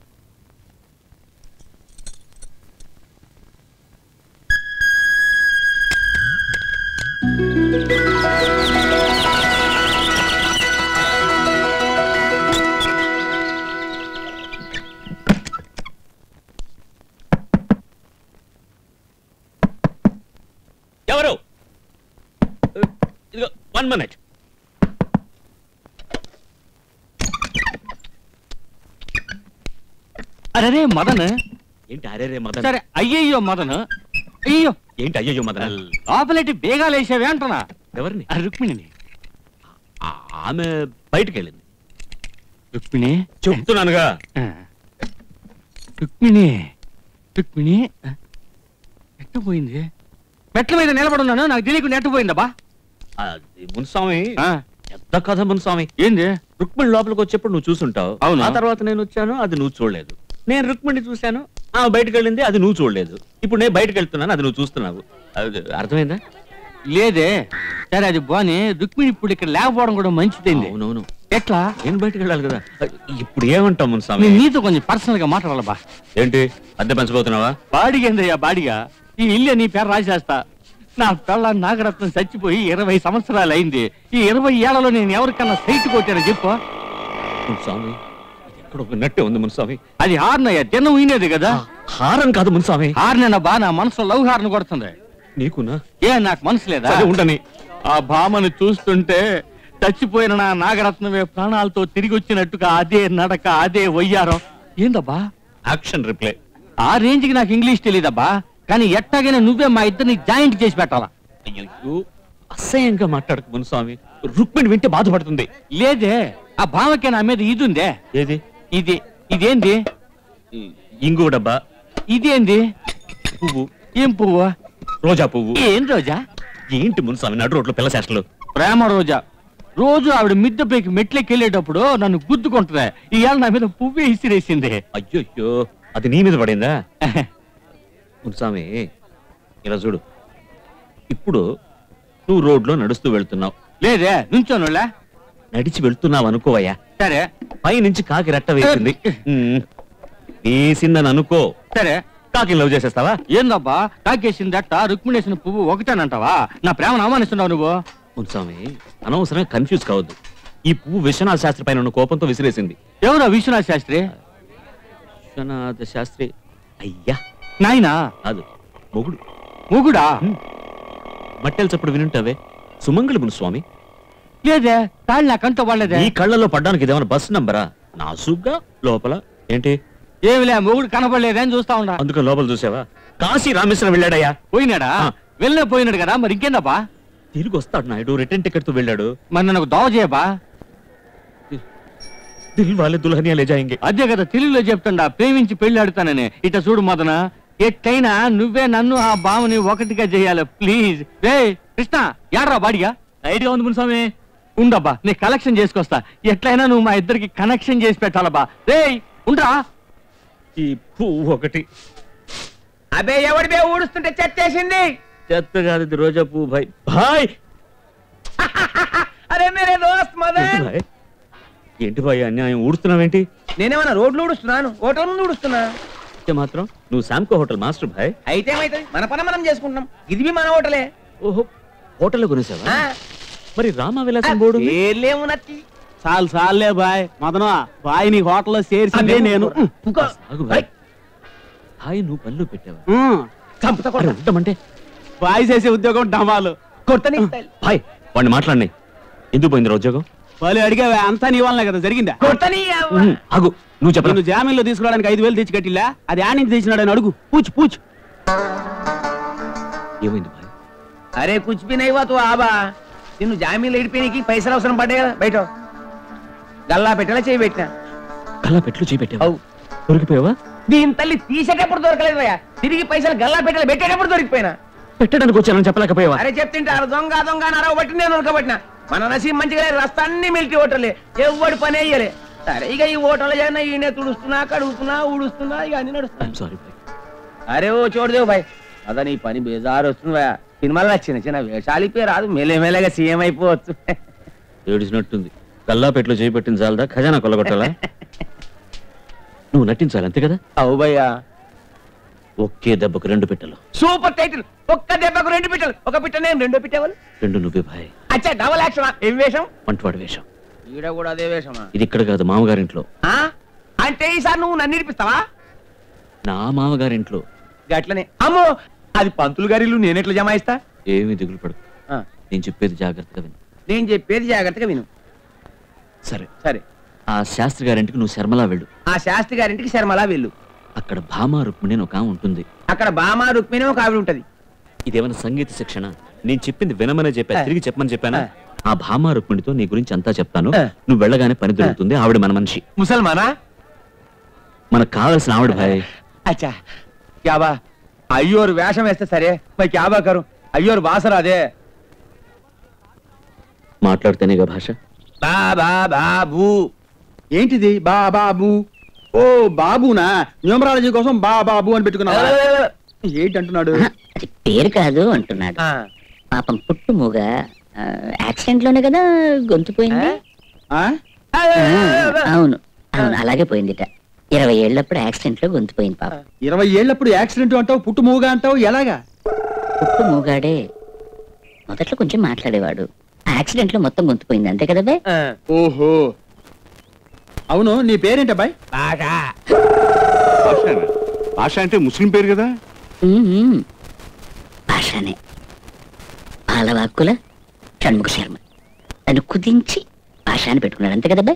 ఎవరు? ఇదిగో 1 minute. అరే మదన్. ఏంటి అరే మదన్? సరే అయ్యయ్యో మదన్. అయ్యో ఏంటి అయ్యో మదన్? లోపలేటి బేగాలు వేసావే అంటున్నా. ఎవరిని? రుక్మిణిని. ఆమె బయటికి వెళ్ళింది. రుక్మిణి చెప్తున్నానుగా. రుక్మిణి రుక్మిణి ఎట్ట పోయింది? మెట్ల మీద నిలబడున్నాను, నాకు తెలియకుండా ఎట్ట పోయిందబ్బా? అది మున్స్వామి, పెద్ద కథ మున్స్వామి. ఏంది? రుక్మిణి లోపలికి వచ్చేప్పుడు నువ్వు చూసుంటావు. అవును. ఆ తర్వాత నేను వచ్చాను, అది నువ్వు చూడలేదు. నేను రుక్మిణి చూశాను, ఆమె బయటకు వెళ్ళింది, అది నువ్వు చూడలేదు. ఇప్పుడు నేను బయటకు వెళ్తున్నాను, అది నువ్వు చూస్తున్నావు. అర్థమైందా? లేదే. సరే అది బాని, రుక్మిణి ఇప్పుడు ఇక్కడ లేకపోవడం కూడా మంచిదైంది. అవునవును. ఎట్లా? నేను బయటకు వెళ్ళాలి కదా. ఇప్పుడు ఏమంటావు మున్స్వామి? నీతో కొంచెం పర్సనల్ గా మాట్లాడాలబ్బా. ఏంటి అద్దె పెంచబోతున్నావా? బాడిగేందయ్యా బాడిగా? ఈ ఇల్లు నీ పేరు రాసేస్తా. నా పిల్ల నాగరత్నం చచ్చిపోయి 20 సంవత్సరాలు అయింది. ఈ 20 ఏళ్లలో నేను ఎవరికన్నా సైట్ కొట్టానో చెప్పు. మున్స్వామి, ఎక్కడ విన్నట్టే ఉంది మున్స్వామి. అది హార్నయ్యా, తిన్న ఉయినేది కదా. హారన్ కాదు మున్స్వామి. హార్నేనబ్బా, నా మనసులో లవ్ హార్న్ కొడుతుంది. నీకునా? ఏ నాకు మనసు లేదా? ఉండని. ఆ భామను చూస్తుంటే చచ్చిపోయిన నా నాగరత్నమే ప్రాణాలతో తిరిగి వచ్చినట్టుగా అదే నడక, అదే వయ్యారం. ఏందబ్బా? Action reply. ఆ రేంజ్ కి నాకు ఇంగ్లీష్ తెలియదబ్బా. కానీ ఎట్టాగైనా నువ్వే మా ఇద్దరిని జాయింట్ చేసి పెట్టాలా. అయ్యో అసహ్యంగా మాట్లాడకు మున్స్వామి. రుక్మిణి వింటే బాధపడుతుంది. లేదే, ఆ భామకే నా మీద ఇది ఉందే. ఏది? ఇది. ఇదేంది? ఇంగు డబ్బా. ఇదేంది? పువ్వు. ఏం పువ్వు? రోజా పువ్వు. ఏం రోజా? ఏంటి మున్స్వామి నడు రోడ్లో పిల్ల చేష్టలు? ప్రేమ రోజా. రోజు ఆవిడ మిద్దె పైకి మెట్లకి వెళ్ళేటప్పుడు నన్ను గుద్దుకుంటుందా. ఇవాళ నా మీద పువ్వే ఇసిరేసింది. అయ్యో అది నీ మీద పడిందా? మున్స్వామి ఇలా చూడు, ఇప్పుడు నువ్వు రోడ్లో నడుస్తూ వెళ్తున్నావు. లేదే, నుంచోనులే. నడిచి వెళ్తున్నావు అనుకోవయ్యా. సరే. పైనుంచి కాకి రెట్ట వేసింది, వేసిందని అనుకో. సరే. కాకి లవ్ చేసేస్తావా? ఏందబ్బా కాకేసింది అట్ట, రుక్మిణేసిన పువ్వు ఒకటేనంటావా? నా ప్రేమను అవమానిస్తున్నావు నువ్వు. మున్స్వామి అనవసరంగా కన్ఫ్యూజ్ కావద్దు. ఈ పువ్వు విశ్వనాథ శాస్త్రి పైన ఉన్న కోపంతో విసిరేసింది. ఎవరా విశ్వనాథ శాస్త్రి? విశ్వనాథ శాస్త్రి అయ్యా నాయనా? కాదు, మొగుడు. మొగుడా? మట్టెల చప్పుడు వినుంటావే. సుమంగళమును స్వామి. లేదే కాళ్ళు నా కంట పడలేదే. ఈ కళ్ళలో పడ్డానికి ఇదేమన్నా బస్ నంబరా? నాసుగ్గా లోపల ఏంటి ఏమిలే మొగుడు కనపడలేదని చూస్తా ఉండా. అందుకే లోపల చూసావా? కాశీ రామేశ్వరం వెళ్ళాడయ్యా. పోయినాడా? వెళ్ళనే పోయినాడు కదా, మరి ఇంకేందబ్బా? తిరిగి వస్తాడు నాయుడు, రిటర్న్ టికెట్ తో వెళ్ళాడు. మరి నాకు దోవ చేయబా. దిల్ వాలే దుల్హనియా లే జాయేంగే. అదే కదా తెలుగులో చెప్తుండా, ప్రేమించి పెళ్లి ఆడుతానని. ఇట చూడు మదన, ఎట్టయినా నువ్వే నన్ను ఆ బావని ఒకటిగా చేయాలి ప్లీజ్. రే కృష్ణ, యాడ్రా బాడిగా? ఐడియా ఉంది మున్స్వామి. ఉండబ్బా, నీ కలెక్షన్ చేసుకొస్తా. ఎట్లయినా నువ్వు మా ఇద్దరికి కనెక్షన్ చేసి పెట్టాలబ్బా. రే ఉండరా. ఈ పువ్వు ఒకటి. అబే ఎవడి ఊడుస్తుంటే చెత్తేసింది. చెత్త కాదు, ఇది రోజా పువ్వు భాయ్. భాయ్ అరే మేరే దోస్త్ మదన్. ఏంటి భాయ్ అన్యాయం? ఊడుస్తున్నావేంటి? నేనేమన్నా రోడ్లు ఊడుస్తున్నాను, హోటల్ ముందు ఊడుస్తున్నా. మాత్రం నువ్వు శాంకో హోటల్ మాస్టర్ భాయ్. అయితే ఏమైతుంది, మన పని మనం చేసుకుంటున్నాం. ఇది మన హోటలే. ఓహో, హోటల్ కొనేసావా? మరి రామా విలాసం బోర్డు ఏలేము నచ్చి. చాలు చాలులే బాయ్. మదన బాయ్ నీ హోటల్లో చేర్చిందే నేను. భాయ్ నువ్వు పళ్ళు పెట్టావా? ఉంటామంటే బాయ్ చేసే ఉద్యోగం డమాలు కొట్టని. భాయ్ వాడిని మాట్లాడినాయి. ఎందుకు పోయింది ఉద్యోగం? వాళ్ళు అడిగావా? అంతా నీ వల్లనే కదా జరిగిందా? ఆగు, నువ్వు చెప్పు. నువ్వు జామీన్లో తీసుకోవడానికి 5,000 తెచ్చి కట్టిలా, అది ఆ నుంచి తెచ్చినాడు అని అడుగు. పూచు పూచు. ఏమైంది భాయ్? అరే కుచ్ భీ నహీ హువా తో ఆబా. నిన్ను జామీన్లో ఇడిపోయినకి పైసలు అవసరం పడ్డాయి కదా. బయట గల్లా పెట్టేలా చేయి పెట్టినా. గల్లా పెట్లు చేయి పెట్టావు? దొరికిపోయావా? దీని తల్లి తీసేటప్పుడు దొరకలేదు భయ్యా, తిరిగి పైసలు గల్లా పెట్టేలా పెట్టేటప్పుడు దొరికిపోయినా. పెట్టడానికి వచ్చానని చెప్పలేకపోయావా? అరే చెప్తుంటారు దొంగ దొంగ నరవ బట్టి నేను ఉడకబట్టినా. మన నసీబ్ మంచిగా రస్తా అన్ని మిలిటరీ హోటలే, ఎవడు పని అయ్యలే. సరే ఇక ఈ హోటల్ చేసిన ఈయన తుడుస్తున్నా, కడుగుతున్నా, ఊడుస్తున్నా, ఇక అన్ని నడుస్తున్నా. అరే ఓ చూడదేవు భాయ్, అదా నీ పని బేజారు వస్తుంది భయ. సినిమాలో చిన్న చిన్న వేషాలు ఇప్పే రాదు, మెల్లమెల్లగా సీఎం అయిపోవచ్చు. ఏడిచినట్టుంది. గల్లా పెట్లు చేయి పెట్టింది చాలదా, ఖజానా కొల్లగొట్టాలా? నువ్వు నటించాలి అంతే కదా? అవు భయ్యా. ఒకే దెబ్బకు 2 పిట్టలు. Super title. ఒక్క దెబ్బకు 2 పిట్టలు. ఒక పిట్ట నేను, 2 పిట్టేవాళ్ళు. 2 నువ్వే భాయ్. అచ్చా డబల్ యాక్షన్. ఏం వేషం? వంటవాడి వేషం. ఈడ కూడా అదే వేషమా? ఇది ఇక్కడ కాదు, మామగారింట్లో. అంటే ఈసారి నువ్వు నన్ను ఇడిపిస్తావా? నా మామగారింట్లో. గట్లనే. అమ్మో, అది పంతులు గారిలు, నేనెట్లా జమాయిస్తా? ఏమీ దిగులు పడకు, నేను చెప్పేది జాగ్రత్తగా విను. నేను చెప్పేది జాగ్రత్తగా విను. సరే సరే. ఆ శాస్త్రి గారింటికి నువ్వు శర్మలా వెళ్ళు. ఆ శాస్త్రి గారింటికి శర్మలా వెళ్ళు. అక్కడ భామా రుక్మిణి అని ఒక ఆమె ఉంటుంది. అక్కడ భామా రుక్మిణి ఒక ఆవిడ ఉంటది. ఇదేమైనా సంగీత శిక్షణ? నేను చెప్పింది వినమనే చెప్పా, తిరిగి చెప్పమని చెప్పానా? ఆ భామా రుక్మిణితో నీ గురించి అంతా చెప్తాను. నువ్వు వెళ్ళగానే పని దొరుకుతుంది. ఆవిడ మన మనిషి. ముసల్మానా? మనకు కావాల్సిన ఆవిడ భాయ్. అచ్చా క్యాబా అయ్యోరు వేషం వేస్తే సరే, మరి క్యాబా కరు అయ్యోరు బాసరాదే. మాట్లాడితేనేగా భాష. బాబు ఏంటిది బాబు? ఓ బాబునా? న్యూమరాలజీ కోసం బాబు అని పెట్టుకున్నా. ఏంటంటున్నాడు? అది పేరు కాదు అంటున్నాడు. పాపం పుట్టు మూగ, యాక్సిడెంట్ లోనే కదా గొంతుపోయింది. అవును అవును, అలాగే పోయిందిట. 20 ఏళ్ళప్పుడు యాక్సిడెంట్ లో గొంతుపోయింది పాప. 20 ఏళ్ళప్పుడు యాక్సిడెంట్ అంటావు, పుట్టు మూగ అంటావు, ఎలాగా? పుట్టు మూగాడే. మొదట్లో కొంచెం మాట్లాడేవాడు, యాక్సిడెంట్ లో మొత్తం గొంతుపోయింది, అంతే కదా బాయ్? ఓహో, అవును. నీ పేరేంటబ్బాయ్? భాష అంటే ముస్లిం పేరు కదా? భాషనే. బాలవాక్కుల షణ్ముఖ శర్మ తను కుదించి భాష అని పెట్టుకున్నాడు, అంతే కదా బాయ్?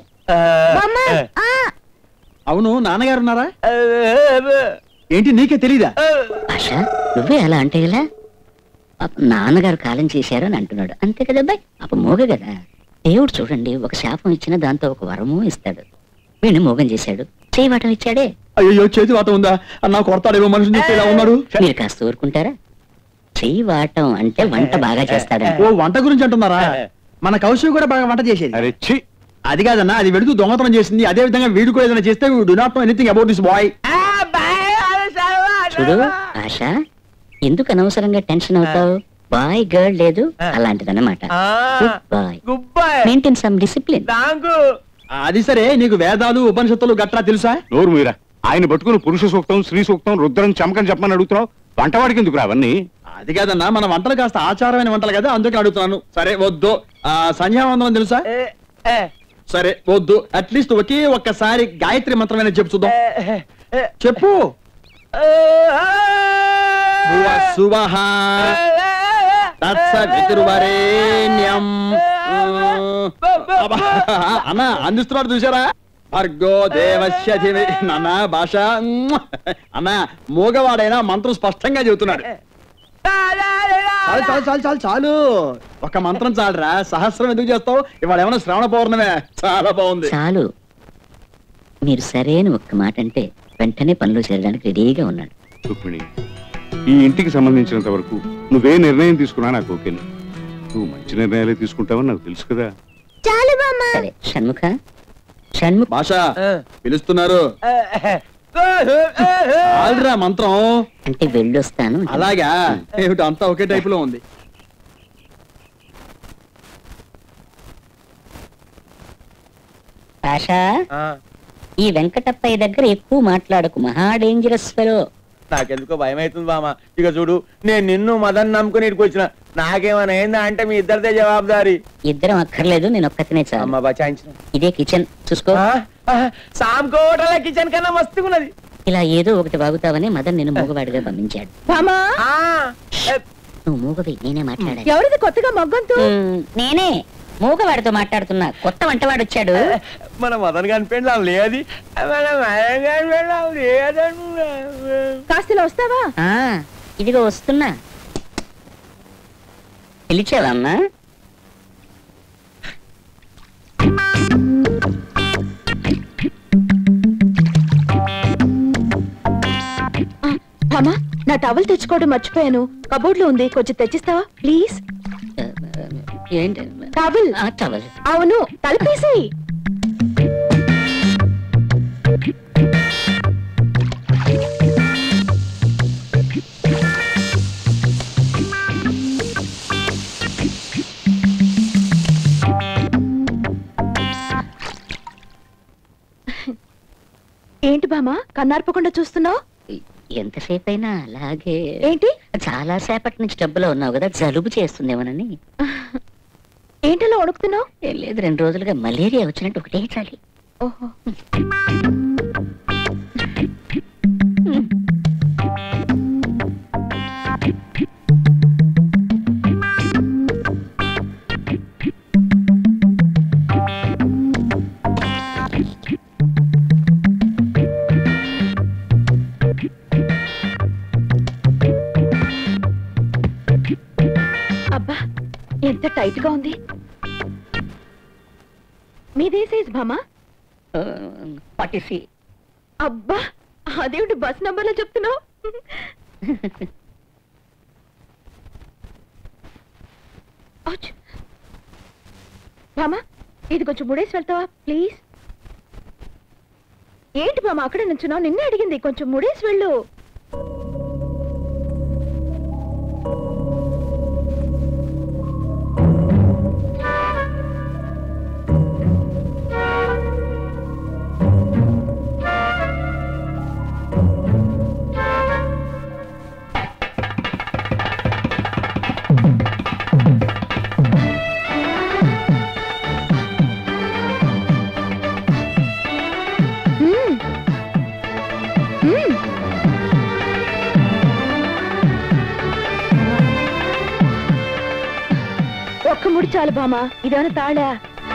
అవును, నాన్నగారు ఉన్నారా? ఏంటి నీకే తెలీదా? భాష నువ్వే అలా అంటే ఎలా? నాన్నగారు కాలం చేశారు అని అంటున్నాడు, అంతే కదా బాయ్? పాప మోగ కదా. దేవుడు చూడండి, ఒక శాపం ఇచ్చినా దాంతో ఒక వరము ఇస్తాడు. వీడిని మోగం చేశాడు, చేయవాటం ఇచ్చాడే. అయ్యో, చేతి వాటం ఉందా? అన్నా కొడతాడేమో మనిషిని చూస్తే ఇలా ఉన్నాడు. మీరు కాస్త ఊరుకుంటారా? చెయ్యి వాటం అంటే వంట బాగా చేస్తాడా? ఓ, వంట గురించి అంటున్నారా? మన కౌశిక్ కూడా బాగా వంట చేసేది. అది కాదన్నా, అది వెళుతూ దొంగతనం చేసింది. అదే విధంగా వీడు కూడా ఏదైనా చేస్తే do not know anything about this boy. చూడు ఆశ, ఎందుకు అనవసరంగా టెన్షన్ అవుతావు? బాయ్ గర్ల్ లేదు, అలాంటిదన్నమాట. Good boy, maintain some discipline. అది సరే, నీకు వేదాలు ఉపనిషత్తులు గట్రా తెలుసా? నోరు మీరా. ఆయన పట్టుకుని పురుష సూక్తం, స్త్రీ సూక్తం, రుద్రం, చమకం చెప్పమని అడుగుతున్నావు. వంటవాడికి ఎందుకు అవన్నీ? అది కాదన్నా, మన వంటలు కాస్త ఆచారమైన వంటలు కదా, అందుకే అడుగుతున్నాను. సరే వద్దు. సంధ్యావందనం తెలుసా? సరే వద్దు. అట్లీస్ట్ ఒకే ఒక్కసారి గాయత్రి మంత్రమైన చెప్పు చూద్దాం. చెప్పు. తత్సవితుర్వరేణ్యం. అన్న అందిస్తున్నాడు చూసారా? భర్గో దేవస్య ధీమహి. నాన్న భాష అన్న మూగవాడైనా మంత్రం స్పష్టంగా చెబుతున్నాడు. చాలు చాలు చాలు చాలు చాలు, ఒక మంత్రం చాలరా, సహస్రం ఎందుకు చేస్తావు? ఇవాళ ఏమైనా శ్రవణ పౌర్ణమే. చాలా బాగుంది. చాలు, మీరు సరే అని ఒక్క మాట అంటే వెంటనే పనులు చేరడానికి రెడీగా ఉన్నాడు. రుక్మిణి, ఈ ఇంటికి సంబంధించినంత వరకు నువ్వే నిర్ణయం తీసుకున్నా నాకు ఓకే. నువ్వు మంచి నిర్ణయాలే తీసుకుంటావని నాకు తెలుసు కదా. సరే షణ్ముఖ, భాష పిలుస్తున్నారు. ఆల్రా మంత్రం అంటే వెళ్ళొస్తాను. అలాగా? ఏమిటి అంతా ఒకే టైప్ లో ఉంది. ఆశా, ఈ వెంకటప్పయ్య దగ్గర ఎక్కువ మాట్లాడకు, మహా డేంజరస్ ఫెలో. నాకెందుకో భయం అవుతుంది బామ. ఇక చూడు, నేను నిన్ను మదన్ నమ్ముకుని ఇక్కడికి వచ్చిన, నాకేమైనా అయిందా అంటే మీ ఇద్దరిదే జవాబుదారి. ఇద్దరం అక్కర్లేదు, నేను ఒక్కతనే చాలు. అమ్మ బచాయించిన. ఇదే కిచెన్, చూసుకో. సాంకోటల కిచెన్ కన్నా మస్తున్నది. ఇలా ఏదో ఒకటి వాగుతావని మదన్ నేను మూగవాడిగా పంపించాడు. నువ్వు మూగవి, నేనే మాట్లాడాలి. ఎవరిది కొత్తగా మగ్గంతు? నేనే మూగవాడితో మాట్లాడుతున్నా. కొత్త వంటవాడు వచ్చాడు. మన మదన్ కనిపెండి లేదు, కాస్త వస్తావా? ఇదిగో వస్తున్నా. పిలిచావా అమ్మా? అమ్మా, నా టవల్ తెచ్చుకోవడం మర్చిపోయాను, కబోర్డ్ లో ఉంది, కొంచెం తెచ్చిస్తావా ప్లీజ్? ఏంటి టవల్? టవల్? అవును, తలపేసి. ఏంటి బామా కన్నార్పకుండా చూస్తున్నావు? ఎంతసేపు అయినా అలాగే. ఏంటి? చాలా సేపటి నుంచి డబ్బులో ఉన్నావు కదా, జలుబు చేస్తుందేమోనని. ఏంటలా వణుకుతున్నావు? ఏం లేదు, 2 రోజులుగా మలేరియా వచ్చినట్టు ఒకటే చాలి. ఓహో. అబ్బా, ఎంత టైట్ గా ఉంది. మీదే సైజ్ భామా? 40. అబ్బా, అదేమిటి బస్ నంబర్లో చెప్తున్నావు? భామా, ఇది కొంచెం ముడేసి వెళ్తావా ప్లీజ్? ఏంటి భామా అక్కడే నుంచున్నావు? నిన్నే అడిగింది, కొంచెం ముడేసి వెళ్ళు. ఒక్క ముడి చాలు బామా, ఇదేమైనా తాళా?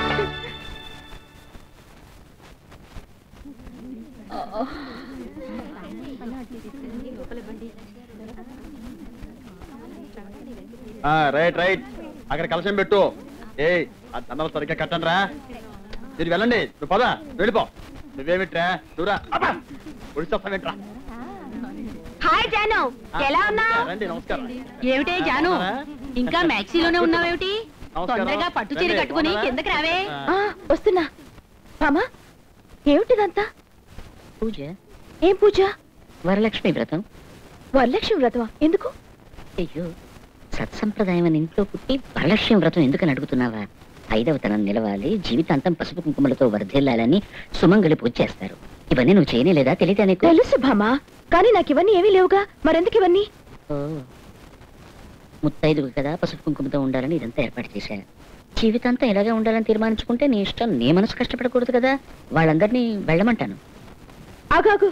రైట్ రైట్, అక్కడ కలశం పెట్టు. ఏ దండలు సరిగ్గా కట్టండి రా. మీరు వెళ్ళండి, నువ్వు పద, వెళ్ళిపో. నువ్వేమిట్రా చూరా, ఒడిస్తావేంట్రా. హాయ్ జాను, ఎలా ఉన్నావు? రండి, నమస్కారం. ఏమిటే జాను, ఇంకా మ్యాక్సీలోనే ఉన్నావేమిటి? తొందరగా పట్టు చీర కట్టుకుని కిందకి రావే. వస్తున్నా. బామా, ఏమిటిదంతా? పూజ. ఏం పూజ? వరలక్ష్మి వ్రతం. వరలక్ష్మి వ్రతమా? ఎందుకు? అయ్యో, సత్సంప్రదాయం అని ఇంట్లో పుట్టి వరలక్ష్మి వ్రతం ఎందుకని అడుగుతున్నావా? 5వ తనం నిలవాలి, జీవితాంతం పసుపు కుంకుమలతో వర్ధిల్లాలని సుమంగళి పూజ చేస్తారు. ఇవన్నీ నువ్వు చేయలేదా? తెలియదా నీకు? తెలుసు భామా, కానీ నాకు ఇవన్నీ ఏమీ లేవుగా, మరెందుకు ఇవన్నీ? ఓ, ముత్తైదుగు కదా, పసుపు కుంకుమతో ఉండాలని ఇదంతా ఏర్పాటు చేశా. జీవితాంతం ఇలాగే ఉండాలని తీర్మానించుకుంటే నీ ఇష్టం, నీ మనసు కష్టపడకూడదు కదా. వాళ్ళందరినీ వెళ్ళమంటాను. ఆగాగు,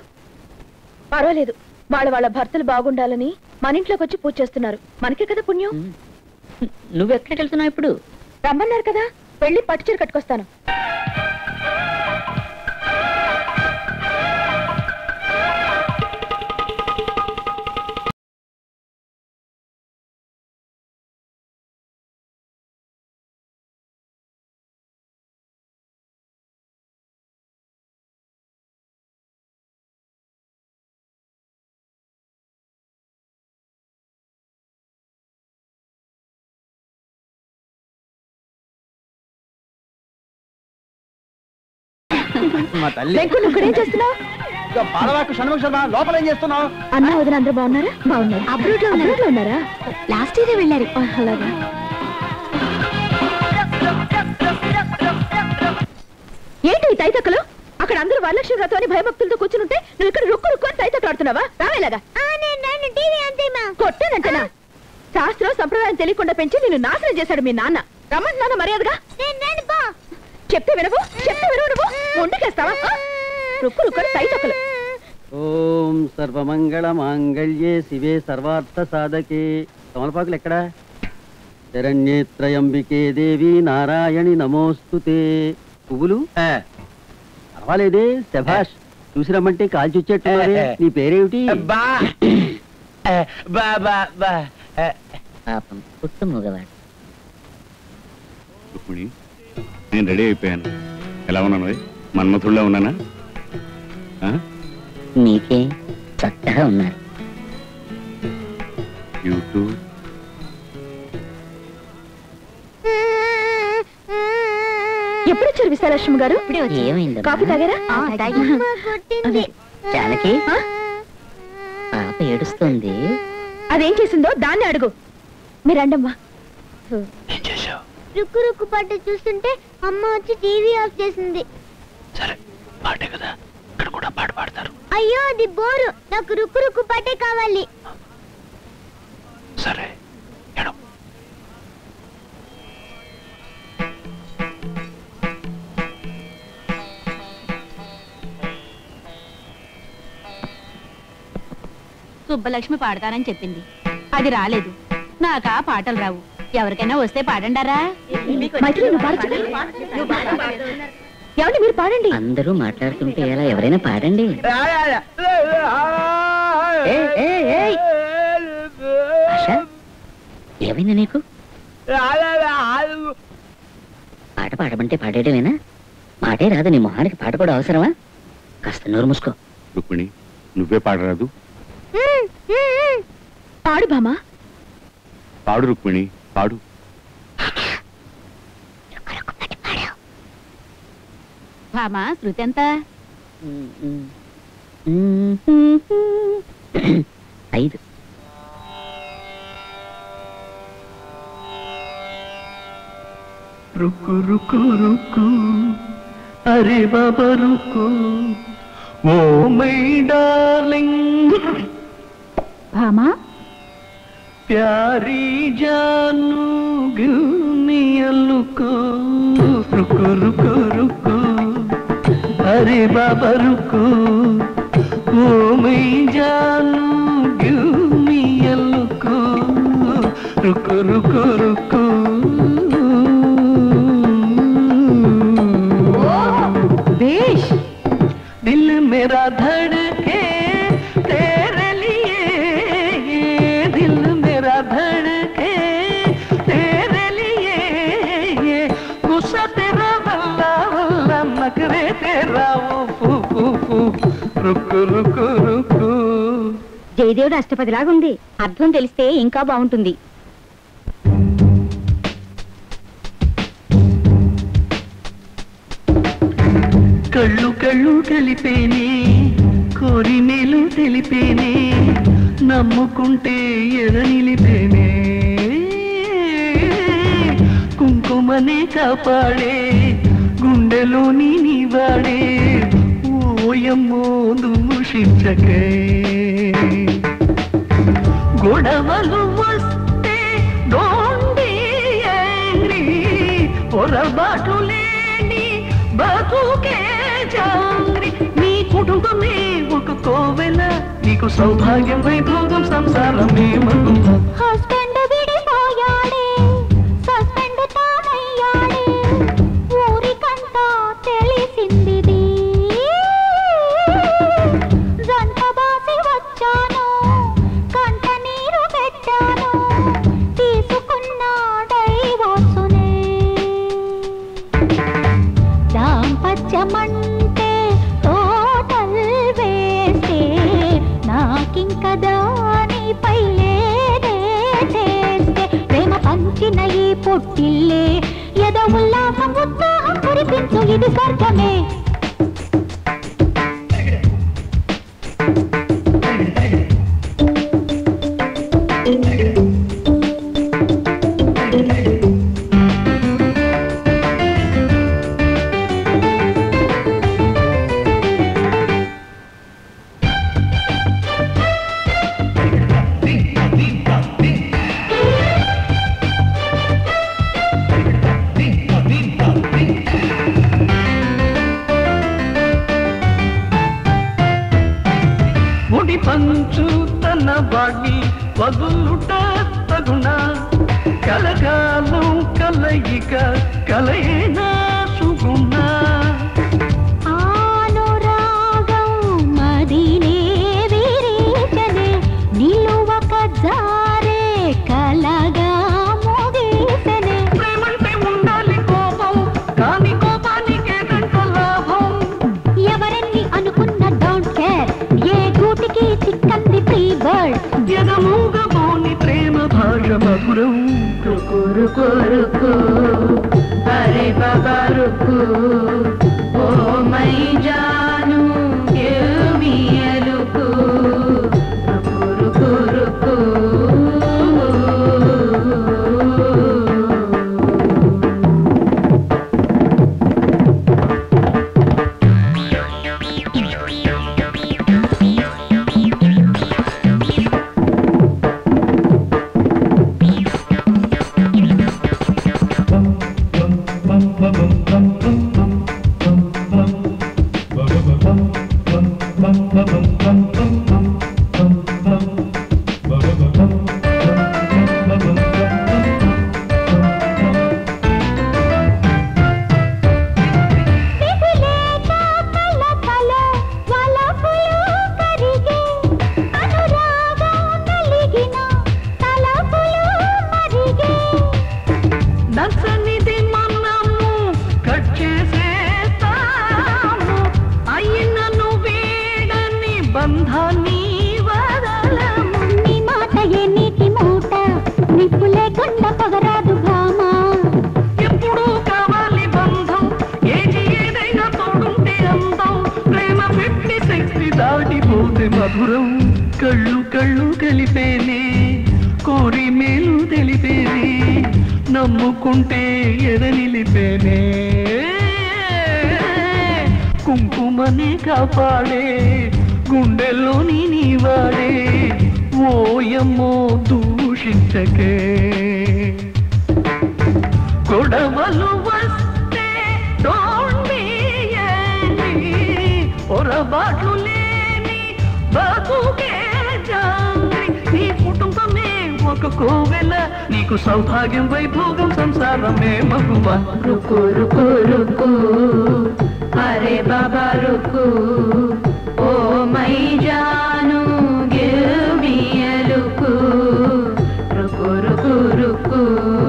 పర్వాలేదు. వాళ్ళ భర్తలు బాగుండాలని మన ఇంట్లోకి వచ్చి పూజ చేస్తున్నారు, మనకే కదా పుణ్యం. నువ్వెక్కడికి వెళ్తున్నావు ఇప్పుడు? రమ్మన్నారు కదా, వెళ్ళి పట్టుచీర కట్టుకొస్తాను. మా తల్లి ఇక్కడేం చేస్తున్నావు? పాలవాకు షణ్ముఖ శర్మ, లోపల ఏం చేస్తున్నావు? అన్న వదిన అందరూ బాగున్నారా? బాగున్నారు. అబ్రోడ్ లో ఉన్నారా? లాస్ట్ ఇయర్ వెళ్ళారు. అలాగా. ఏంటి ఈ తైతక్కలు? అక్కడ అందరూ వరలక్ష్మి వ్రతం అని భయభక్తులతో కూర్చుంటే నువ్వు ఇక్కడ రుక్కు రుక్కు అని తైతక్కలు ఆడుతున్నావా? రావేలాగా కొట్టేనంటనా? శాస్త్రం సంప్రదాయం తెలియకుండా పెంచి నిన్ను నాశనం చేశాడు మీ నాన్న. రమ్మంటున్నాను మర్యాదగా. చెప్తే వినవు, చెప్తే వినవు, నువ్వు ముందుకేస్తావా? రుక్కు రుక్కని తైతక్కలు. ఓం సర్వమంగళ మాంగళ్యే శివే సర్వార్థ సాధకే. తమలపాకులు ఎక్కడా? శరణ్యేత్రయంబికే దేవి నారాయణి నమోస్తుతే. పువ్వులు పర్వాలేదే, శభాష్. చూసి రమ్మంటే కాల్చి వచ్చేట్టున్నారే. నీ పేరేమిటి? పాపం పుట్టు మగవాడు. రుక్మిణి, నేను రెడీ అయిపోయాను. ఎలా ఉన్నాను? మన్మథుల్లో ఉన్నానా? నీకే చక్కగా ఉన్నారు. యూట్యూబ్ ఎప్పుడు వచ్చారు విశాలక్ష్మి గారు? ఏమైంది? కాఫీ తాగారా? జానకి, పాప ఏడుస్తుంది. అదేం చేసిందో దాన్ని అడుగు. మీరండమ్మా. రుక్కు రుక్కు పాట చూస్తుంటే అమ్మ వచ్చి టీవీ ఆఫ్ చేసింది. సరే, పాటే కదా, ఇక్కడ కూడా పాట పాడతారు. అయ్యో అది బోరు, నాకు రుక్కు రుక్కు పాటే కావాలి. సరే, సుబ్బలక్ష్మి పాడతానని చెప్పింది, అది రాలేదు. నాకా పాటలు రావు. ఎవరికైనా వస్తే పాడండారా? ఏమండి మీరు పాడండి. అందరూ మాట్లాడుతుంటే ఎలా? ఎవరైనా పాడండి. ఏమైంది నీకు? పాట పాడమంటే పాడేయడమేనా? మాటే రాదు, నీ మొహానికి పాట కూడా అవసరమా? కాస్త నోరు మూసుకో. రుక్మిణి, నువ్వే పాడరాదు? పాడు బామా. పాడు రుక్మిణి, పాడు. భామా, శృతి ఎంత? 5. रुको रुको रुको, अरे बाबा रुको, ओ मई डार्लिंग, भामा प्यारी जानू गिलनियलुको, रुको रुको रुको, अरे बाबा रुको, ओ मई जानू गिलनियलुको, रुको रुको रुको. दिल मेरा धड़के तेरे लिए, दिल मेरा धड़के तेरे लिए, गुस्सा तेरा वल्ला वल्ला, नखरे तेरा वो फू फू फू, रुको रुको रुको. జయదేవుడు అష్టపదిలాగుంది. అర్థం తెలిస్తే ఇంకా బాగుంటుంది. కళ్ళు కళ్ళు కలిపేనే, కోరి మేలు తెలిపేనే, నమ్ముకుంటే ఎద నిలిపేనే, కుంకుమనే కాపాడే గుండెలోని నీవాడే, ఓయమ్మో దుముషించకే. గొడవలు వస్తే డోంట్ బి యాంగ్రీ, పొరబాటు లేని బతుకే జాంగ్రీ. నీ కుటుంబమే ఒక కోవెల, నీకు సౌభాగ్యం వైభోగం సంసారమే మగువ. హస్బెండ్ విడిపోయాడే, ఇష్టమంటే టోటల్ వేస్తే నాకింక దానిపై లేదే టేస్తే ప్రేమ పంచిన ఈ పుట్టిల్లే ఏదో ఉల్లాసం ఉత్సాహం కురిపించు ఇది స్వర్గమే పంచు తన వాణి వదులుట తగునా కలకాలం కలయిక కలయినా సుగుణా ఆనురాగం మదినే విరిచనే నిలువక జారే కలగా మోగేసనే ప్రేమంటే ఉండాలి కోపం కానీ కోపానికేదంట లాభం ఎవరెన్ని అనుకున్న డోంట్ కేర్ ఏ గూటికి చిక్కంది ఫ్రీ బర్డ్ ఎదమూగబోని ప్రేమ భాష మధురం రుకు రుకు రుకు అరే బాబా రుకు ఓ మై జాను give me a look Ruku Ruku మధురం కళ్ళు కళ్ళు కలిపేనే కోరి మేలు తెలిపేనే నమ్ముకుంటే ఎద నిలిపేనే కుంకుమనే కాపాడే గుండెల్లోని నీవాడే ఓయమ్మో దూషించకే గొడవలు వస్తే డోంట్ బి పొరబాట్లు లేని బతుకే జాంగ్రీ నీ కుటుంబమే ఒక కోవెల నీకు సౌభాగ్యం వైభోగం సంసారమే మగువ రుకు రుకు రుకు అరే బాబా రుకు ఓ మై జాను give me a look Ruku Ruku Ruku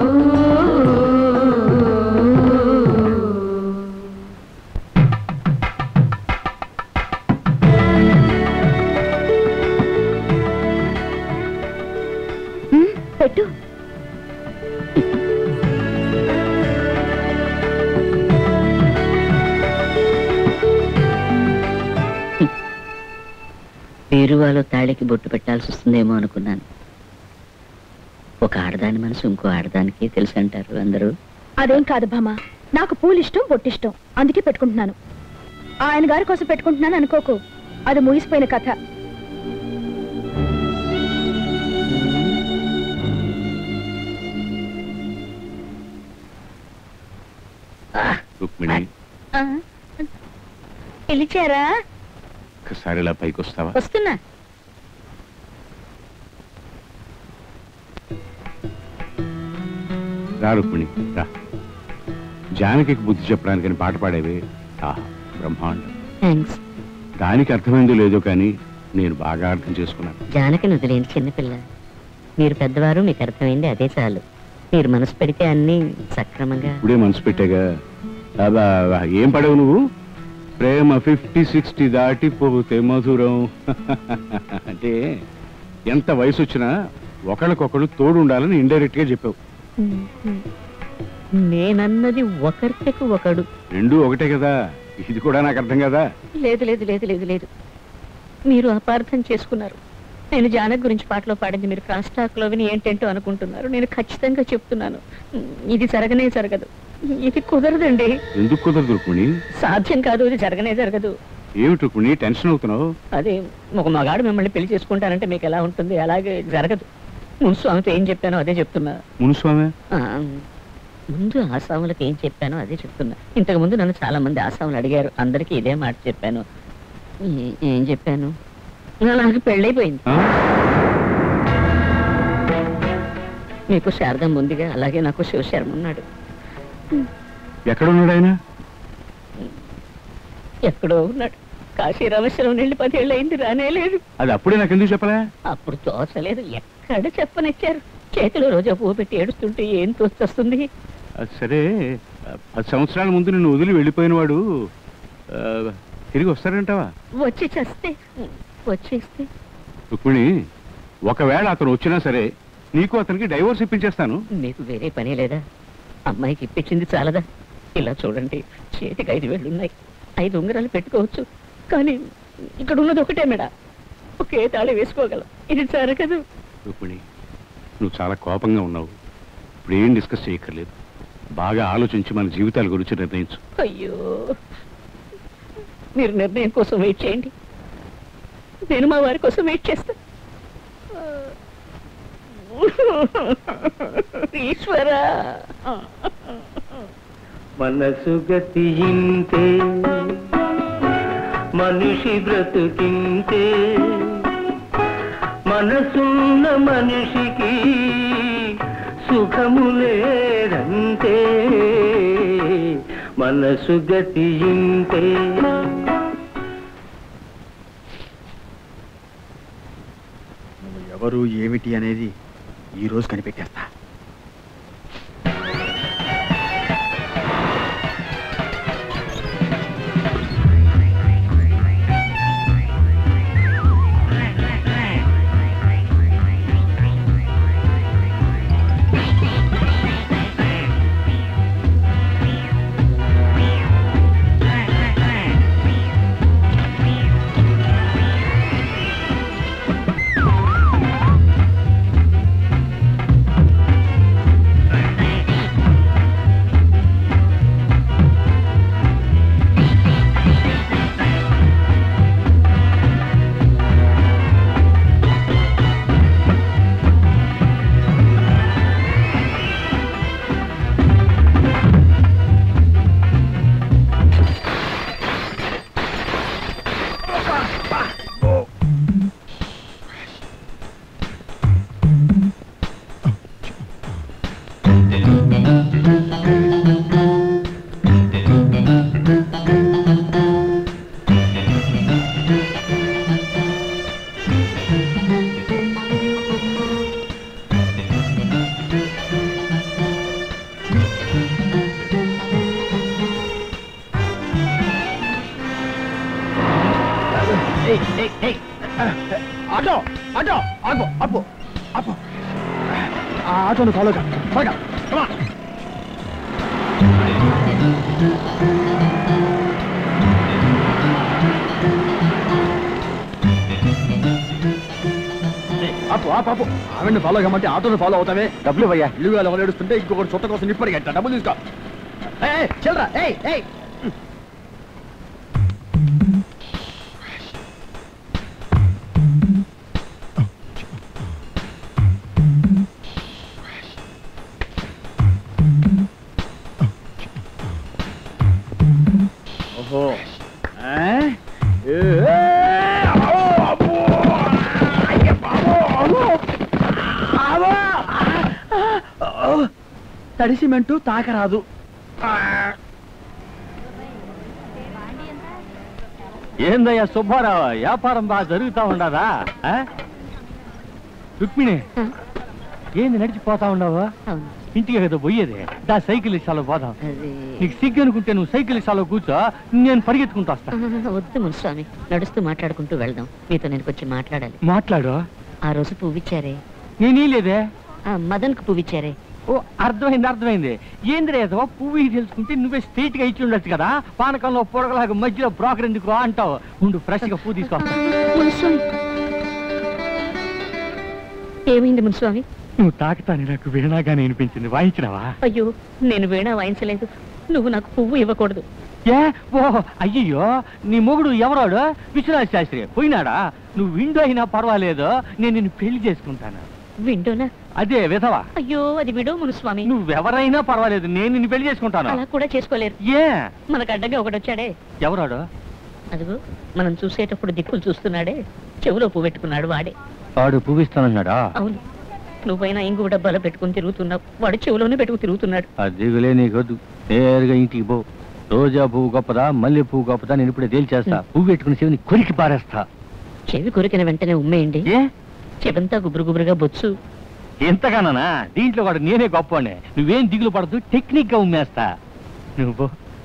పెట్టు పేరువాలో తాళికి బొట్టు పెట్టాల్సి వస్తుందేమో అనుకున్నాను. ఒక ఆడదాని మనసు ఇంకో ఆడదానికి తెలుసు అంటారు అందరూ. అదేం కాదు భామ, నాకు పూలు ఇష్టం బొట్టిష్టం అందుకే పెట్టుకుంటున్నాను. ఆయన గారి కోసం పెట్టుకుంటున్నాను అనుకోకు, అది ముగిసిపోయిన కథ. పిలిచారా? ఒకసారి ఇలా పైకి వస్తావా? వస్తున్నా. రా రుక్మిణి రా. జానకి బుద్ధి చెప్పడానికని పాట పాడేవి బ్రహ్మాండం. థాంక్స్. దానికి అర్థమైందో లేదో కానీ నేను బాగా అర్థం చేసుకున్నాను. జానకిని వదిలేండి, చిన్నపిల్ల. మీరు పెద్దవారు, మీకు అర్థమైంది అదే చాలు. మీరు మనసు పెడితే అన్ని సక్రమంగా. ఇప్పుడే మనసు పెట్టాగా. ఏం పడవు నువ్వు? ప్రేమ 50-60 దాటిపోతే మధురం. అంటే ఎంత వయసు వచ్చినా ఒకళ్ళకొకళ్ళు తోడు ఉండాలని ఇండైరెక్ట్ గా చెప్పావు. నేనన్నది ఒకరికు ఒకడు. రెండు ఒకటే కదా, ఇది కూడా నాకు అర్థం కదా. లేదు లేదు లేదు లేదు లేదు, మీరు అపార్థం చేసుకున్నారు. నేను జానక్ గురించి పాటలో పాడింది మీరు క్రాస్ టాక్ లో విని ఏంటంటో అనుకుంటున్నారు. నేను ఖచ్చితంగా చెప్తున్నాను, ఇది జరగనే జరగదు. ఇది కుదరదండి. ఎందుకు కుదరదు రుక్మిణి? సాధ్యం కాదు, ఇది జరగనే జరగదు. ఏమిటి రుక్మిణి టెన్షన్ అవుతున్నావు? అదే ఒక మగాడు మిమ్మల్ని పెళ్లి చేసుకుంటానంటే మీకు ఎలా ఉంటుంది, అలాగే జరగదు. మున్స్వామితో ఏం చెప్పానో అదే చెప్తున్నా. మున్స్వామి ముందు ఆసాములకు ఏం చెప్పానో అదే చెప్తున్నా. ఇంతకు ముందు నన్ను చాలా మంది ఆసాములు అడిగారు, అందరికీ ఇదే మాట చెప్పాను. ఏం చెప్పాను? నాకు పెళ్ళైపోయింది. మీకు శారదం ఉందిగా, అలాగే నాకు శివశర్మ ఉన్నాడు. ఎక్కడున్నాడు ఆయన? ఎక్కడో ఉన్నాడు. కాశీ రామేశ్వరం వెళ్ళి 10 ఏళ్ళు అయింది, రానేలేదు. అది అప్పుడే నాకు ఎందుకు చెప్పలే? అప్పుడు తోచలేదు, ఎక్కడ చెప్పనిచ్చారు. చేతిలో రోజా పువ్వు పెట్టి ఏడుస్తుంటే ఏం తోచొస్తుంది? సరే, 10 సంవత్సరాల ముందు నిన్ను వదిలి వెళ్ళిపోయిన వాడు తిరిగి వస్తారంటావా? వచ్చి చేస్తే వచ్చేస్తే. రుక్మిణి, ఒకవేళ అతను వచ్చినా సరే నీకు అతనికి డైవోర్స్ ఇప్పించేస్తాను. మీకు వేరే పని లేదా? అమ్మాయికి ఇప్పించింది చాలదా? ఇలా చూడండి, చేతికి 5 వేళ్ళు ఉన్నాయి, 5 ఉంగరాలు పెట్టుకోవచ్చు. కానీ ఇక్కడ ఉన్నది ఒకటే మేడ, ఒకే తాళి వేసుకోగలం. ఇది జరగదు. రుక్మిణి, నువ్వు చాలా కోపంగా ఉన్నావు. ఇప్పుడు ఏం డిస్కస్ చేయక్కర్లేదు. బాగా ఆలోచించి మన జీవితాల గురించి నిర్ణయించు. అయ్యో, మీరు నిర్ణయం కోసం వెయిట్ చేయండి, నేను మా వారి కోసం వెయిట్ చేస్తా. ఈశ్వరా, మనసు గతి ఇంతే, మనిషి బ్రతుకింతే, మనసున్న మనిషికి సుఖము లేదంతే, మనసు గతి ఇంతే. ఎవరు ఏమిటి అనేది ఈ రోజు కనిపెట్టేస్తా. ఆటో ఆటో ఆగు, అప్పు అప్పు, ఆ ఆటోను ఫాలోగా త్వరగా. అప్పు అప్పు అప్పు, ఆవిడని ఫాలో కమ్మంటే ఆటోను ఫాలో అవుతావే. డబ్బులు ఇవ్వయ్యా. ఇల్లు వేళ ఏడుస్తుంటే ఇంకొకటి చుట్ట కోసం నిప్పటి గట్ట డబ్బులు తీసుకో. చిల్లరా. ఓహో, తడి సిమెంటు తాకరాదు. ఏందయ్యా సుబ్బారావు, వ్యాపారం బాగా జరుగుతా ఉండదా? రుక్మిణి, ఏంది నడిచిపోతా ఉండవా? ఇంటికి కదా పోయేదే దా సైకిల్ ఇస్తాలో పోదాం. నీకు సిగ్గు అనుకుంటే నువ్వు సైకిల్ ఇస్తాలో కూర్చో, నేను పరిగెత్తుకుంటూ వస్తా. వద్దు మున్స్వామి, నడుస్తూ మాట్లాడుకుంటూ వెళ్దాం. మీతో నేను కొంచెం మాట్లాడాలి. మాట్లాడు. ఆ రోజు పువ్విచ్చారే, నేను లేదే. మదన్ కు పువ్విచ్చారే. ఓ అర్థమైంది. ఏంద్రేదో పువ్వు తెలుసుకుంటే నువ్వే స్ట్రైట్ గా ఇచ్చి ఉండొచ్చు కదా. పానకంలో పొడగలాగా మధ్యలో బ్రోకర్ ఎందుకు అంటావు. ముందు ఫ్రెష్ గా పువ్వు తీసుకో. ఏమైంది మున్స్వామి? నువ్వు తాకుతాని నాకు వీణాగానే అనిపించింది. వాయించినావా? అయ్యో, నేను వీణా వాయించలేదు. నువ్వు నాకు పువ్వు ఇవ్వకూడదు. ఓ అయ్యో, నీ మొగుడు ఎవరాడు? విశ్వనాథ్ శాస్త్రి పోయినాడా? నువ్వు విండో అయినా పర్వాలేదు, నేను నిన్ను పెళ్లి చేసుకుంటాను. విండోనా? అదే విధవా. అయ్యో, అది విడో మునుస్వామి. నువ్వెవరైనా పర్వాలేదు, నేను నిన్ను పెళ్లి చేసుకుంటాను. అలా కూడా చేసుకోలేరు. మనకు అడ్డంగా ఒకటి వచ్చాడే. ఎవరాడు? అదిగో మనం చూసేటప్పుడు దిక్కులు చూస్తున్నాడే, చెవులో పువ్వు పెట్టుకున్నాడు వాడే. వాడు పువ్వు ఇస్తానన్నాడా? అవును. నువ్వైనా ఇంగువ డబ్బాలో పెట్టుకుని తిరుగుతున్నావు, వాడు చెవులోనే పెట్టుకుని తిరుగుతున్నాడు. అదిగులే నీకొద్దు, నేరుగా ఇంటికి పో. రోజా పువ్వు గొప్పదా, మల్లె పువ్వు గొప్పదా, నేను ఇప్పుడే తేల్చేస్తా. పువ్వు పెట్టుకుని చెవిని కొరికి పారేస్తా. చెవి కొరికిన వెంటనే ఉమ్మేయండి. చెవంతా గుబురు గుబురుగా బొచ్చు. ఎంతగానా? దీంట్లో కూడా నేనే గొప్పనే. నువ్వేం దిగులు పడదు, టెక్నిక్ గా ఉమ్మేస్తా. నువ్వు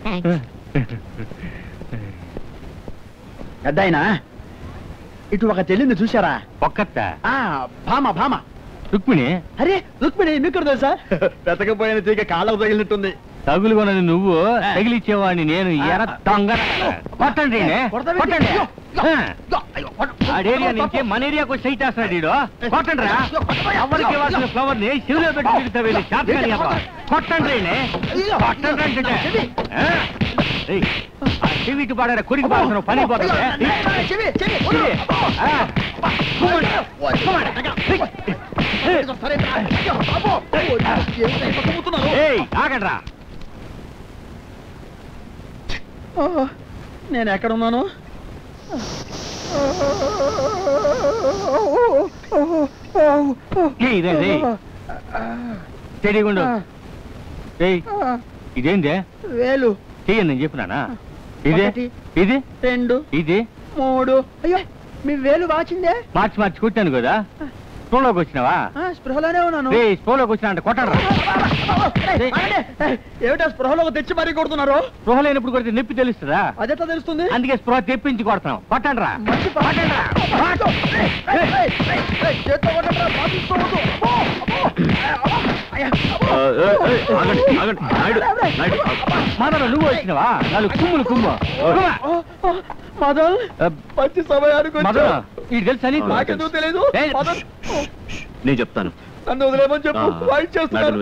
పెద్దాయనా, ఇటు ఒక చెల్లిని చూశారా? ఒక్కట భామ రుక్మిణి. అరే రుక్మిణి మీకు తెలుసా? పెతకపోయిన తీగ కాళ్ళకు తగిలినట్టుంది. తగులుకొన్నది నువ్వు, తగిలిచ్చేవాడిని నేను. కొట్టండి ఆడేరియా నుంచి మన ఏరియాకు సైట్ వేస్తున్నాడు. కొట్టండి రా. ఎవరికి వాసిన ఫ్లవర్ ని చెవిలో పెట్టి తిరుగుతావు. కొట్టండి చెవి ఇటు పాడారా, కొరికి పాడుతున్న పని పోతుంది. ఆగండ్రా. నేను ఎక్కడున్నాను? చెడిగుండు. ఇదేందే? వేలు చెయ్యండి నేను చెప్పినానా? ఇది ఇది 2 ఇది 3. అయ్యో, మీ వేలు వాచిందే. మార్చి కొట్టాను కదా. స్పృహలోకి వచ్చినావా? స్పృహలోనే ఉన్నాను. స్పృహలోకి వచ్చినా అంటే కొట్టరా. ఏమిటా స్పృహలోకి తెచ్చి మరీ కొడుతున్నారు? స్పృహ లేనప్పుడు కొడితే నొప్పి తెలుస్తుందా? అదెట్లా తెలుస్తుంది? అందుకే స్పృహ తెప్పించి కొడతాం. కొట్టండి రా. మదన్ నువ్వు వచ్చినావా? 4 కుమ్ములు కుమ్ము. మదన్ మంచి సమయానికి ఇది తెలుసా నీకు? నాకెందుకు తెలీదు. నేను చెప్తాను. నన్ను వదిలేమని చెప్పు. వాయిస్ చేస్తున్నాను.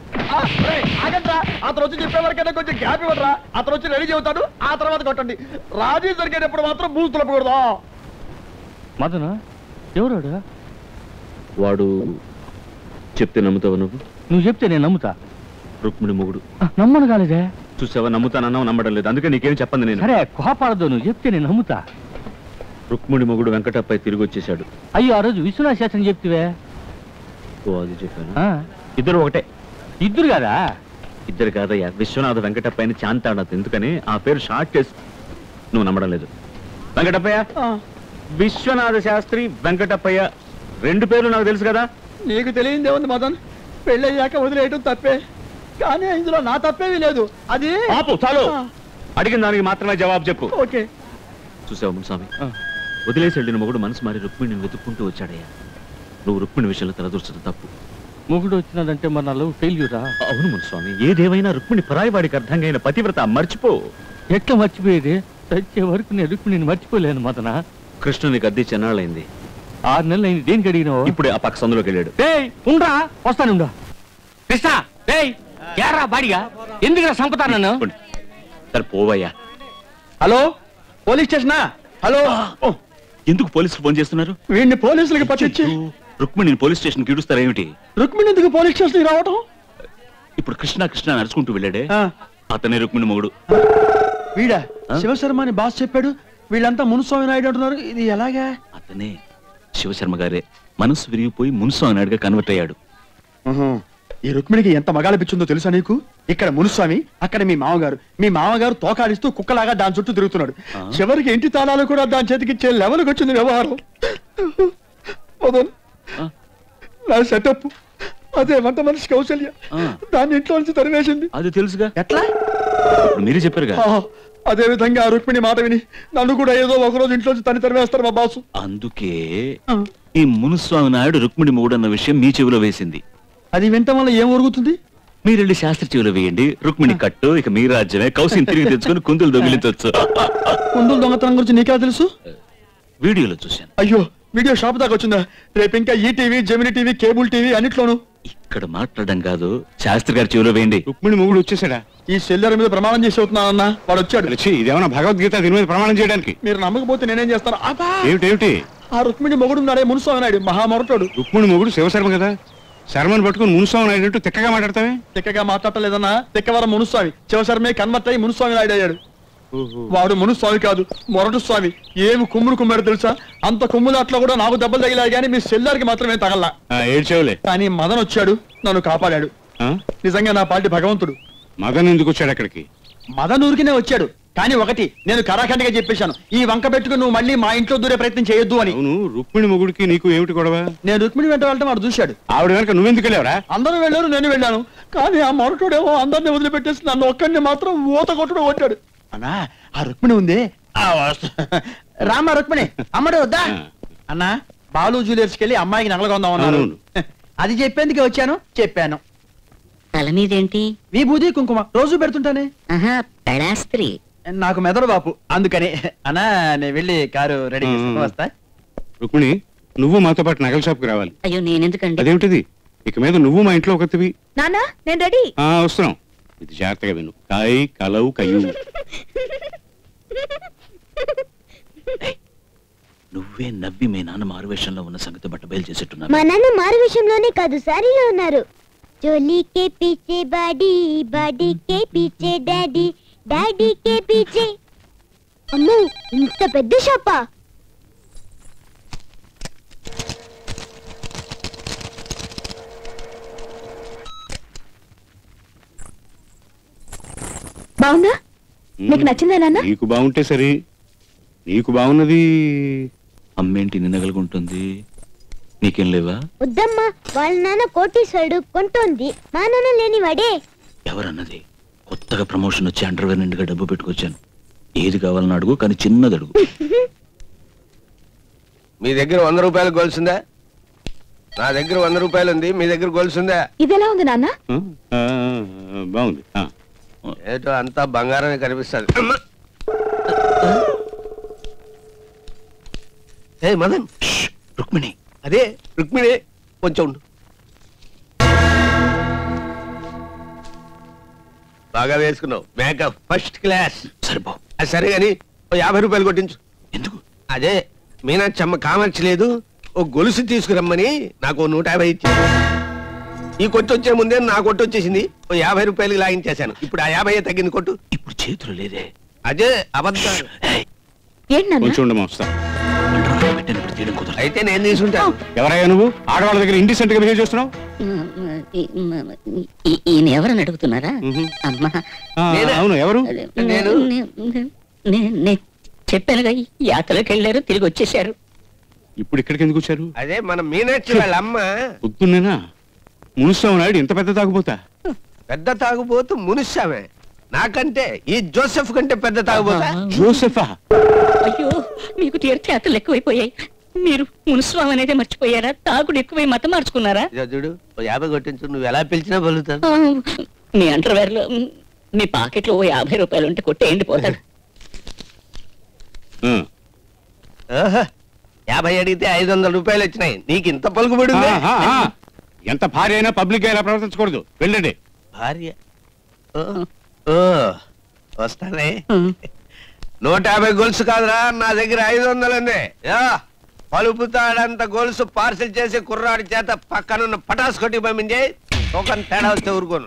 అతను వచ్చి చెప్పే వరకైనా కొంచెం గ్యాప్ ఇవ్వరా. అతను వచ్చి రెడీ చెబుతాడు, ఆ తర్వాత కొట్టండి. రాజీ జరిగేటప్పుడు మాత్రం బూజు తులపకూడదా? మదన్ ఎవరాడు? వాడు చెప్తే నమ్ముతావా నువ్వు? నువ్వు చెప్తే నేను నమ్ముతా. రుక్మిణి మొగుడు. నమ్మను కాలేదే. చూసావా, నమ్ముతానన్నావు, నమ్మడం లేదు. అందుకే నీకేం చెప్పండి నేను. సరే కోపాడదు, నువ్వు చెప్తే నేను నమ్ముతా. రుక్మిణి మొగుడు వెంకటప్పై తిరిగి వచ్చేసాడు. అయ్యో, ఆ రోజు విశ్వనాథ శాస్త్రం చెప్తివే. ఓ అది చెప్పాను. ఇద్దరు ఒకటే. ఇద్దరు కాదా? ఇద్దరు కాదయ్యా, విశ్వనాథ వెంకటప్పయ్యని చాంతాడదు. ఎందుకని ఆ పేరు షార్ట్ చేసి. నువ్వు నమ్మడం లేదు. వెంకటప్పయ్య, విశ్వనాథ శాస్త్రి, వెంకటప్పయ్య 2 పేర్లు నాకు తెలుసు కదా. నీకు తెలియదే ఉంది మదన్. పెళ్ళయ్యాక వదిలేయటం తప్పే, కానీ ఇందులో నా తప్పేమీ లేదు. అది చాలు. అడిగిన దానికి మాత్రమే జవాబు చెప్పు. ఓకే. చూసావు మున్స్వామి, వదిలేసి వెళ్ళిన మొగుడు మనసు మారి రుక్మిణిని వెతుక్కుంటూ వచ్చాడయ్యా. నువ్వు రుక్మిణి విషయంలో తలదూర్చడం తప్పు. మొగుడు వచ్చినదంటే మన లవ్ ఫెయిల్యూరా? అవును మున్స్వామి, ఏదేమైనా రుక్మిణి పరాయివాడికి అర్థంగా అయిన పతివ్రత. మర్చిపో. ఎట్లా మర్చిపోయేది? వచ్చే వరకు నేను రుక్మిణిని మర్చిపోలేను మదన. కృష్ణునికి అద్దె చెన్నాళ్ళైంది. 6 నెలలు అయింది. దేనికి అడిగినావు? ఇప్పుడే ఆ పక్క సందులోకి వెళ్ళాడు. ఉండరా, వస్తానుండా. కృష్ణ ఏరా బాడిగా, ఎందుకు సంపుతాను నన్ను? సరే పోవయ్యా. హలో, పోలీస్ స్టేషనా? హలో. ఎందుకు పోలీసులు ఫోన్ చేస్తున్నారు? వీడిని పోలీసులకు పట్టించి రుక్మిణిని పోలీస్ స్టేషన్ కి ఇడుస్తారేమిటి? రుక్మిణి ఎందుకు పోలీస్ స్టేషన్ రావటం? ఇప్పుడు కృష్ణ నడుచుకుంటూ వెళ్ళాడే, అతనే రుక్మిణి మొగుడు. వీడా? శివశర్మ అని బాస్ చెప్పాడు. వీళ్ళంతా మునుస్వామి నాయుడు అంటున్నారు. ఇది ఎలాగా? అతనే శివశర్మ గారే మనసు విరిగిపోయి మునుస్వామి నాయుడుగా కన్వర్ట్ అయ్యాడు. ఈ రుక్మిణికి ఎంత మగాల పిచ్చుందో తెలుసా నీకు? ఇక్కడ మునుస్వామి, అక్కడ మీ మామగారు తోకాడిస్తూ కుక్కలాగా దాని చుట్టూ తిరుగుతున్నాడు. చివరికి ఇంటి తాళాలు కూడా దాని చేతికిచ్చే లెవెల్కి వచ్చింది వ్యవహారం. నా సెటప్ అదే వంట మనిషి కౌశల్య దాన్ని ఇంట్లో నుంచి తరివేసింది. అది తెలుసుగా. ఎట్లా? మీరే చెప్పారుగా. అదే విధంగా ఆ రుక్మిణి మాట విని నన్ను కూడా ఏదో ఒకరోజు ఇంట్లో తని తరివేస్తారు మా బాసు. అందుకే ఈ మునుస్వామి నాయుడు రుక్మిణి మూడన్న విషయం మీ చెవిలో వేసింది. అది వింటం వల్ల ఏం ఒరుగుతుంది? మీరెళ్ళి శాస్త్రి చెవిలో వేయండి. రుక్మిణి కట్టు, ఇక మీ రాజ్యమే. కౌశిని తిరిగి తెచ్చుకొని కుందులు దొంగిలించవచ్చు. కుందులు దొంగతనం గురించి నీకా తెలుసు? వీడియోలో చూశాను. అయ్యో, వీడియో షాప్ దాకా వచ్చిందా? రేపు ఇంకా ఈ TV, Gemini TV, cable TV అన్నిట్లోనూ. ఇక్కడ మాట్లాడడం కాదు, శాస్త్రి గారి చెవిలో వేయండి. రుక్మిణి మొగుడు వచ్చేసాడా? ఈ సెల్లర్ మీద ప్రమాణం చేసి అవుతున్నానన్నా. వాడు వచ్చాడు. ఇదేమన్నా భగవద్గీత దీని మీద ప్రమాణం చేయడానికి? మీరు నమ్మకపోతే నేనేం చేస్తాను? ఏమిటి? ఆ రుక్మిణి మొగుడు ఉన్నాడే మునుస్వామి నాయుడు, మహామొరటోడు. రుక్మిణి మొగుడు శివశర్మ కదా? శర్మను పట్టుకుని మునుస్వామి నాయుడు తిక్కగా మాట్లాడతావే? తిక్కగా మాట్లాడలేదన్నా. తిక్కవరం మునుస్వామి శివశర్మే కన్వర్ట్ అయ్యి మునుస్వామి నాయుడు అయ్యాడు. వాడు మునుస్వామి కాదు, మొరటు స్వామి. ఏమి కుమ్ముడు కుమ్మాడు తెలుసా? అంత కుమ్ములాట్లో కూడా నాకు దెబ్బలు తగిలాయి కానీ మీ సెల్లార్కి మాత్రమే తగల్లా. ఏడ్చేవులే. కానీ మదన్ వచ్చాడు, నన్ను కాపాడాడు. నిజంగా నా పార్టీ భగవంతుడు. మదన్ ఎందుకు వచ్చాడు అక్కడికి? మదన్ ఊరికినే వచ్చాడు. కానీ ఒకటి నేను కరాఖండిగా చెప్పేశాను, ఈ వంక పెట్టుకుని నువ్వు మళ్ళీ మా ఇంట్లో దూరే ప్రయత్నం చేయొద్దు అని. రుక్మిణి మొగుడికి నీకు ఏమిటి గొడవ? నేను రుక్మిణి వెంట వెళ్ళటం వాడు చూశాడు. ఆవిడ వెనక నువ్వెందుకు వెళ్ళావరా? అందరూ వెళ్ళారు, నేను వెళ్ళాను. కానీ ఆ మొరటోడేమో అందరినీ వదిలిపెట్టేసి నన్ను ఒక్కడిని మాత్రం ఊత కొట్టుడు కొట్టాడు. అన్నా, ఆ రుక్మిణి ఉంది. రామా రుక్మిణి, అమ్మడు వద్దా అన్నా? బాలు జ్యువెలర్స్కి వెళ్ళి అమ్మాయికి నగలు కొందాం అన్నాను. అది చెప్పేందుకే వచ్చాను. చెప్పాను. తల మీదేంటి? విభూది కుంకుమ రోజు పెడుతుంటానే. పెడాస్త్రి. నాకు మెదడు బాపు, అందుకని. అన్నా, నేను వెళ్ళి కారు రెడీ చేసుకుని వస్తా. రుక్మిణి, నువ్వు మాతో పాటు నగల షాప్కి రావాలి. అయ్యో, నేనెందుకండి? అదేమిటిది? ఇక మీద నువ్వు మా ఇంట్లో ఒకటివి. నానా, నేను రెడీ. వస్తున్నాం. ఇది జాగ్రత్తగా విను. కాయ్ కలవు కయ్యు. నువ్వే నవ్వి మీ నాన్న మారువేషంలో ఉన్న సంగతి బట్ట బయలు చేసేట్టున్నా. మా నాన్న మారు విషయంలోనే కాదు, సారీలో ఉన్నారు. చోలీ కే పీచే బాడీ, బాడీ కే పీచే డాడీ, డాడీ కే పీచే. అమ్మో, ఇంత పెద్ద షాపా? బాగుందా? నీకు నచ్చిందా నాన్న? నీకు బాగుంటే సరే. నీకు బాగున్నది. అమ్మేంటి నిన్నగలుగుంటుంది? నీకేం లేవా? వద్దమ్మా, వాళ్ళ నాన్న కోటీశ్వరుడు, కొంటోంది. మా నాన్న లేని వాడే. ఎవరన్నది? కొత్తగా ప్రమోషన్ వచ్చి అండర్వేర్ నిండుగా డబ్బు పెట్టుకొచ్చాను. ఏది కావాలని అడుగు, కానీ చిన్నది అడుగు. మీ దగ్గర 100 రూపాయలు గొలుసుందా? నా దగ్గర 100 రూపాయలు ఉంది. మీ దగ్గర గొలుసుందా? ఇది ఎలా ఉంది నాన్న? బాగుంది. ఏటో అంతా బంగారమే కనిపిస్తుంది. ఏ మదన్, రుక్మిణి. అదే రుక్మిణి, కొంచెం ఉండు. బాగా వేసుకున్నావు. Makeup first class. సరిపో. అది సరే గాని 50 రూపాయలు కొట్టించు. ఎందుకు? అదే మీనాక్షమ్మ కామార్చి లేదు, ఓ గొలుసు తీసుకురమ్మని నాకు 150 ఇచ్చింది. ఈ కొట్టు వచ్చే ముందే నా కొట్టు వచ్చేసింది. ఓ 50 రూపాయలకి లాగించేశాను. ఇప్పుడు ఆ 50 తగ్గింది కొట్టు. ఇప్పుడు చేతులు లేదే. అదే అబద్ధాలు. అయితే నేను తీసుకుంటాను. ఎవరయ్యా నువ్వు? ఆడవాళ్ళ దగ్గర ఇండిసెంట్ గా బిహేవ్ చేస్తున్నావు. ఈయన ఎవరని అడుగుతున్నారా? అమ్మా, అవును. ఎవరు? నేను చెప్పానుగా, యాత్రలోకి వెళ్ళారు, తిరిగి వచ్చేసారు. ఇప్పుడు ఇక్కడికి ఎందుకు వచ్చారు? అదే మన మీనాక్షి వాళ్ళ అమ్మ. పొద్దున్నేనా? మునుస్వామి నాయుడు ఇంత పెద్ద తాగుబోతా? పెద్ద తాగుబోతు మునుస్వామే. నాకంటే ఈ జోసెఫ్ కంటే పెద్ద తాగుబోతా. జోసెఫా? అయ్యో, మీకు తీర్థయాత్రలు ఎక్కువైపోయాయి. మీరు మునుస్వామి అనేది మర్చిపోయారా? తాగుడు ఎక్కువై మతం మార్చుకున్నారా? చూడు, 50 కొట్టించు. నువ్వు ఎలా పిలిచినా బలుగుతావు. మీ అండర్వేర్ లో, మీ పాకెట్ లో 50 రూపాయలు ఉంటే కొట్టేయండి, పోతాడు. 50 అడిగితే 500 రూపాయలు వచ్చినాయి. నీకు ఇంత పలుకుబడి ఉంది. ఎంత భార్య అయినా పబ్లిక్ గా ఇలా ప్రవర్తించకూడదు. వెళ్ళండి. భార్య వస్తానే. 150 గొలుసు కాదురా, నా దగ్గర 500 ఉంది. పలుపుతాడంత గొలుసు పార్సిల్ చేసి కుర్రాడి చేత పక్కనున్న పటాస్ కొట్టి పంపించే. ఒక తేడా వస్తే ఊరుకోను.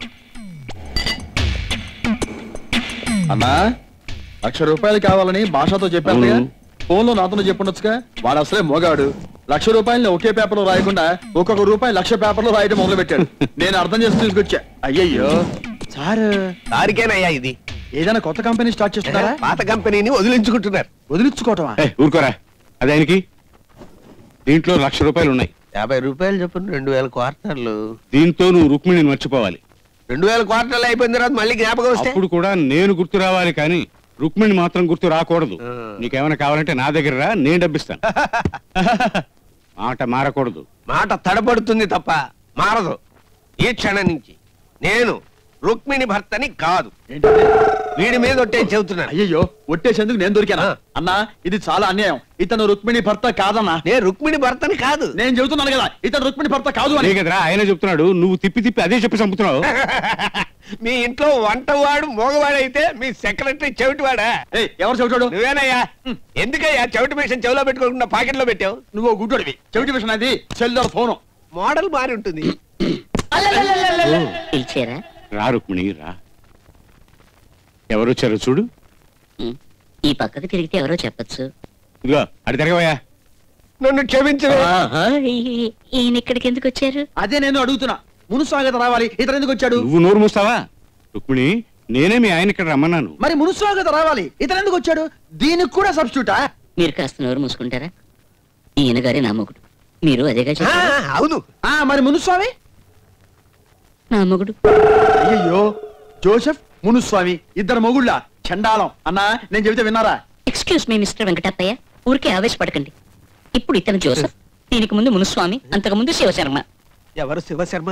అన్నా, 1,00,000 రూపాయలు కావాలని భాషతో చెప్పాను. ఫోన్ లో నాతో చెప్పుండొచ్చుగా. వాడు అసలే మోగాడు. 1,00,000 రూపాయలని ఒకే పేపర్ లో రాయకుండా ఒక్కొక్క రూపాయి 1,00,000 పేపర్ లో రాయడం మొదలు పెట్టాడు. నేను అర్థం చేసి తీసుకొచ్చా. అయ్యయ్యో సార్, సారికేనయ్యా ఇది. ఏదైనా కొత్త కంపెనీ స్టార్ట్ చేస్తున్నారా? పాత కంపెనీని వదిలించుకుంటున్నారు. వదిలించుకోవటమా? ఊరుకోరా. అది ఆయనకి. దీంట్లో 1,00,000 రూపాయలు ఉన్నాయి. 50 రూపాయలు చెప్పండి, 2000 క్వార్టర్లు. దీంతో నువ్వు రుక్మిణిని మర్చిపోవాలి. 2000 క్వార్టర్లు అయిపోయిన తర్వాత మళ్ళీ జ్ఞాపకం వస్తే అప్పుడు కూడా నేను గుర్తు రావాలి కానీ రుక్మిణి మాత్రం గుర్తు రాకూడదు. నీకేమైనా కావాలంటే నా దగ్గర రా, నేను డబ్బిస్తాను. మాట మారకూడదు. మాట తడబడుతుంది తప్ప మారదు. ఈ క్షణం నుంచి నేను రుక్మిణి భర్తని కాదు, వీడి మీద ఒట్టే చెబుతున్నాను. అయ్యో ఒట్టేసేందుకు నేను దొరికానా? అన్నా ఇది చాలా అన్యాయం. ఇతను రుక్మిణి భర్త కాదన్నా. నేను రుక్మిణి భర్తని కాదు. నేను చెబుతున్నాను కదా ఇతను రుక్మిణి భర్త కాదు అని. కదరా ఆయన చెప్తున్నాడు, నువ్వు తిప్పి తిప్పి అదే చెప్పి చంపుతున్నావు. మీ ఇంట్లో వంటవాడు మోగవాడైతే మీ సెక్రటరీ చెవిటివాడా? ఎవరు చెవిటాడు? నువ్వేనయ్యా. ఎందుకయ్యా చెవిటి మిషన్ చెవిలో పెట్టుకోకుండా పాకెట్లో పెట్టావు? నువ్వు గుడ్డోడివి. చెవిటి మిషన్ అది సెల్యులర్ ఫోను. మోడల్ మారి ఉంటుంది. పిలిచారా? రా రుక్మిణి రా. ఎవరొచ్చారో చూడు. ఈ పక్కకు తిరిగితే ఎవరో చెప్పచ్చు. ఇదిగో అడి తిరగవయ్యా. నన్ను క్షమించవే. ఈయన ఇక్కడికి ఎందుకు వచ్చారు? అదే నేను అడుగుతున్నా. మునుస్వాగత రావాలి, ఇతను ఎందుకు వచ్చాడు? నువ్వు నోరు మూస్తావా? రుక్మిణి నేనే మీ ఆయన ఇక్కడ రమ్మన్నాను. మరి మునుస్వాగత రావాలి, ఇతను ఎందుకు వచ్చాడు? దీనికి కూడా సబ్స్టిట్యూటా? మీరు కాస్త నోరు మూసుకుంటారా? ఈయన గారి నా మొగుడు, మీరు అదేగా చెప్పారు. అవును. మరి మునుస్వామి నా మొగుడు. అయ్యో జోసెఫ్ మునుస్వామి ఇద్దరు మొగుళ్ళ చండాలం. అన్నా నేను చెబితే విన్నారా? ఎక్స్క్యూజ్ మీ మిస్టర్ వెంకటప్పయ్య, ఊరికే ఆవేశపడకండి. ఇప్పుడు ఇతను జోసెఫ్, దీనికి ముందు మునుస్వామి, అంతకు ముందు శివశర్మ. ఎవరు శివశర్మ?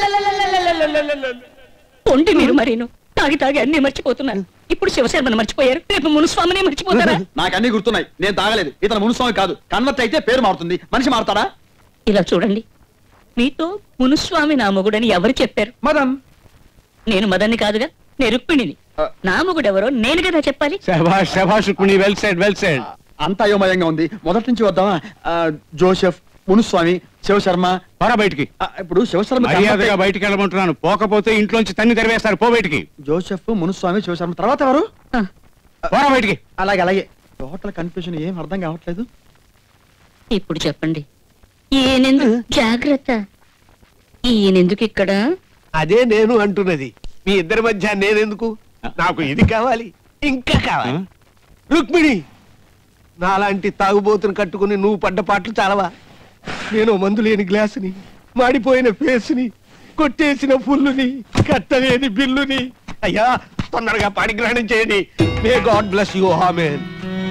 పొండి మీరు మరీను తాగి తాగి అన్ని మర్చిపోతున్నారు. ఇప్పుడు శివశర్మను మర్చిపోయారు, రేపు మునుస్వామిని మర్చిపోతారా? నాకు అన్ని గుర్తున్నాయి, నేను తాగలేదు. ఇతను మునుస్వామి కాదు. కన్వర్ట్ అయితే పేరు మారుతుంది, మనిషి మారుతాడా? ఇలా చూడండి, మీతో మునుస్వామి నా మొగుడని ఎవరు చెప్పారు? మదన్. నేను మదన్ని కాదుగా, నేను రుక్మిణిని. నా మొగుడెవరో నేను కదా చెప్పాలి. శభాష్ శభాష్ Rukmini, well said well said. అంతా అయోమయంగా ఉంది. మొదటి నుంచి వద్దామా? జోసెఫ్ మునుస్వామి శివశర్మ. పోరా బయటికి. ఇప్పుడు శివశర్మ మర్యాదగా బయటికి వెళ్ళమంటున్నాను, పోకపోతే ఇంట్లోంచి తన్ని తెరవేస్తారు. పో బయటికి. జోసెఫ్ మునుస్వామి శివశర్మ తర్వాత ఎవరు? పోరా బయటికి. అలాగే అలాగే. టోటల్ కన్ఫ్యూజన్, ఏం అర్థం కావట్లేదు. ఇప్పుడు చెప్పండి, ఈయనెందుకు? జాగ్రత్త, ఈయనెందుకు ఇక్కడ? అదే నేను అంటున్నది. మీ ఇద్దరి మధ్య నేనెందుకు? నాకు ఇది కావాలి, ఇంకా కావాలి. రుక్మిణి, నాలాంటి తాగుబోతుని కట్టుకుని నువ్వు పడ్డ పాటలు చాలవా? నేను మందు లేని గ్లాసుని, మాడిపోయిన ఫేసుని, కొట్టేసిన ఫుల్లుని, కట్టలేని బిల్లుని. అయ్యా తొందరగా పాణిగ్రహణం చేయండి. May God bless you. Amen.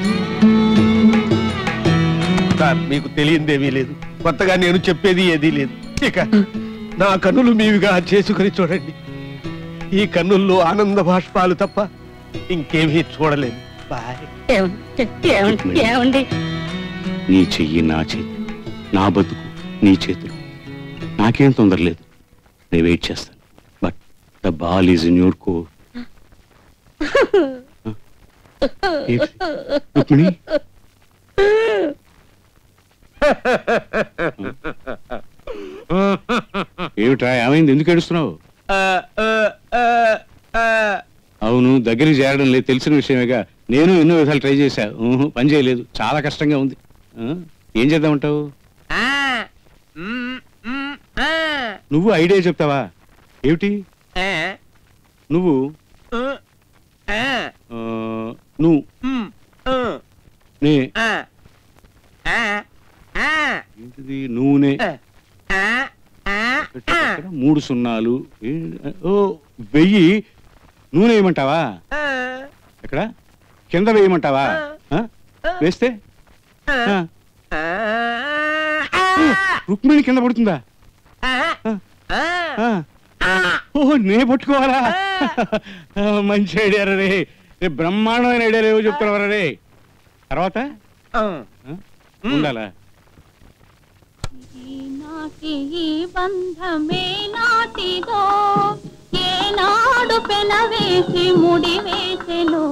Sir మీకు తెలియందేమీ లేదు, కొత్తగా నేను చెప్పేది ఏదీ లేదు. ఇక నా కన్నులు మీవిగా చేసుకుని చూడండి. ఈ కన్నుల్లో ఆనంద బాష్పాలు తప్ప ఇంకేమీ చూడలేదు. బాయ్. ఏమండి? నీ చెయ్యి నా చేతి, నా బతుకు నీ చేతులు. నాకేం తొందర లేదు, నేను వెయిట్ చేస్తాను. But the ball is in your court. Rukmini, ఏమిట్రా ఏమైంది? ఎందుకు ఏడుస్తున్నావు? అవును, దగ్గరికి చేరడం లేదు, తెలిసిన విషయమేగా. నేను ఎన్నో విధాలు ట్రై చేశా, పని చేయలేదు. చాలా కష్టంగా ఉంది. ఏం చేద్దామంటావు? నువ్వు ఐడియా చెప్తావా? ఏమిటి నువ్వు? నువ్వు ఏంటిది? నూనె 3 సున్నాలు. ఓ 1000 నూనె వేయమంటావా? ఎక్కడ కింద వేయమంటావా? వేస్తే రుక్మిణి కింద పడుతుందా? ఓ నే పట్టుకోవాలా? మంచి ఐడియా రే, బ్రహ్మాండమైన ఐడియా లేవో చెప్తున్నావరా రే. తర్వాత ఉండాలా? ఈ బంధమే నాటిదో, ఏనాడు పెనవేసి ముడి వేసెను.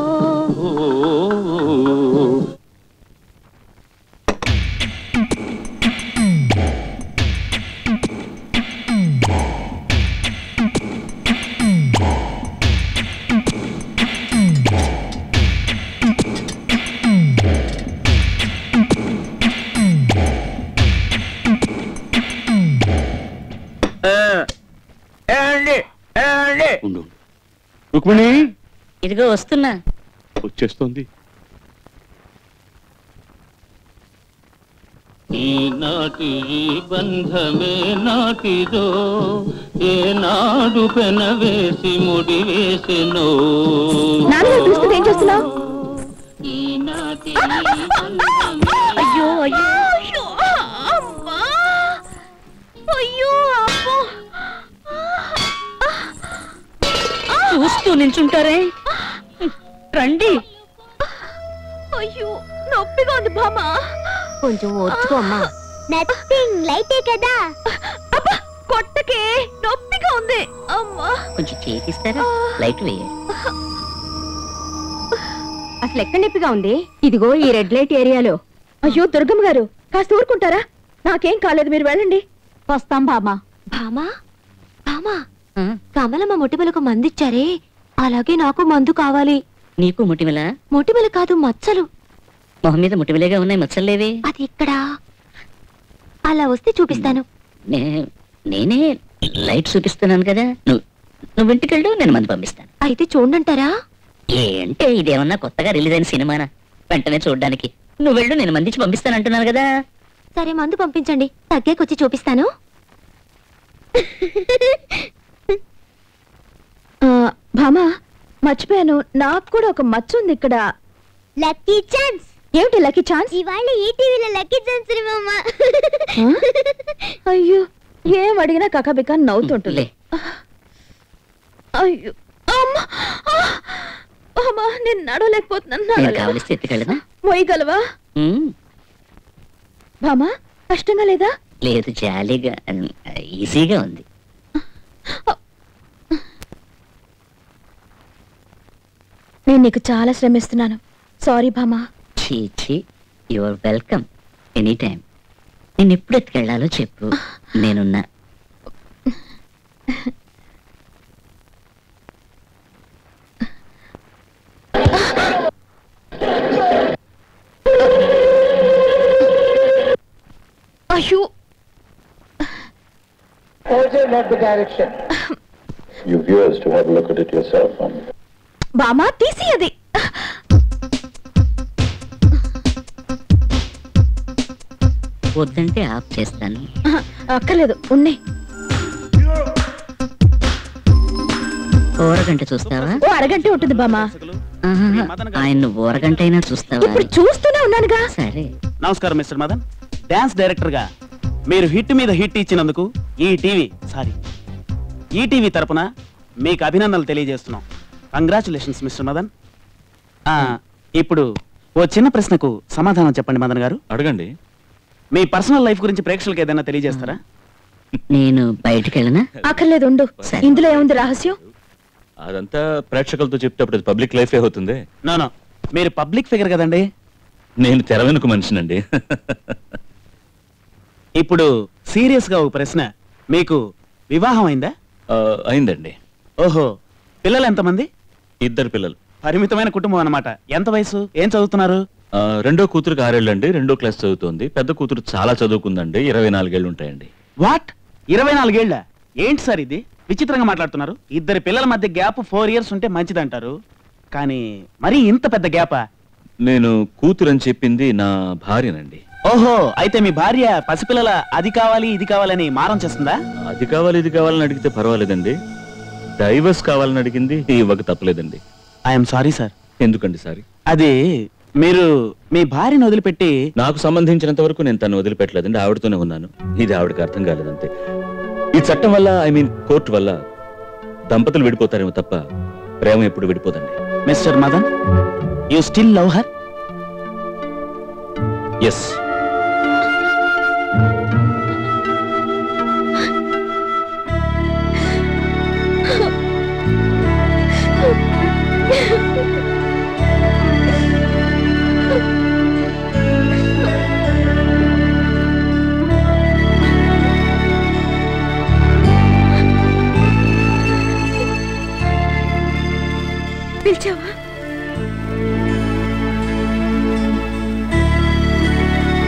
రుక్మిణి, ఇదిగో వస్తున్నా. వచ్చేస్తోంది. ఈనాటి బంధమే నాటిదో ఏనాడు పెనవేసి ముడి వేసెనో ఏం చేస్తున్నావు? అయ్యో అయ్యో అయ్యో చూస్తూ నించుంటారే, రండి. అయ్యో నొప్పిగా ఉంది బామా. కొంచెం ఓర్చుకో అమ్మా. నథింగ్, లైటే కదా. అబ్బా కొట్టకే, నొప్పిగా ఉంది. అమ్మా కొంచెం చేతిస్తారా? లైట్ వేయండి. అసలు ఎక్కడ నొప్పిగా ఉంది? ఇదిగో ఈ రెడ్ లైట్ ఏరియాలో. అయ్యో దుర్గమ్మ గారు, కాస్త ఊరుకుంటారా? నాకేం కాలేదు, మీరు వెళ్ళండి. వస్తాం బామా. బామా బామా, కమలమ్మ మొటిమలకు మందిచ్చారే, అలాగే నాకు మందు కావాలి. నీకు ముటిమల? మొటిమల కాదు, మచ్చలు. మొహం మీద ముటిమలేగా ఉన్నాయి, మచ్చలేవి. అది ఇక్కడ. అలా వస్తే చూపిస్తాను. నేనే లైట్ చూపిస్తున్నాను కదా, నువ్వు ఇంటికెళ్ళు, నేను మందు పంపిస్తాను. అయితే చూడంటారా? ఏంటే ఇదేమన్నా కొత్తగా రిలీజ్ అయిన సినిమానా వెంటనే చూడడానికి? నువ్వు వెళ్ళు, నేను మందించి పంపిస్తానంటున్నాను కదా. సరే మందు పంపించండి, తగ్గేకొచ్చి చూపిస్తాను. భామా మర్చిపోయాను, నాకు కూడా ఒక మచ్చ ఉంది ఇక్కడ. Lucky chance. ఏమిటి లక్కీ ఛాన్స్? ఇవాళ ఈటీవీలో లక్కీ ఛాన్స్ మామా. అయ్యో ఏం అడిగినా కకబిక నవ్వుతుంటుంది. అయ్యో అమ్మా అమ్మా, నేను నడవలేకపోతున్నాను. మోయగలవా భామా? కష్టంగా లేదా? లేదు, జాలీగా ఈజీగా ఉంది. నేను నీకు చాలా శ్రమిస్తున్నాను, సారీ భామా. చీ, you are welcome any time. నేను ఎప్పుడు ఎత్తుకెళ్ళాలో చెప్పు, నేనున్నా. అయ్యో You viewers to have a look at it yourself. బామా తీసి అది. వద్దంటే ఆఫ్ చేస్తాను. అక్కర్లేదు, ఉన్నాయి. ఓరగంట చూస్తావా? ఓ అరగంటే ఉంటుంది బామా. ఆయన ఓరగంట అయినా చూస్తావా? ఇప్పుడు చూస్తూనే ఉన్నానుగా. సరే. నమస్కారం మిస్టర్ మదన్. డాన్స్ డైరెక్టర్ గా మీరు హిట్ మీద హిట్ ఇచ్చినందుకు ఈటీవీ తరపున మీకు అభినందనలు తెలియజేస్తున్నాం. Congratulations mister Madan. ఇప్పుడు ఓ చిన్న ప్రశ్నకు సమాధానం చెప్పండి మదన్ గారు. అడగండి. మీ పర్సనల్ లైఫ్ గురించి ప్రేక్షకులకు ఏదైనా తెలియజేస్తారా? నేను బయటికి వెళ్ళనా? అక్కర్లేదు, ఉండు. ఇందులో ఏముంది రహస్యం? అదంతా ప్రేక్షకులతో చెప్తే అప్పుడు పబ్లిక్ లైఫ్ అవుతుంది. నో, మీరు పబ్లిక్ ఫిగర్ కదండి. నేను తెర వెనుక మనిషినండి. ఇప్పుడు సీరియస్ గా ఒక ప్రశ్న, మీకు వివాహం అయిందా? అయిందండి. ఓహో, పిల్లలు ఎంతమంది? 2 పిల్లలు. పరిమితమైన కుటుంబం అన్నమాట. ఎంత వయసు, ఏం చదువుతున్నారు? రెండో కూతురుకి 6 ఏళ్ళండి, 2వ క్లాస్ చదువుతోంది. పెద్ద కూతురు చాలా చదువుకుందండి, 24 ఏళ్ళు ఉంటాయండి. వాట్, 24 ఏళ్ళ? ఏంటి సార్ ఇది, విచిత్రంగా మాట్లాడుతున్నారు. 2 పిల్లల మధ్య గ్యాప్ 4 ఇయర్స్ ఉంటే మంచిదంటారు, కానీ మరీ ఇంత పెద్ద గ్యాపా? నేను కూతురు అని చెప్పింది నా భార్యనండి. ఓహో, అయితే మీ భార్య పసిపిల్లల అది కావాలి ఇది కావాలని మారం చేస్తుందా? అది కావాలి ఇది కావాలని అడిగితే పర్వాలేదండి, డైవర్స్ కావాలని అడిగింది ఇవ్వక తప్పలేదండి. I'm sorry sir. ఎందుకండి సారీ? అది మీరు మీ భార్యను వదిలిపెట్టి. నాకు సంబంధించినంత వరకు నేను తను వదిలిపెట్టలేదండి, ఆవిడతోనే ఉన్నాను. ఇది ఆవిడకి అర్థం కాలేదంతే. ఈ చట్టం వల్ల, ఐ మీన్ కోర్టు వల్ల దంపతులు విడిపోతారేమో తప్ప ప్రేమ ఎప్పుడు విడిపోదండి. Mister Madan, you still love her? Yes. పిలిచావా?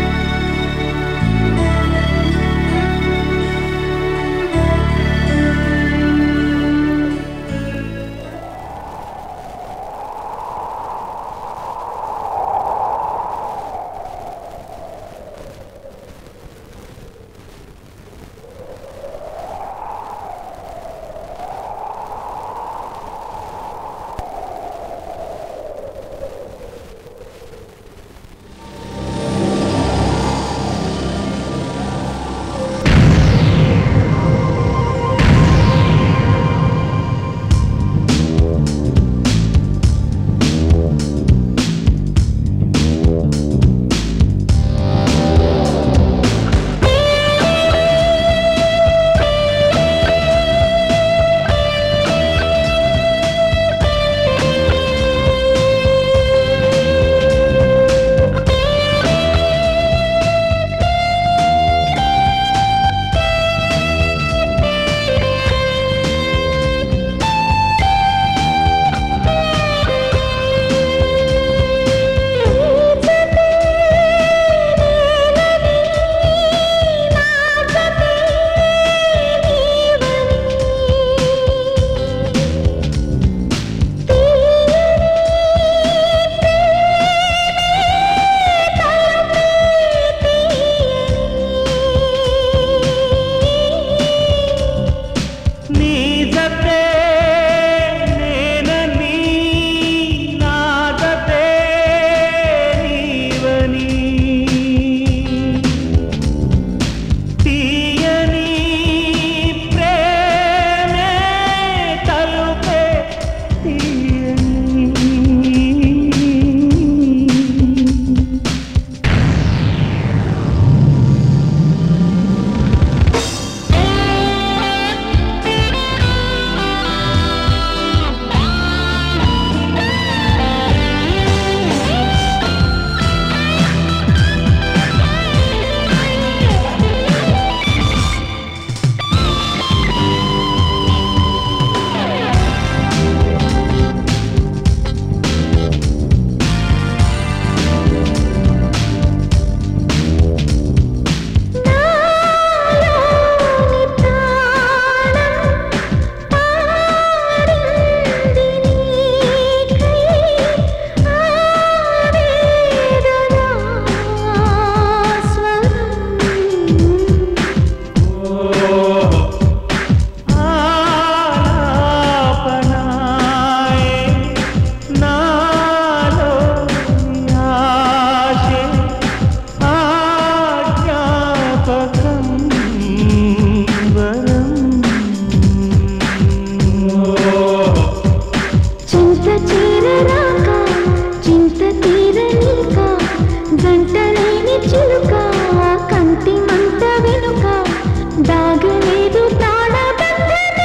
చేరరాక చింత తీరనీక జంటలేని చిలుక కంటి మంట వెనుక దాగలేదు ప్రాణబంధమే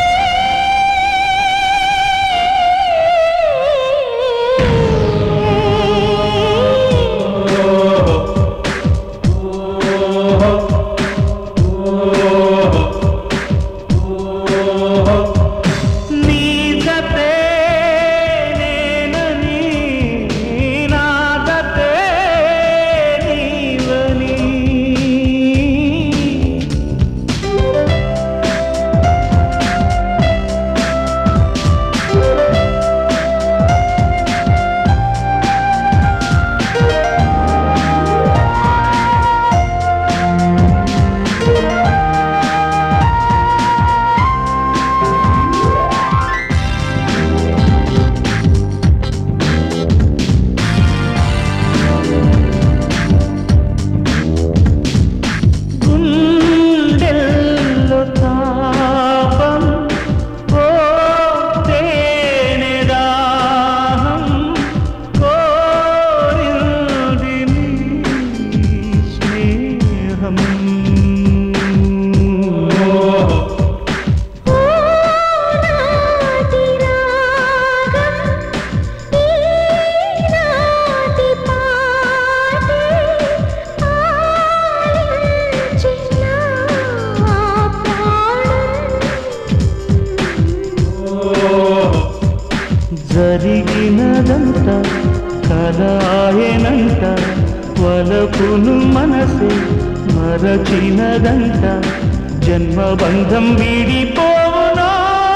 జరిగినదంతా కలాయనంట వలపును మనసే మరచినదంట జన్మబంధం వీడిపోవునా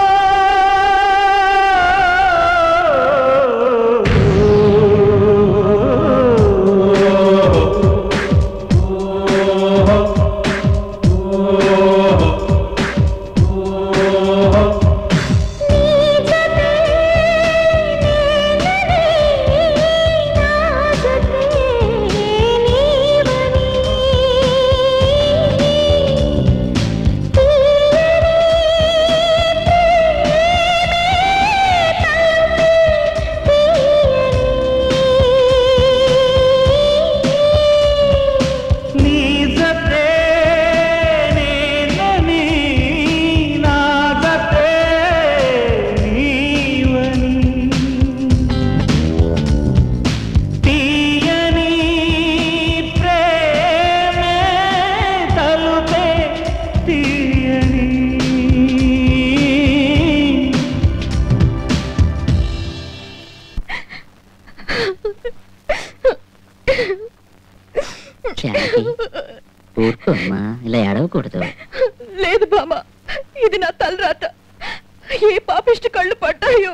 ఇలా ఏడవకూడదు. లేదు బామ్మ, ఇది నా తలరాత. ఏ పాపిష్టి కళ్ళు పడ్డాయో.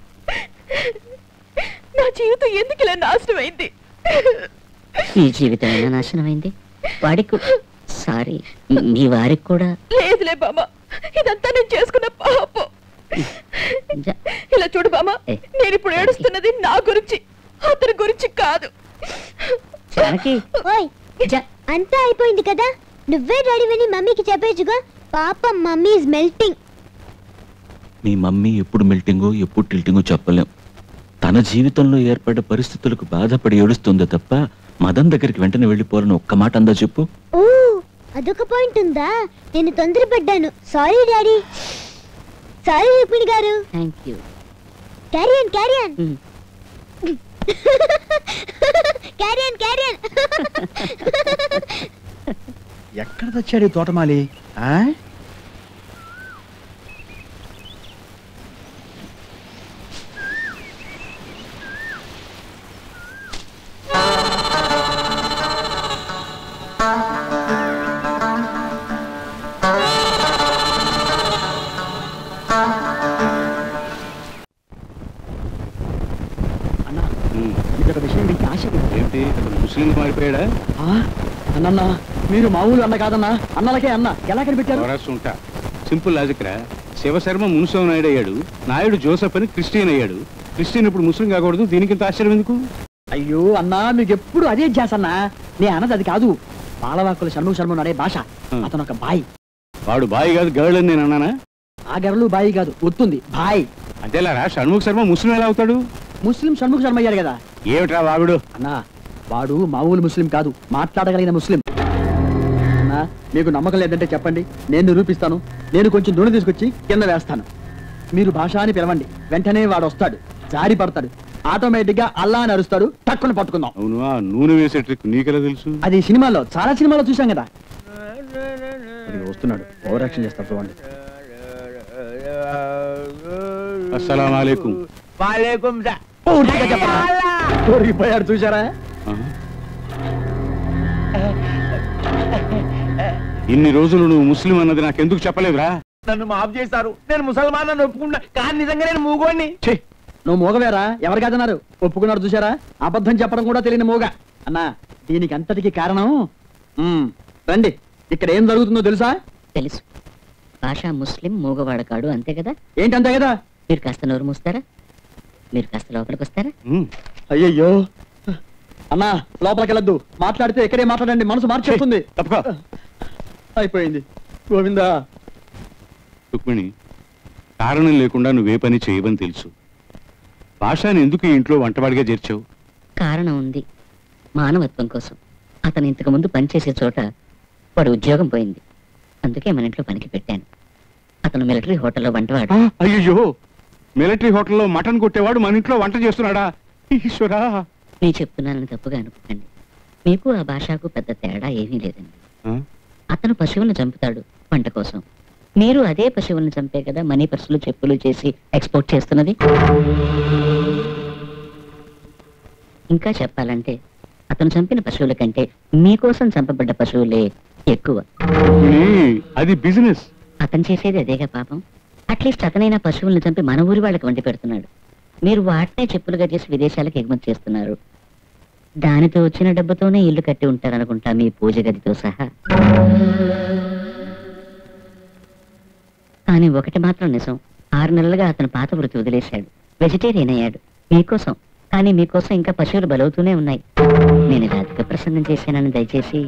నా జీవితం ఎందుకు ఇలా నాశనమైంది? ఈ జీవితమైనా నాశనమైంది. వాడికి సారీ, మీ వారికి కూడా. లేదులే బామ్మ, ఇదంతా నేను చేసుకున్న పాపం. ఇలా చూడు బామ్మ, నేను ఇప్పుడు ఏడుస్తున్నది నా గురించి, అతని గురించి కాదు. అంతా అయిపోయింది కదా, నువ్వే డాడీవని మమ్మీకి చెప్పేచ్చుగా. పాపం మమ్మీ ఇస్ మెల్టింగ్. మీ మమ్మీ ఎప్పుడు మెల్టింగో ఎప్పుడు టిల్టింగో చెప్పలేం. తన జీవితంలో ఏర్పడ్డ పరిస్థితులకు బాధపడి ఏడుస్తుందో తప్ప మదన్ దగ్గరికి వెంటనే వెళ్ళిపోవాలని ఒక్క మాట అందా చెప్పు. ఓ, అదొక పాయింట్ ఉందా? నేను తొందరపడ్డాను. Sorry daddy. సారీ రుక్మిణి గారు. Thank you. Carry on carry on carry on carry on. ఎక్కడ తెచ్చాడు ఈ తోటమాలి? ఏంటి ముస్లిం మారిపోయాడా? అన్న మీరు మామూలు అన్న కాదన్నా, అన్నలకే అన్న. ఎలా కనిపెట్టారు? ఉంటా. సింపుల్ లాజిక్ రా. శివశర్మ మున్సవ్ నాయుడు అయ్యాడు, నాయుడు జోసెఫ్ అని క్రిస్టియన్ అయ్యాడు. క్రిస్టియన్ ఇప్పుడు ముస్లిం కాకూడదు, దీనికి ఆశ్చర్యం ఎందుకు? అయ్యో అన్నా, మీకు ఎప్పుడు అదే చేసన్నా. నేను అన్నది అది కాదు. బాలవాకులు షణ్ముగ శర్మ నడే భాష. అతను ఒక బాయ్. వాడు బాయ్ కాదు, గర్ల్ అని నేను అన్నానా? ఆ గర్లు బాయి కాదు, ఒత్తుంది బాయ్. అంతేలా రా, షణ్ముగ శర్మ ముస్లిం ఎలా అవుతాడు? ముస్లిం షణ్ముఖ శర్మ అయ్యారు కదా. ఏమిట్రా వాగుడు? అన్నా వాడు మామూలు ముస్లిం కాదు, మాట్లాడగలిగిన ముస్లిం. అన్నా మీకు నమ్మకం లేదంటే చెప్పండి, నేను నిరూపిస్తాను. నేను కొంచెం నూనె తీసుకొచ్చి కింద వేస్తాను. మీరు భాష అని పిలవండి, వెంటనే వాడు వస్తాడు, జారి పడతాడు, ఆటోమేటిక్ గా అల్లా అని అరుస్తాడు, టక్కుని పట్టుకుందాం. అవును, ఆ నూనె వేసే ట్రిక్ నీకెలా తెలుసు? అది సినిమాలో, చాలా సినిమాలో చూసాం కదా. వస్తున్నాడు, ఓవర్ యాక్షన్ చేస్తాడు చూడండి. అస్సలాము అలైకుం. వాలేకుం పోయాడు చూసారా? ఇన్ని రోజులు నువ్వు ముస్లిం అన్నది నాకెందుకు చెప్పలేదురా? నన్ను మాఫ్ చేశారు, నేను ముసల్మాన్ అని ఒప్పుకున్నా, కానీ నిజంగా నేను మూగోడిని. నువ్వు మూగవేరా? ఎవరు కాదన్నారు? ఒప్పుకున్నాడు చూసారా? అబద్ధం చెప్పడం కూడా తెలియని మూగ. అన్నా దీనికి అంతటికి కారణం రండి, ఇక్కడ ఏం జరుగుతుందో తెలుసా? తెలుసు. భాష ముస్లిం మూగవాడకాడు, అంతే కదా? ఏంటి అంతే కదా? మీరు కాస్త నోరు మూస్తారా? మీరు కాస్త లోపలికి వస్తారా? అయ్యయ్యో అన్నా లోపలికి వెళ్ళొద్దు, మాట్లాడితే ఇక్కడే మాట్లాడండి, మనసు మార్చేస్తుంది. అయిపోయింది గోవిందా. రుక్మిణి, కారణం లేకుండా నువ్వే పని చేయవని తెలుసు. భాషని ఎందుకు ఈ ఇంట్లో వంటవాడిగా చేర్చావు? కారణం ఉంది. మానవత్వం కోసం. అతను ఇంతకు ముందు పనిచేసే చోట వాడు ఉద్యోగం పోయింది, అందుకే మన ఇంట్లో పనికి పెట్టాను. అతను మిలిటరీ హోటల్లో వంటవాడు. అయ్యో, మిలిటరీ హోటల్లో మటన్ కొట్టేవాడు మన ఇంట్లో వంట చేస్తున్నాడా? ఈశ్వరా, నేను చెప్తున్నానని తప్పుగా అనుకోకండి. మీకు ఆ భాషకు పెద్ద తేడా ఏమీ లేదండి. అతను పశువులను చంపుతాడు వంట కోసం, మీరు అదే పశువులను చంపే కదా మనీ పర్సులు చెప్పులు చేసి ఎక్స్పోర్ట్ చేస్తున్నది. ఇంకా చెప్పాలంటే అతను చంపిన పశువుల కంటే మీకోసం చంపబడ్డ పశువులే ఎక్కువ. అది బిజినెస్. అతను చేసేది అదేగా పాపం. అట్లీస్ట్ అతనైనా పశువులను చంపి మన ఊరి వాళ్ళకి వండి పెడుతున్నాడు. మీరు వాటినే చెప్పులుగా చేసి విదేశాలకు ఎగుమతి చేస్తున్నారు. దానితో వచ్చిన డబ్బుతోనే ఇల్లు కట్టి ఉంటారనుకుంటా, మీ పూజ గదితో సహా. కానీ ఒకటి మాత్రం నిజం, 6 నెలలుగా అతను పాత వృత్తి వదిలేశాడు, వెజిటేరియన్ అయ్యాడు మీకోసం. కానీ మీకోసం ఇంకా పశువులు బలవుతూనే ఉన్నాయి. నేను ఇలా అధిక ప్రసంగం చేశానని దయచేసి.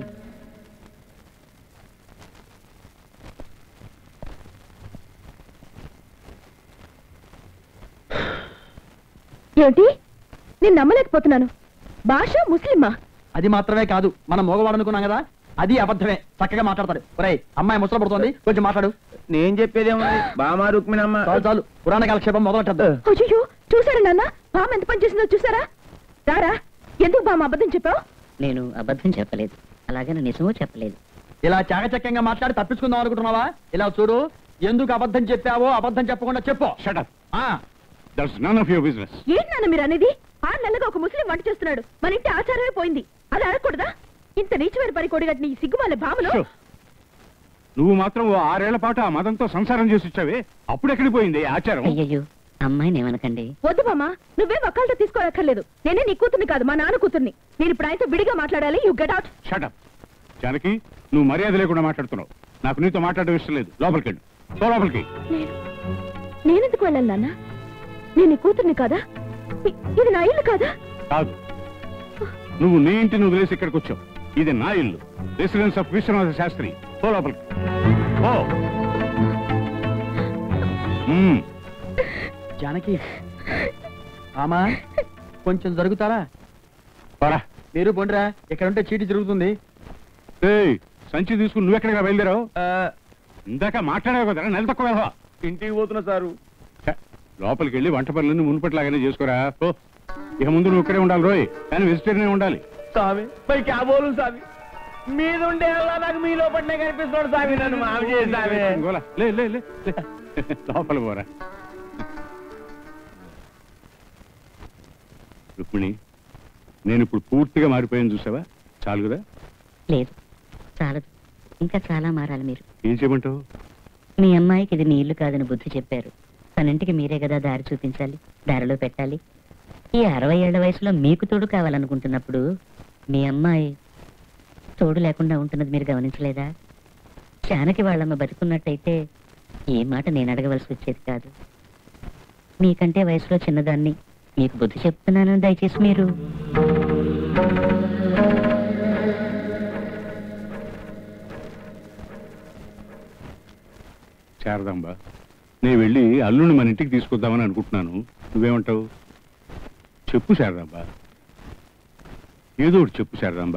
ఏమిటి? నేను నమ్మలేకపోతున్నాను. భాష ముస్లిమా? అది మాత్రమే కాదు, మనం మోగవాడు అనుకున్నాం కదా, అది అబద్ధమే. చక్కగా మాట్లాడతాడు. ఒరేయ్ అమ్మాయి ముసలు పడుతోంది, కొంచెం మాట్లాడు. నేను చెప్పేదేముంది, బామా రుక్మిణమ్మ. చాలు చాలు, పురాణ కాలక్షేపం మొదలెట్టద్దు. అయ్యో చూసారా నాన్న, బామ ఎంత పని చేసిందో చూసారా? రారా, ఎందుకు బామ అబద్ధం చెప్పావు? నేను అబద్ధం చెప్పలేదు, అలాగని నిజమూ చెప్పలేదు. ఇలా చాకచక్యంగా మాట్లాడి తప్పించుకుందాం అనుకుంటున్నావా? ఇలా చూడు, ఎందుకు అబద్ధం చెప్పావో అబద్ధం చెప్పకుండా చెప్పు. Shut up. That's none of your business. ఏంటి నాన్న మీరు అనేది? 6 నెలలుగా ఒక ముస్లిం వంట చేస్తున్నాడు, మన ఇంటి ఆచారమే పోయింది, అలా అనకూడదా? ఇంత నీచమైన పని కొడిగట్టిన ఈ సిగ్గుమాల భామను. నువ్వు మాత్రం 6 ఏళ్ల పాటు ఆ మతంతో సంసారం చేసి వచ్చావే, అప్పుడు ఎక్కడికి పోయింది ఆచారం? అయ్యయ్యో, అమ్మాయిని ఏమనకండి. వద్దు బామ్మ, నువ్వే వకాలతో తీసుకోనక్కర్లేదు. నేనే నీ కూతుర్ని కాదు, మా నాన్న కూతుర్ని. నేను ఇప్పుడు ఆయనతో విడిగా మాట్లాడాలి. You get out. Shut up. Janaki, నువ్వు మర్యాద లేకుండా మాట్లాడుతున్నావు. నాకు నీతో మాట్లాడడం ఇష్టం లేదు. లోపలికి వెళ్ళు. లోపలికి. నేనెందుకు వెళ్ళాలి నాన్న? నేను నీ కూతుర్ని కాదా? ఇది నా ఇల్లు కాదా? కాదు, నువ్వు నీ ఇంటిని వదిలేసి ఇక్కడికి వచ్చావు. ఇది నా ఇల్లు, రెసిడెన్స్ ఆఫ్ విశ్వనాథ శాస్త్రి. పో లోపలికి. జానకి, ఆమా కొంచెం జరుగుతారా? పరా. మీరు పొండిరా, ఇక్కడ ఉంటే చీటీ జరుగుతుంది. సంచి తీసుకుని నువ్వు ఎక్కడికి బయలుదేరావు? ఇందాక మాట్లాడావు కదా, నెల తక్కువ వెళ్ళవా? ఇంటికి పోతున్నా సారు. లోపలికి వెళ్ళి వంట పనులన్నీ మునుపట్లాగానే చేసుకోరా. పో. ఇక ముందు నువ్వు ఇక్కడే ఉండాలి రోయ్, కానీ వెజిటేరియన్ ఉండాలి. సామి పై క్యాబోలు సామి మీద ఉండే నాకు మీలో పడినే కనిపిస్తున్నాడు సామి. నన్ను మావి చేసామి. లోపల పోరా. రుక్మిణి, నేను ఇప్పుడు పూర్తిగా మారిపోయాను, చూసావా? చాలు కదా? లేదు, చాలదు, ఇంకా చాలా మారాలి. మీరు ఏం చేయమంటావు? మీ అమ్మాయికి ఇది మీ ఇల్లు కాదని బుద్ధి చెప్పారు. తనంటికి మీరే కదా దారి చూపించాలి, దారిలో పెట్టాలి. ఈ 60 ఏళ్ల వయసులో మీకు తోడు కావాలనుకుంటున్నప్పుడు మీ అమ్మాయి తోడు లేకుండా ఉంటున్నది మీరు గమనించలేదా? జానకి వాళ్ళమ్మ బతుకున్నట్టయితే ఏ మాట నేను అడగవలసి వచ్చేది కాదు. మీకంటే వయసులో చిన్నదాన్ని, మీకు బుద్ధి చెప్తున్నాను, దయచేసి మీరు. శారదాంబ, నేను వెళ్ళి అల్లుని మన ఇంటికి తీసుకొద్దామని అనుకుంటున్నాను. నువ్వేమంటావు? చెప్పు శారదాంబ, ఏదో ఒకటి చెప్పు శారదాంబ.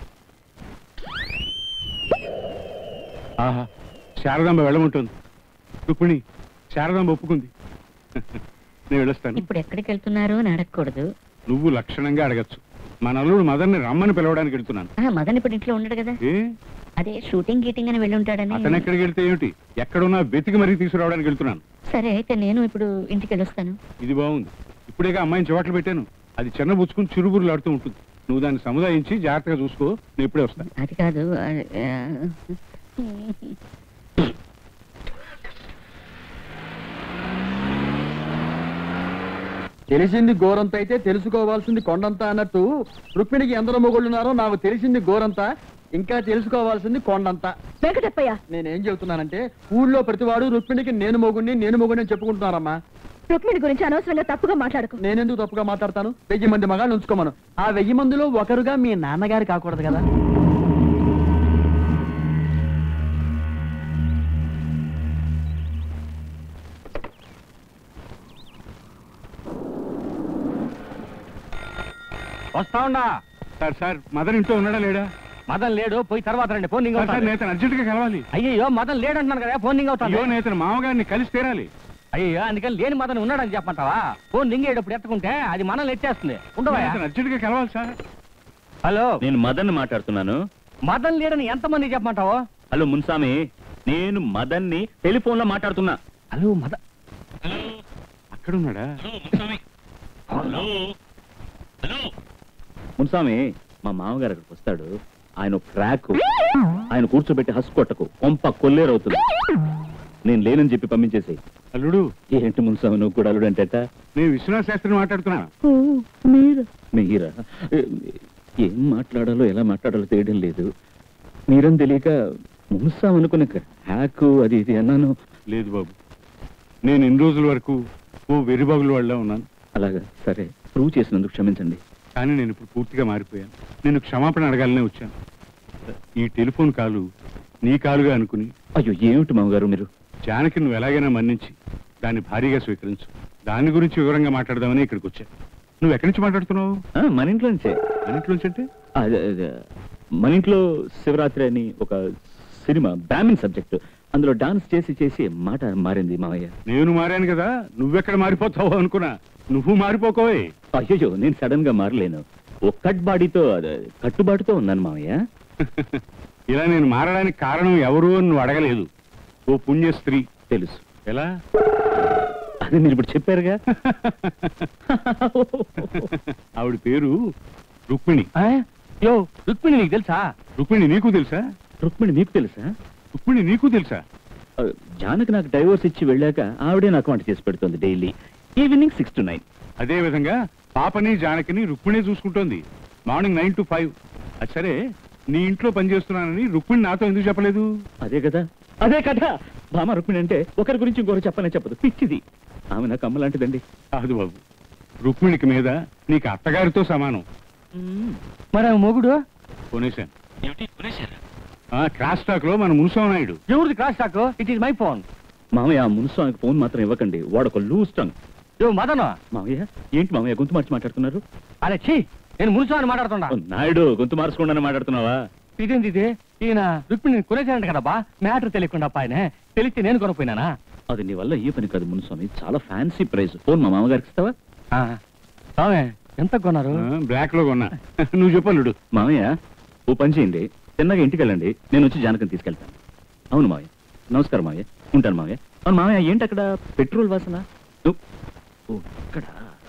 ఆహా, శారదాంబ వెళ్ళమంటుంది. రుక్మిణి, శారదాంబ ఒప్పుకుంది. నేను వెళ్ళొస్తాను. ఇప్పుడు ఎక్కడికి వెళ్తున్నారు అని అడగకూడదు. నువ్వు లక్షణంగా అడగచ్చు. మా నల్లుడు మదన్ని రమ్మని పిలవడానికి వెళ్తున్నాను. మదన్ ఇప్పుడు ఇంట్లో ఉండడు కదా. అదే షూటింగ్ గీటింగ్ అని వెళ్ళి ఉంటాడని. అతను ఎక్కడికి వెళ్తే ఏమిటి, ఎక్కడున్నా వెతికి మరీ తీసుకురావడానికి వెళ్తున్నాను. సరే అయితే నేను ఇప్పుడు ఇంటికి వెళ్ళొస్తాను. ఇది బాగుంది. ఇప్పుడేగా అమ్మాయిని చోట్లు పెట్టాను. అది చిన్న బుచ్చుకుని చురుబురులు ఆడుతూ ఉంటుంది. నువ్వు దాన్ని సముదాయించి జాగ్రత్తగా చూసుకో. నేను ఇప్పుడే వస్తాను. అది కాదు, తెలిసింది గోరంత అయితే తెలుసుకోవాల్సింది కొండంత అన్నట్టు రుక్మిణికి ఎందరో మొగుళ్ళున్నారో నాకు తెలిసింది గోరంత, ఇంకా తెలుసుకోవాల్సింది కొండంత. వెంకటప్పయ్య, నేనేం చెబుతున్నానంటే ఊళ్ళో ప్రతివాడు రుక్మిణికి నేను మొగుడిని చెప్పుకుంటున్నారమ్మా. రుక్మిణి గురించి అనవసరంగా తప్పుగా మాట్లాడుకో. నేనెందుకు తప్పుగా మాట్లాడతాను? 1000 మంది మగాళ్ళు ఉంచుకోమను. ఆ 1000 మందిలో ఒకరుగా మీ నాన్నగారు కాకూడదు కదా. వస్తా ఉన్నా. సార్ మదన్ ఇంట్లో ఉన్నాడా లేడా? మదన్ లేడు, పోయి తర్వాత రండి. ఫోన్ నేతను అర్జెంట్ గా కలవాలి. అయ్యో మదన్ లేడు అంటున్నాను కదా, ఫోన్ అవుతాను. అయ్యో నేతను మామగారిని కలిసి తీరాలి. అయ్యో అందుకని లేని మదన్ ఉన్నాడని చెప్పంటావా? ఫోన్ లింగేటప్పుడు ఎత్తుకుంటే అది మనల్ని ఎత్తేస్తుంది. ఉండవా? అర్జెంట్ గా కలవాలి సార్. హలో, నేను మదన్ మాట్లాడుతున్నాను. మదన్ లేడని ఎంతమంది చెప్పమంటావు? హలో మున్సామి, నేను మదన్ ని టెలిఫోన్ లో మాట్లాడుతున్నా. హలో మదన్, అక్కడ ఉన్నాడా? మున్సామి, మా మామగారు అక్కడికి వస్తాడు. ఆయన క్రాక్, ఆయన కూర్చోబెట్టి హస్ కొట్టకు, కొంప కొల్లేరవుతుంది. నేను లేనని చెప్పి పంపించేసి. అల్లుడు ఏంటి మున్సామి నువ్వు కూడా అల్లుడు అంటే? నేను విశ్వనాథ శాస్త్రిని మాట్లాడుతున్నా. మీరా? ఏం మాట్లాడాలో ఎలా మాట్లాడాలో తెలియడం లేదు. మీరని తెలియక మున్సాం అనుకున్న హ్యాక్ అది ఇది అన్నాను. లేదు బాబు, నేను ఇన్ని రోజుల వరకు ఓ వెర్రిబాగుల వాళ్ళ ఉన్నాను. అలాగా, సరే, ప్రూవ్ చేసినందుకు క్షమించండి. కానీ నేను ఇప్పుడు పూర్తిగా మారిపోయాను. నేను క్షమాపణ అడగాలనే వచ్చాను. ఈ టెలిఫోన్ కాలు నీ కాలుగా అనుకుని. అయ్యో ఏమిటి మామగారు మీరు? జానకి నువ్వు ఎలాగైనా మన్నించి దాన్ని భారీగా స్వీకరించు. దాని గురించి వివరంగా మాట్లాడదామని ఇక్కడికి వచ్చా. నువ్వు ఎక్కడి నుంచి మాట్లాడుతున్నావు? మన ఇంట్లో నుంచే. మన ఇంట్లో నుంచి అంటే? మన ఇంట్లో శివరాత్రి అని ఒక సినిమా, బ్రాహ్మిన్ సబ్జెక్టు. అందులో డాన్స్ చేసి చేసి మాట మారింది మావయ్య. నేను మారాను కదా, నువ్వెక్కడ మారిపోతావు అనుకున్నా. నువ్వు మారిపోకోవే. అయ్యో నేను సడన్ గా మారలేను. కట్టుబాటుతో ఉన్నాను మావయ్య. ఇలా నేను మారడానికి కారణం ఎవరు అని నువ్వు అడగలేదు. ఓ పుణ్య స్త్రీ. తెలుసు. ఎలా? అది మీరు ఇప్పుడు చెప్పారుగా. ఆవిడ పేరు రుక్మిణి. యో, రుక్మిణి నీకు తెలుసా? రుక్మిణి నీకు తెలుసా? రుక్మిణి నీకు తెలుసా? రుక్మిణి నీకు తెలుసా? జానకి నాకు డైవోర్స్ ఇచ్చి వెళ్ళాక ఆవిడే నాకు వంట చేసి పెడుతుంది డైలీ, ఈవినింగ్ 6 to 9. అదే విధంగా పాపని జానకిని రుక్మిణి చూసుకుంటోంది. Morning 9 to 5. అది సరే, నీ ఇంట్లో పనిచేస్తున్నానని రుక్మిణి నాతో ఎందుకు చెప్పలేదు? అదే కదా, అదే కదా. భామ రుక్మిణి అంటే ఒకరి గురించి ఇంకొకరు చెప్పనే చెప్పదు, పిచ్చిది. ఆమె నాకు అమ్మ లాంటిదండి. కాదు బాబు, రుక్మిణికి మీద నీకు అత్తగారితో సమానం. మరి మొగుడు కొనేశాను. క్రాస్ టాక్ లో మన మున్స్వామి. ఎవరిది cross talk? It is my phone. మామయ్య, ఆ మున్స్వామికి ఫోన్ మాత్రం ఇవ్వకండి, వాడొక లూజ్ టంగ్. మదన మామయ్య, ఏంటి మామయ్య గొంతు మార్చి మాట్లాడుతున్నారు? అరే ఛీ, నేను మున్స్వామిని మాట్లాడుతున్నా. నాయుడు, గొంతు మార్చుకోండి మాట్లాడుతున్నావా? ఇదేంటి ఇది? ఈయన రుక్మిణిని కొనేసానంట కదా బా, మ్యాటర్ తెలియకుండా ఆయన తెలిస్తే నేను కొనపోయినానా? అది నీ వల్ల ఏ పని కాదు మున్స్వామి, చాలా ఫ్యాన్సీ ప్రైజ్. ఫోన్ మా మామగారికి ఇస్తావా? ఎంత కొన్నారు? బ్లాక్ లో కొన్నా. నువ్వు చెప్పలుడు. మామయ్య, ఓ పని చేయండి, చిన్నగా ఇంటికి వెళ్ళండి, నేను వచ్చి జానకిని తీసుకెళ్తాను. అవును మామయ్య. నమస్కారం మామయ్య, ఉంటాను మామయ్య. అవును మామయ్య, ఏంటి అక్కడ పెట్రోల్ వాసన? ఇక్కడ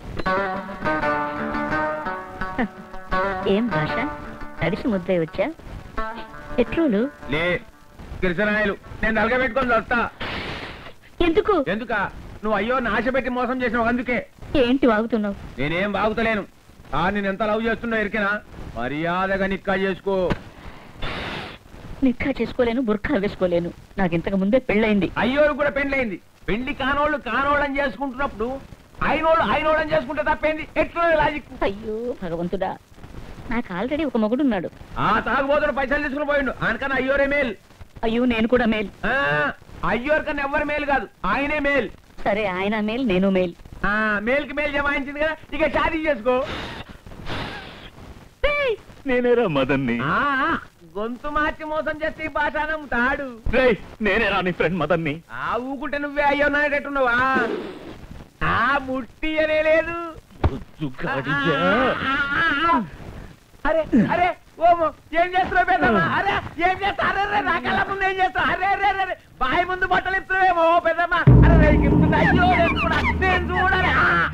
ఏం భాష తడిసి ముద్దై వచ్చా? పెట్రోలు కిరసనాయలు నేను నలగ పెట్టుకొని వస్తా. ఎందుకు? ఎందుకా? నువ్వు అయ్యో నాశ పెట్టి మోసం చేసినావు, అందుకే. ఏంటి వాగుతున్నావు? నేనేం బాగుతలేను. నేను ఎంత లవ్ చేస్తున్నా ఎరికేనా? మర్యాదగా నిక్కా చేసుకో. నిక్కా చేసుకోలేను, బుర్ఖా వేసుకోలేను. నాకు ఇంతకు ముందే పెళ్ళైంది. అయ్యోరు కూడా పెళ్ళైంది. పెళ్లి కానోళ్ళని చేసుకుంటున్నప్పుడు అయినోళ్ళని చేసుకుంటే తప్పేంది? ఎట్లా లాజిక్? అయ్యో భగవంతుడా, నాకు ఆల్రెడీ ఒక మొగుడున్నాడు. ఆ తాగుబోతుడు పైసలు తీసుకుని పోయిండు, ఆయనకన్నా అయ్యోరే మేల్. అయ్యో నేను కూడా మేల్. అయ్యోరు కన్నా ఎవ్వరు మేలు కాదు, ఆయనే మేల్. సరే, ఆయన మేల్, నేను మేల్. మేల్కి మేల్ జమాయించింది కదా, ఇక షాదీ చేసుకో. నేనేరా మదన్ని. గొంతు మార్చి మోసం చేస్తే ఈ భాష నమ్ముతాడు. నేనేరా నీ ఫ్రెండ్ మదన్ని. ఊకుంటే నువ్వే అయ్యో నాయటట్టున్నావా? ముట్టి అనే లేదు. అరే అరే ఓమో ఏం చేస్తున్నావు పెద్దమ్మా? అరే ఏం చేస్తా? అరే రే నా కళ్ళ ముందు ఏం చేస్తావు? అరే రే రే బాయి ముందు బట్టలు ఇస్తున్నావేమో పెద్దమ్మా. అరే అయ్యో నేను చూడాలి.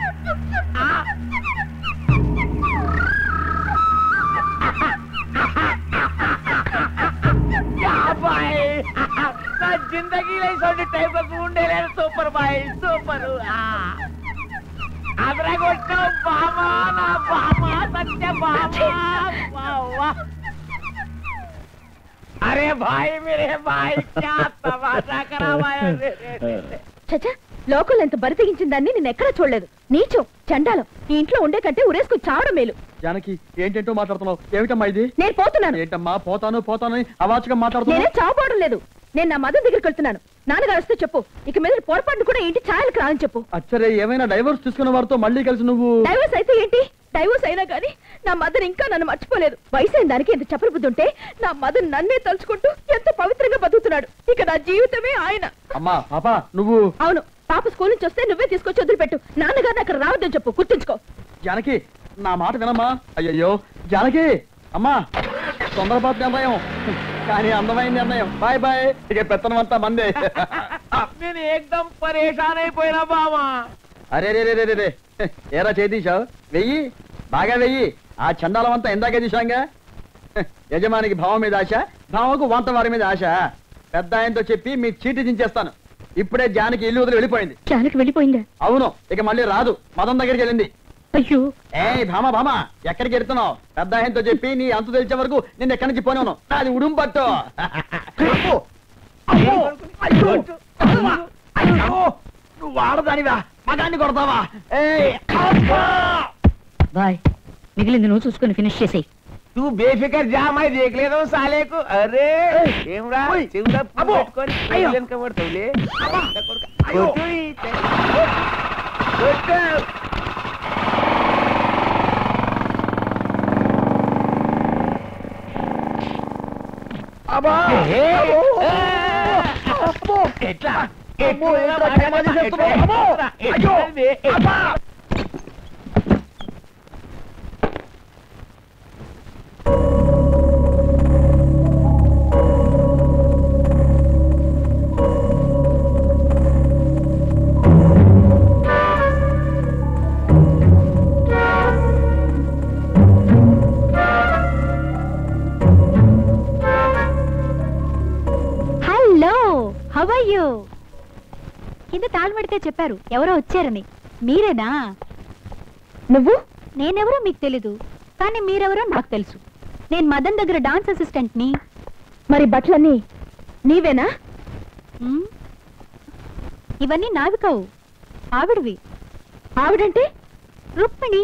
నా జిందగీలో ఇటువంటి టైప్ ఉండేలేదు. Super boy super. అదరగొట్టావు బామా, నా బామా సత్య బామా. అరే భాయ్ మేరే భాయ్ క్యా తమాషా కరా భాయ్. చచ్చా లోకల్ ఎంత బరి తెగించిన దాన్ని నేను ఎక్కడా చూడలేదు. నీచో చండాలం. ఈ ఇంట్లో ఉండే కంటే ఉరేసుకు చావడం మేలు. జానకి ఏంటంటో మాట్లాడుతున్నావు? ఏమిటమ్మా ఇది? నేను పోతున్నాను. ఏంటమ్మా పోతాను పోతాను అవాచకం మాట్లాడుతున్నావు? నేనే చావపోవడం లేదు. నేను నా మదన్ దగ్గరికి వెళ్తున్నాను. నాన్నగారు వస్తే చెప్పు, ఇక మీద పొరపాటు కూడా ఏంటి ఛాయలకు రాని చెప్పు. అచ్చరే ఏమైనా డైవర్స్ తీసుకున్న వారితో మళ్ళీ కలిసి నువ్వు? డైవర్స్ అయితే ఏంటి? డైవర్స్ అయినా కానీ నా మదన్ ఇంకా నన్ను మర్చిపోలేదు. వయసు అయిన దానికి ఎంత చెప్పలు బుద్ధి ఉంటే నా మదన్ నన్నే తలుచుకుంటూ ఎంత పవిత్రంగా బతుకుతున్నాడు. ఇక నా జీవితమే ఆయన. అమ్మా పాపా నువ్వు? అవును, పాప స్కూల్ నుంచి వస్తే నువ్వే తీసుకొచ్చి వదిలిపెట్టు. నాన్నగారిని అక్కడ రావద్దని చెప్పు, గుర్తుంచుకో. జానకి నా మాట వినమ్మా. అయ్యయ్యో జానకి అమ్మా, తొందరపాటు నిర్ణయం కానీ అందమైన నిర్ణయం. Bye bye. ఇక పెత్తనం అంతా మందే. నేను ఏకదం పరేషాన్ అయిపోయినా బామా. అరే రే రే రే ఏరా చేతీశావు? వెయ్యి బాగా వెయ్యి. ఆ చండాలం అంతా ఇందాకే తీశాంగా. యజమానికి భావం మీద ఆశ, భావకు వంట వారి మీద ఆశ. పెద్ద ఆయనతో చెప్పి మీ చీటి దించేస్తాను. ఇప్పుడే జానకి ఇల్లు వదిలి వెళ్ళిపోయింది. జానకి వెళ్ళిపోయిందా? అవును, ఇక మళ్ళీ రాదు. మదన్ దగ్గరికి వెళ్ళింది. అయ్యో భామా భామా ఎక్కడికి వెళ్తున్నావు? పెద్ద ఆయనతో చెప్పి నీ అంతు తెలిసే వరకు నిన్ను ఎక్కడి నుంచి పోనే ఉన్నావు. అది ఉడుం పట్టు. నువ్వు వాడదానివా? మగాన్ని కొడతావా? బాయ్ మిగిలింది నువ్వు చూసుకుని ఫినిష్ చేసేయి. నువ్వు బేఫికర్ జామాయి దేకలేదు సాలేకు. అరే ఏమ్రా చెవుడా పెట్టుకొని వెనక పడతావులే. ఎట్లా కింద తాళమెడితే చెప్పారు ఎవరో వచ్చారని. మీరేనా? నువ్వు? నేనెవరో మీకు తెలీదు, కానీ మీరెవరో నాకు తెలుసు. నేను మదన్ దగ్గర డాన్స్ అసిస్టెంట్ ని. మరి బట్టలన్నీ నీవేనా? ఇవన్నీ నావి కావు, ఆవిడవి. ఆవిడంటే? రుక్మిణి.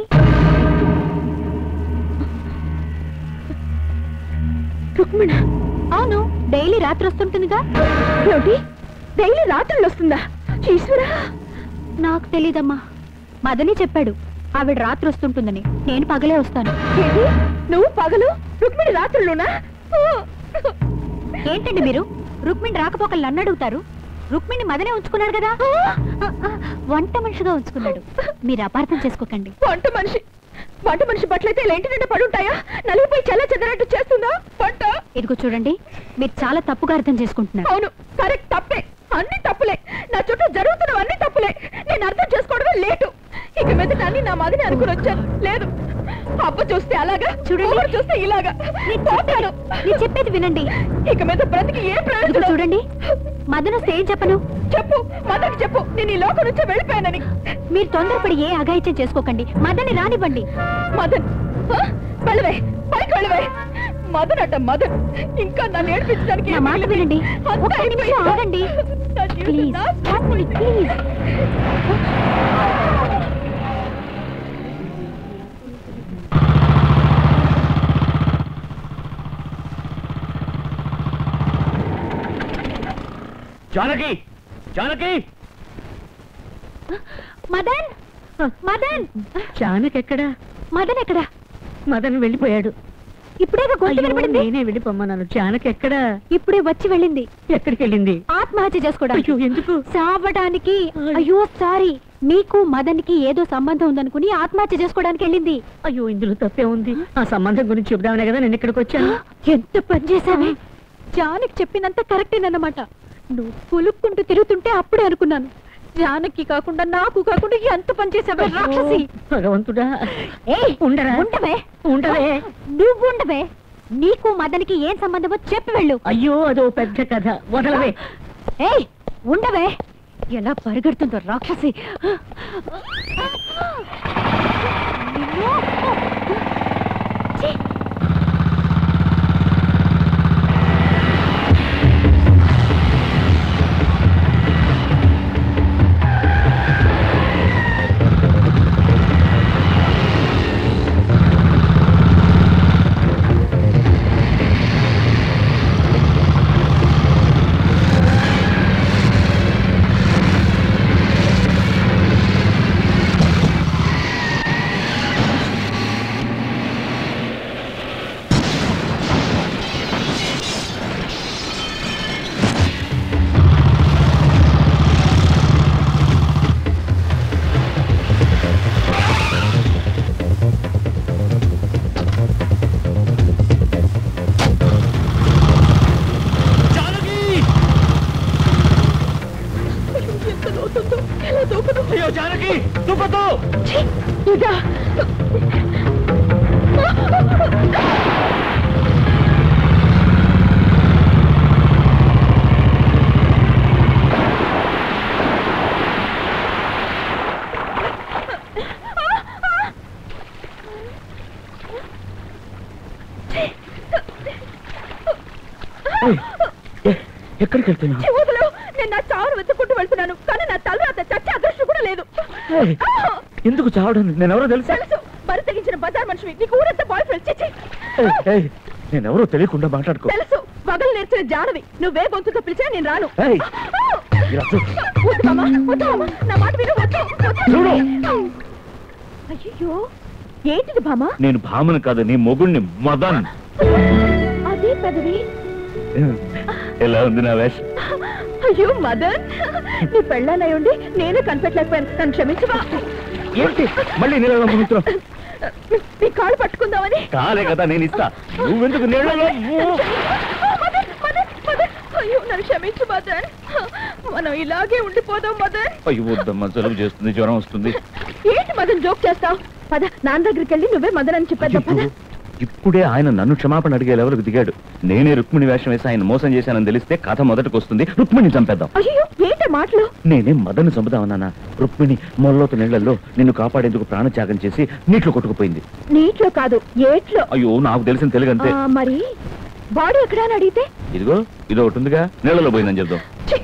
రుక్మిణ? అవును, డైలీ రాత్రి వస్తుంటుందిగా. ఏమిటి డైలీ రాత్రులు వస్తుందా? ఈశ్వరా, నాకు తెలీదమ్మా. మదనే చెప్పాడు ఆవిడ రాత్రి వస్తుంటుందని. నేను పగలే వస్తాను. నువ్వు పగలు, రుక్మిణి రాత్రులునా? ఏంటండి మీరు రుక్మిణి రాకపోకలు నన్ను అడుగుతారు? రుక్మిణి మదనే ఉంచుకున్నాడు కదా. వంట మనిషిగా ఉంచుకున్నాడు. మీరు అపార్థం చేసుకోకండి. వంట మనిషి? వంట మనిషి బట్టలైతే ఇలా ఇంటి నిండా పడుంటాయా? నలిగిపోయి చల్ల చెదరట్టు చేస్తుందా వంట? ఇదిగో చూడండి, మీరు చాలా తప్పుగా అర్థం చేసుకుంటున్నారు. అవును, కరెక్ట్, తప్పే. అన్ని తప్పులే. నా చుట్టూ జరుగుతున్నవి అన్ని తప్పులే. నేను అర్థం చేసుకోవడమే లేటు. ఇక మీద అన్ని నా మదిని అనుకుని వచ్చాను. లేదు, అబ్బ చూస్తే అలాగా, చూడండి చూస్తే ఇలాగా. నేను చెప్పేది వినండి. ఇక మీద బ్రతికి ఏ ప్రయోజనం? చూడండి, మదన్ వస్తే ఏం చెప్పను? చెప్పు, మదన్కి చెప్పు నేను ఈ లోకం నుంచే వెళ్ళిపోయానని. మీరు తొందరపడి ఏ అఘాయిత్యం చేసుకోకండి. మదన్ని రానివ్వండి. మదన్ వెళ్ళవే, పైకి వెళ్ళవే. మదన్ అట మదన్, ఇంకా నన్ను ఏడిపించడానికి. నా మాట వినండి, ఒక్క నిమిషం ఆగండి ప్లీజ్. ప్లీజ్ జానకి, జానకి! మదన్, మదన్ జానకి ఎక్కడా? మదన్ ఎక్కడా? మదన్ వెళ్ళిపోయాడు. ఇప్పుడే గొంతు వినపడింది. నేనే వెళ్ళిపోమ్మన్నాను. జానకి ఎక్కడా? ఇప్పుడే వచ్చి వెళ్ళింది. ఎక్కడికి వెళ్ళింది? ఆత్మహత్య చేసుకోవడానికి. ఎందుకు? సావడానికి. అయ్యో సారీ, నీకు మదన్ కి ఏదో సంబంధం ఉందనుకుని ఆత్మహత్య చేసుకోవడానికి వెళ్ళింది. అయ్యో ఇందులో తప్పే ఉంది. ఆ సంబంధం గురించి చెబుదామనే కదా నేను ఇక్కడికి వచ్చాను. ఎంత పని చేశావే. జానకి చెప్పినంత కరెక్టేనన్నమాట. నువ్వు పులుక్కుంటూ తిరుగుతుంటే అప్పుడే అనుకున్నాను, జానకి కాకుండా నాకు కాకుండా ఎంత పని చేసావే రాక్షసి. భగవంతుడా. ఉండరా? ఉండవే ఉండవే. నువ్వు ఉండవే. నీకు మదనికి ఏం సంబంధమో చెప్పి వెళ్ళు. అయ్యో అదో పెద్ద కథ, వదలవే. ఏయ్ ఉండవే. ఎలా పరిగెడుతుందో రాక్షసి. ఎక్కడికి వెళ్తున్నా? నేను నా చావును వెతుక్కుంటూ వెళ్తున్నాను, కానీ నా తలరాత చచ్చే అదృష్టం కూడా లేదు. ఎందుకు చావడం? నేనెవరో తెలుసా? తెలుసు, మరి తెగించిన బజార్ మనిషివి. నీకు ఊరంతా బాయ్ ఫ్రెండ్. చిచ్చి, నేనెవరో తెలియకుండా మాట్లాడుకో. తెలుసు, వగలు నేర్చిన జానవి. నువ్వే గొంతుతో పిలిచా నేను రాను. వద్దు మామా, వద్దు మామా, నా మాట విను. వద్దు. అయ్యో ఏంటిది భామా? నేను భామను కాదు, నీ మొగుణ్ణి మదన్. అదే పెదవి. ఎలా ఉంది నా వేష? అయ్యో మదన్, నీ పెళ్ళానై ఉండి నేనే కనిపెట్టలేకపోయాను. నన్ను క్షమించవా? ఏంటి మళ్ళీ నీళ్ళలో మునుగుతున్నావు? నీ కాళ్ళు పట్టుకుందామని. కాలే కదా నేను ఇస్తా, నువ్వెందుకు నీళ్ళలో? అయ్యో నన్ను క్షమించు మదన్, మనం ఇలాగే ఉండిపోదాం మదన్. అయ్యో వద్దమ్మా, జలుబు చేస్తుంది, జ్వరం వస్తుంది. ఏంటి మదన్ జోక్ చేస్తావు? పద, నాన్న దగ్గరికి వెళ్ళి నువ్వే మదన్ అని చెప్పేద్దాం. పద. ఇప్పుడే ఆయన నన్ను క్షమాపణ అడిగే లెవెల్కి దిగాడు. నేనే రుక్మిణి వేషం వేసి ఆయన మోసం చేశానని తెలిస్తే కథ మొదటికి వస్తుంది. రుక్మిణిని చంపేద్దాం. అయ్యో ఏంటి మాటలు? నేనే మదన్ చంపుదామన్నా. రుక్మిణి మొల్లోత నీళ్లలో నిన్ను కాపాడేందుకు ప్రాణత్యాగం చేసి నీటిలో కొట్టుకుపోయింది. నీటిలో కాదు, ఏట్లో. అయ్యో నాకు తెలిసిన తెలుగు అంతే. మరి బాడీ ఎక్కడ అని అడిగితే? ఇదిగో ఇది ఒకటి ఉందిగా, నీళ్లలో పోయిందని చెప్దాం.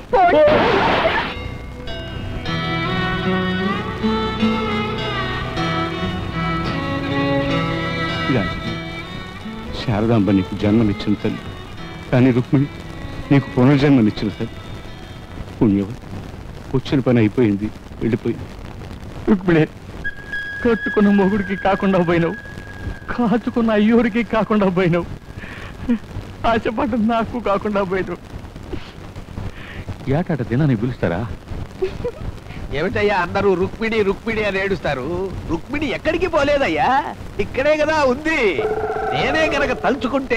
శారదాంబ నీకు జన్మనిచ్చిన తల్లి, కానీ రుక్మిణి నీకు పునర్జన్మనిచ్చిన తల్లి. పుణ్యం, వచ్చిన పని అయిపోయింది, వెళ్ళిపోయింది. రుక్మిణి, కట్టుకున్న మొగుడికి కాకుండా పోయినావు, కాచుకున్న అయ్యూరికి కాకుండా పోయినావు, ఆశపడ్డ నాకు కాకుండా పోయినావు. ఏటాట తినని పిలుస్తారా? ఏమిటయ్యా అందరూ రుక్మిణి రుక్మిణి అని ఏడుస్తారు? రుక్మిణి ఎక్కడికి పోలేదయ్యా, ఇక్కడే కదా ఉంది. నేనే గనక తలుచుకుంటే.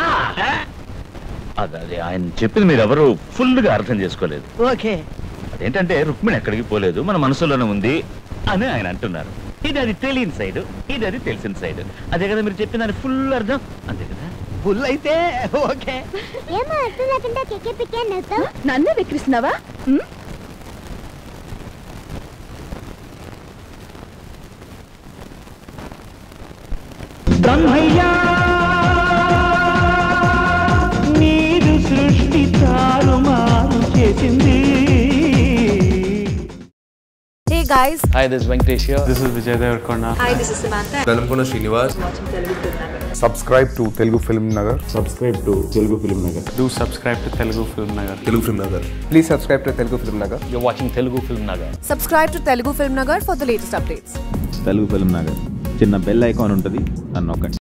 అదే ఆయన చెప్పింది మీరు ఎవరు ఫుల్ గా అర్థం చేసుకోలేదు. ఓకే, అదేంటంటే రుక్మిణి ఎక్కడికి పోలేదు, మన మనసులోనే ఉంది అని ఆయన అంటున్నారు. ఇది అది తెలియని సైడ్, ఇది అది తెలిసిన సైడ్. అదే కదా మీరు చెప్పిన దాని ఫుల్ అర్థం, అంతే కదా? ఫుల్ అయితే ఓకే. ఏమో అర్థం లేకుండా కెక్కే పిక్కే నవ్వుతావు. నన్ను విక్రిస్తున్నావా? బ్రహ్మయ్యా నీరు సృష్టి తారుమారు చేసింది. Hey guys. Hi, this is Venkatesh here. This is Vijay Devarkonda. Hi, this is Samantha. Velamkona Srinivas. Watching Telugu FilmNagar. Subscribe to Telugu FilmNagar. Subscribe to Telugu FilmNagar. Do subscribe to Telugu FilmNagar. Telugu FilmNagar. Please subscribe to Telugu FilmNagar. You're watching Telugu FilmNagar. Subscribe to Telugu FilmNagar for the latest updates. Telugu FilmNagar. చిన్న బెల్ ఐకాన్ ఉంటుంది, నన్ను నొక్కండి.